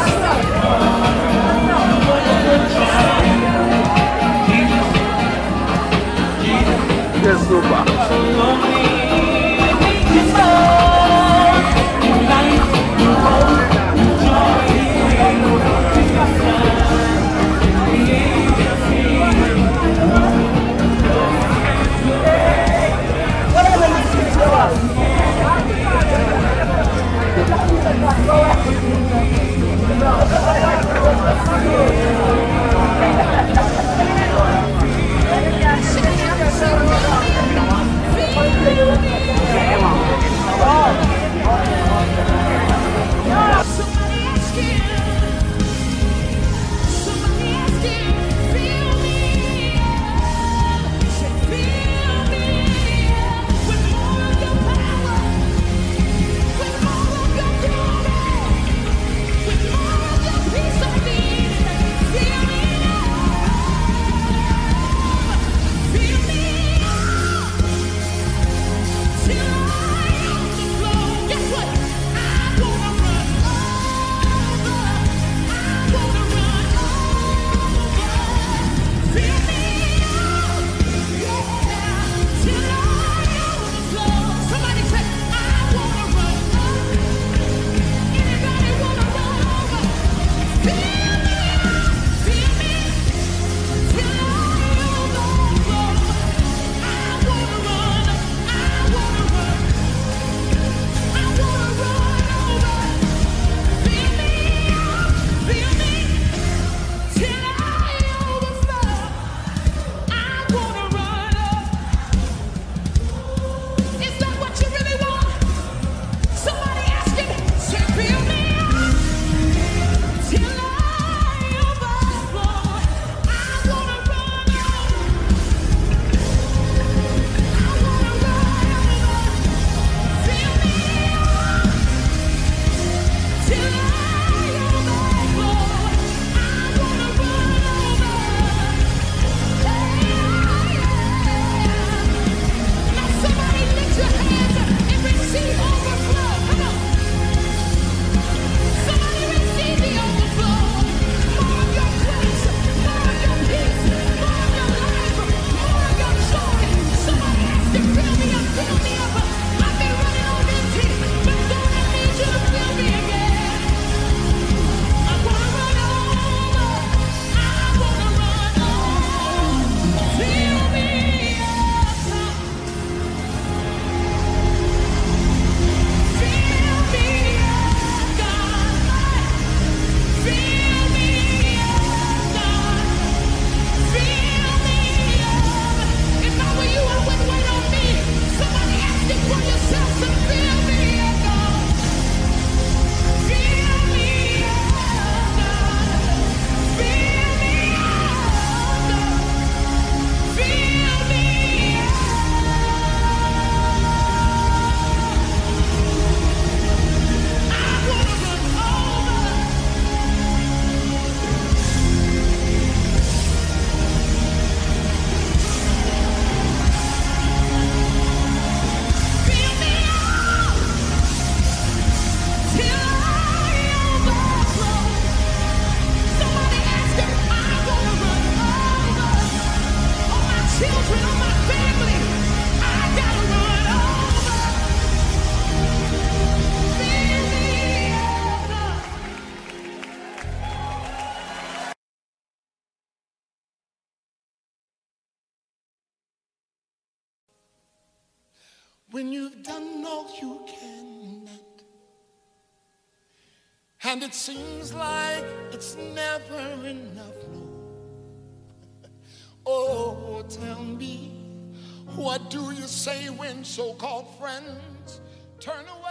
sacrifice. Yes, super. When you've done all you cannot, and it seems like it's never enough, no. Oh, tell me, what do you say when so-called friends turn away?